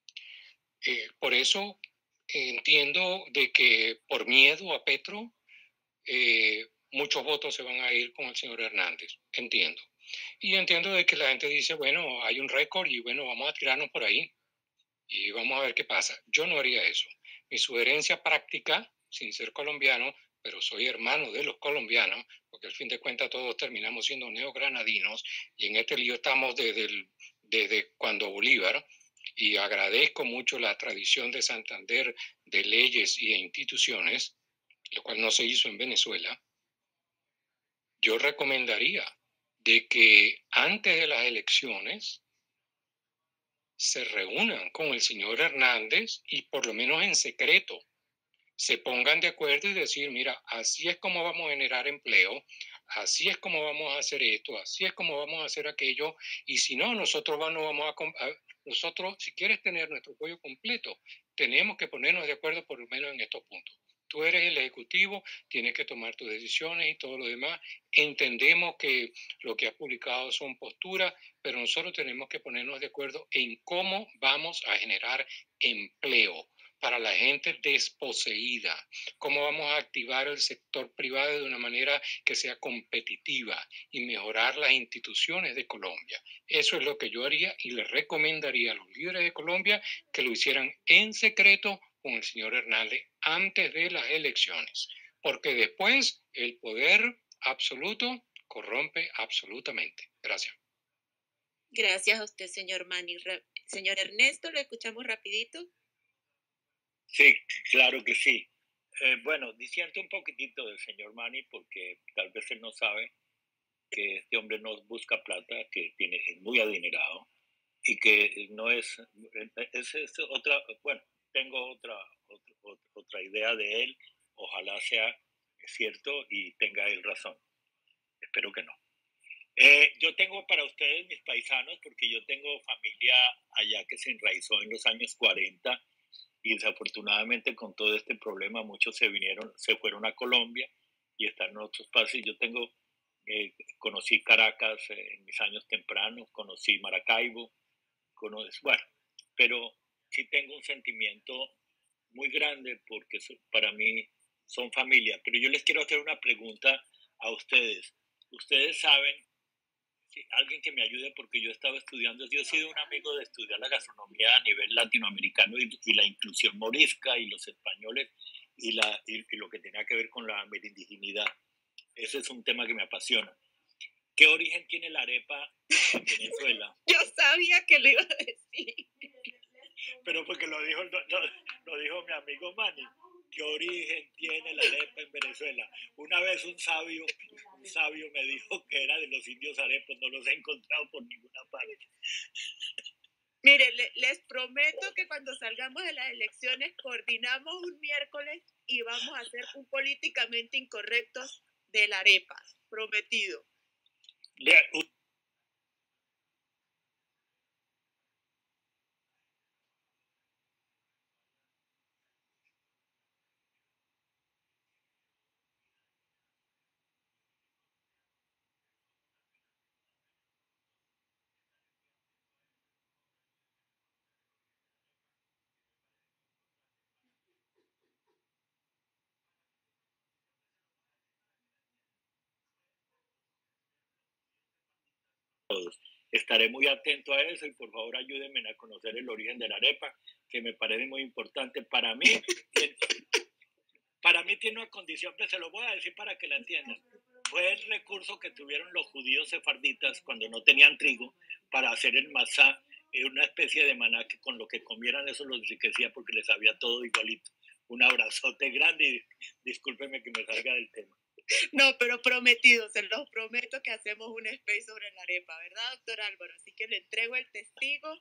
H: Por eso entiendo de que por miedo a Petro, muchos votos se van a ir con el señor Hernández. Entiendo. Y entiendo de que la gente dice, bueno, hay un récord y bueno, vamos a tirarnos por ahí y vamos a ver qué pasa. Yo no haría eso. Mi sugerencia práctica, sin ser colombiano, pero soy hermano de los colombianos, porque al fin de cuentas todos terminamos siendo neogranadinos, y en este lío estamos desde cuando Bolívar, y agradezco mucho la tradición de Santander de leyes y de instituciones, lo cual no se hizo en Venezuela. Yo recomendaría de que antes de las elecciones se reúnan con el señor Hernández y por lo menos en secreto se pongan de acuerdo y decir, mira, así es como vamos a generar empleo, así es como vamos a hacer esto, así es como vamos a hacer aquello, y si no, nosotros nosotros, si quieres tener nuestro apoyo completo, tenemos que ponernos de acuerdo por lo menos en estos puntos. Tú eres el ejecutivo, tienes que tomar tus decisiones y todo lo demás. Entendemos que lo que has publicado son posturas, pero nosotros tenemos que ponernos de acuerdo en cómo vamos a generar empleo para la gente desposeída, cómo vamos a activar el sector privado de una manera que sea competitiva y mejorar las instituciones de Colombia. Eso es lo que yo haría y le recomendaría a los líderes de Colombia que lo hicieran en secreto con el señor Hernández antes de las elecciones, porque después el poder absoluto corrompe absolutamente. Gracias.
D: Gracias a usted, señor Manny. Señor Ernesto, ¿lo escuchamos rapidito?
C: Sí, claro que sí. Bueno, disiento un poquitito del señor Manny porque tal vez él no sabe que este hombre no busca plata, que es muy adinerado y que no es otra, bueno, tengo otra idea de él, ojalá sea cierto y tenga él razón, espero que no. Yo tengo para ustedes, mis paisanos, porque yo tengo familia allá que se enraizó en los años 40 y desafortunadamente con todo este problema muchos se fueron a Colombia y están en otros países. Yo conocí Caracas en mis años tempranos, conocí Maracaibo, bueno, pero sí tengo un sentimiento muy grande porque para mí son familia. Pero yo les quiero hacer una pregunta a ustedes. Ustedes saben, alguien que me ayude porque yo estaba estudiando, yo he sido un amigo de estudiar la gastronomía a nivel latinoamericano y la inclusión morisca y los españoles y lo que tenía que ver con la amerindigenidad. Ese es un tema que me apasiona. ¿Qué origen tiene la arepa en Venezuela?
D: Yo sabía que lo iba a decir.
C: Pero porque lo dijo mi amigo Manny. ¿Qué origen tiene la arepa en Venezuela? Una vez un sabio me dijo que era de los indios arepos, no los he encontrado por ninguna parte.
D: Mire, les prometo que cuando salgamos de las elecciones coordinamos un miércoles y vamos a hacer un políticamente incorrectos de la arepa. Prometido.
C: Estaré muy atento a eso y por favor ayúdenme a conocer el origen de la arepa, que me parece muy importante para mí. Para mí tiene una condición, pero se lo voy a decir para que la entiendan. Fue el recurso que tuvieron los judíos sefarditas cuando no tenían trigo para hacer el masá, una especie de maná que con lo que comieran eso los enriquecía porque les sabía todo igualito. Un abrazote grande y discúlpeme que me salga del tema.
D: No, pero prometido, se los prometo que hacemos un space sobre la arepa, ¿verdad, doctor Álvaro? Así que le entrego el testigo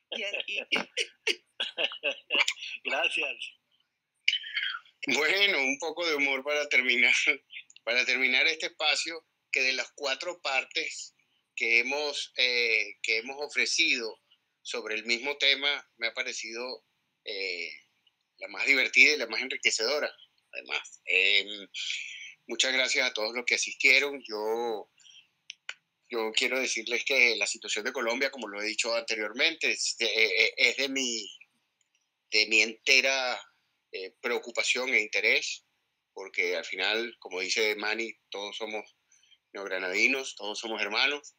C: Gracias.
E: Bueno, un poco de humor para terminar este espacio, que de las 4 partes que hemos ofrecido sobre el mismo tema, me ha parecido la más divertida y la más enriquecedora, además. Muchas gracias a todos los que asistieron. Yo quiero decirles que la situación de Colombia, como lo he dicho anteriormente, es de mi entera preocupación e interés, porque al final, como dice Manny, todos somos neogranadinos, todos somos hermanos.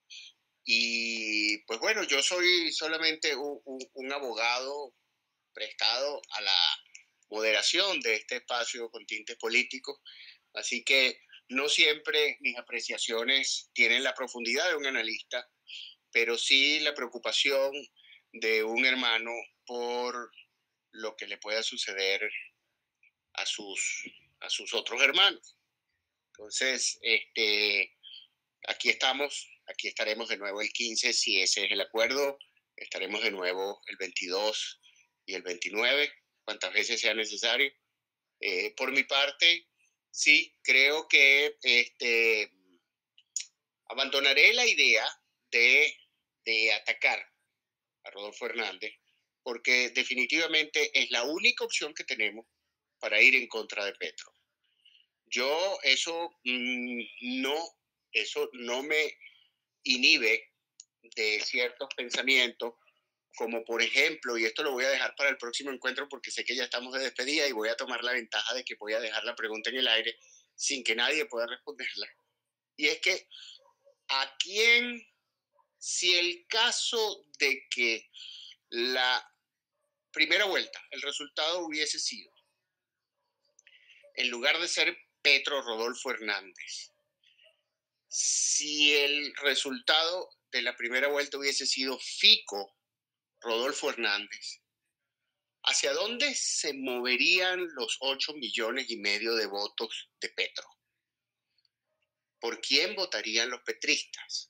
E: Y pues bueno, yo soy solamente un abogado prestado a la moderación de este espacio con tintes políticos. Así que no siempre mis apreciaciones tienen la profundidad de un analista, pero sí la preocupación de un hermano por lo que le pueda suceder a sus otros hermanos. Entonces, aquí estaremos de nuevo el 15, si ese es el acuerdo. Estaremos de nuevo el 22 y el 29, cuantas veces sea necesario. Por mi parte, sí, creo que abandonaré la idea de atacar a Rodolfo Hernández, porque definitivamente es la única opción que tenemos para ir en contra de Petro. Eso no me inhibe de ciertos pensamientos, como por ejemplo, y esto lo voy a dejar para el próximo encuentro porque sé que ya estamos de despedida y voy a tomar la ventaja de que voy a dejar la pregunta en el aire sin que nadie pueda responderla. Y es que, ¿a quién, si el caso de que la primera vuelta, el resultado hubiese sido, en lugar de ser Petro Rodolfo Hernández, si el resultado de la primera vuelta hubiese sido Fico Rodolfo Hernández, ¿hacia dónde se moverían los 8,5 millones de votos de Petro? ¿Por quién votarían los petristas?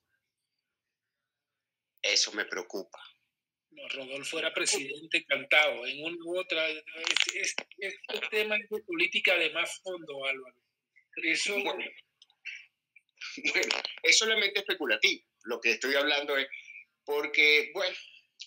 E: Eso me preocupa.
F: No, Rodolfo era presidente cantado, en una u otra. Este tema es de política de más fondo, Álvaro. Eso...
E: Bueno, es solamente especulativo. Lo que estoy hablando es porque, bueno,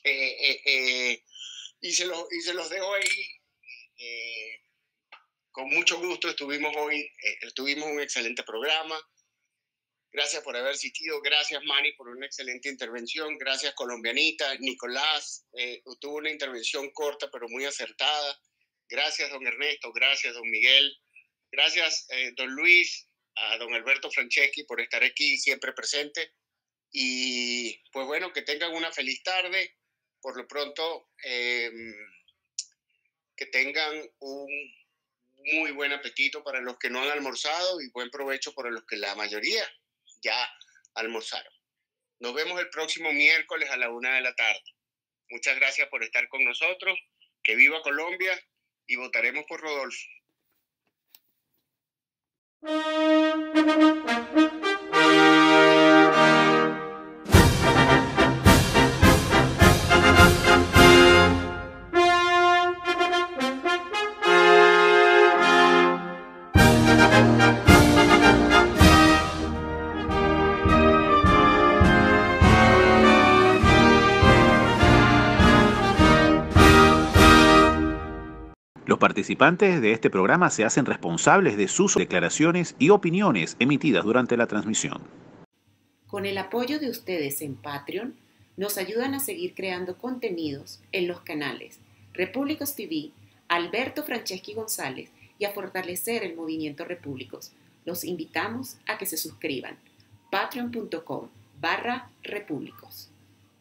E: y se los dejo ahí. Con mucho gusto tuvimos un excelente programa. Gracias por haber asistido. Gracias, Manny, por una excelente intervención. Gracias, colombianita. Nicolás tuvo una intervención corta, pero muy acertada. Gracias, don Ernesto. Gracias, don Miguel. Gracias, don Luis, a don Alberto Franceschi por estar aquí siempre presente. Y pues bueno, que tengan una feliz tarde. Por lo pronto, que tengan un muy buen apetito para los que no han almorzado y buen provecho para los que la mayoría ya almorzaron. Nos vemos el próximo miércoles a la 1:00 p.m. Muchas gracias por estar con nosotros. Que viva Colombia y votaremos por Rodolfo.
B: Los participantes de este programa se hacen responsables de sus declaraciones y opiniones emitidas durante la transmisión.
A: Con el apoyo de ustedes en Patreon, nos ayudan a seguir creando contenidos en los canales Repúblicos TV, Alberto Franceschi González y a fortalecer el movimiento Repúblicos. Los invitamos a que se suscriban. patreon.com/repúblicos.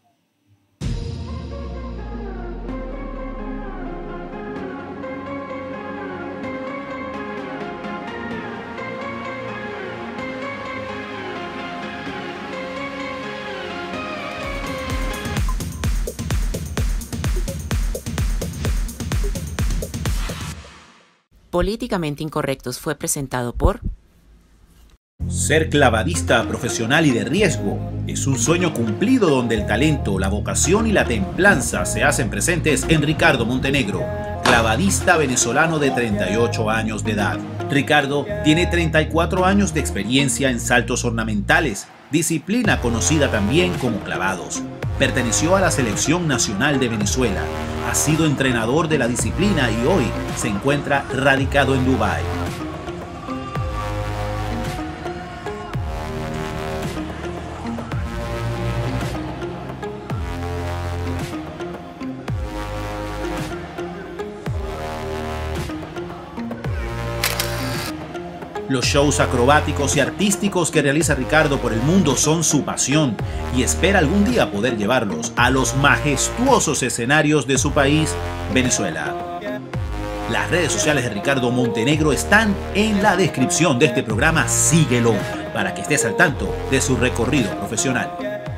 A: Políticamente Incorrectos fue presentado por...
B: Ser clavadista profesional y de riesgo es un sueño cumplido donde el talento, la vocación y la templanza se hacen presentes en Ricardo Montenegro, clavadista venezolano de 38 años de edad. Ricardo tiene 34 años de experiencia en saltos ornamentales, disciplina conocida también como clavados. Perteneció a la Selección Nacional de Venezuela, ha sido entrenador de la disciplina y hoy se encuentra radicado en Dubái. Los shows acrobáticos y artísticos que realiza Ricardo por el mundo son su pasión y espera algún día poder llevarlos a los majestuosos escenarios de su país, Venezuela. Las redes sociales de Ricardo Montenegro están en la descripción de este programa. Síguelo para que estés al tanto de su recorrido profesional.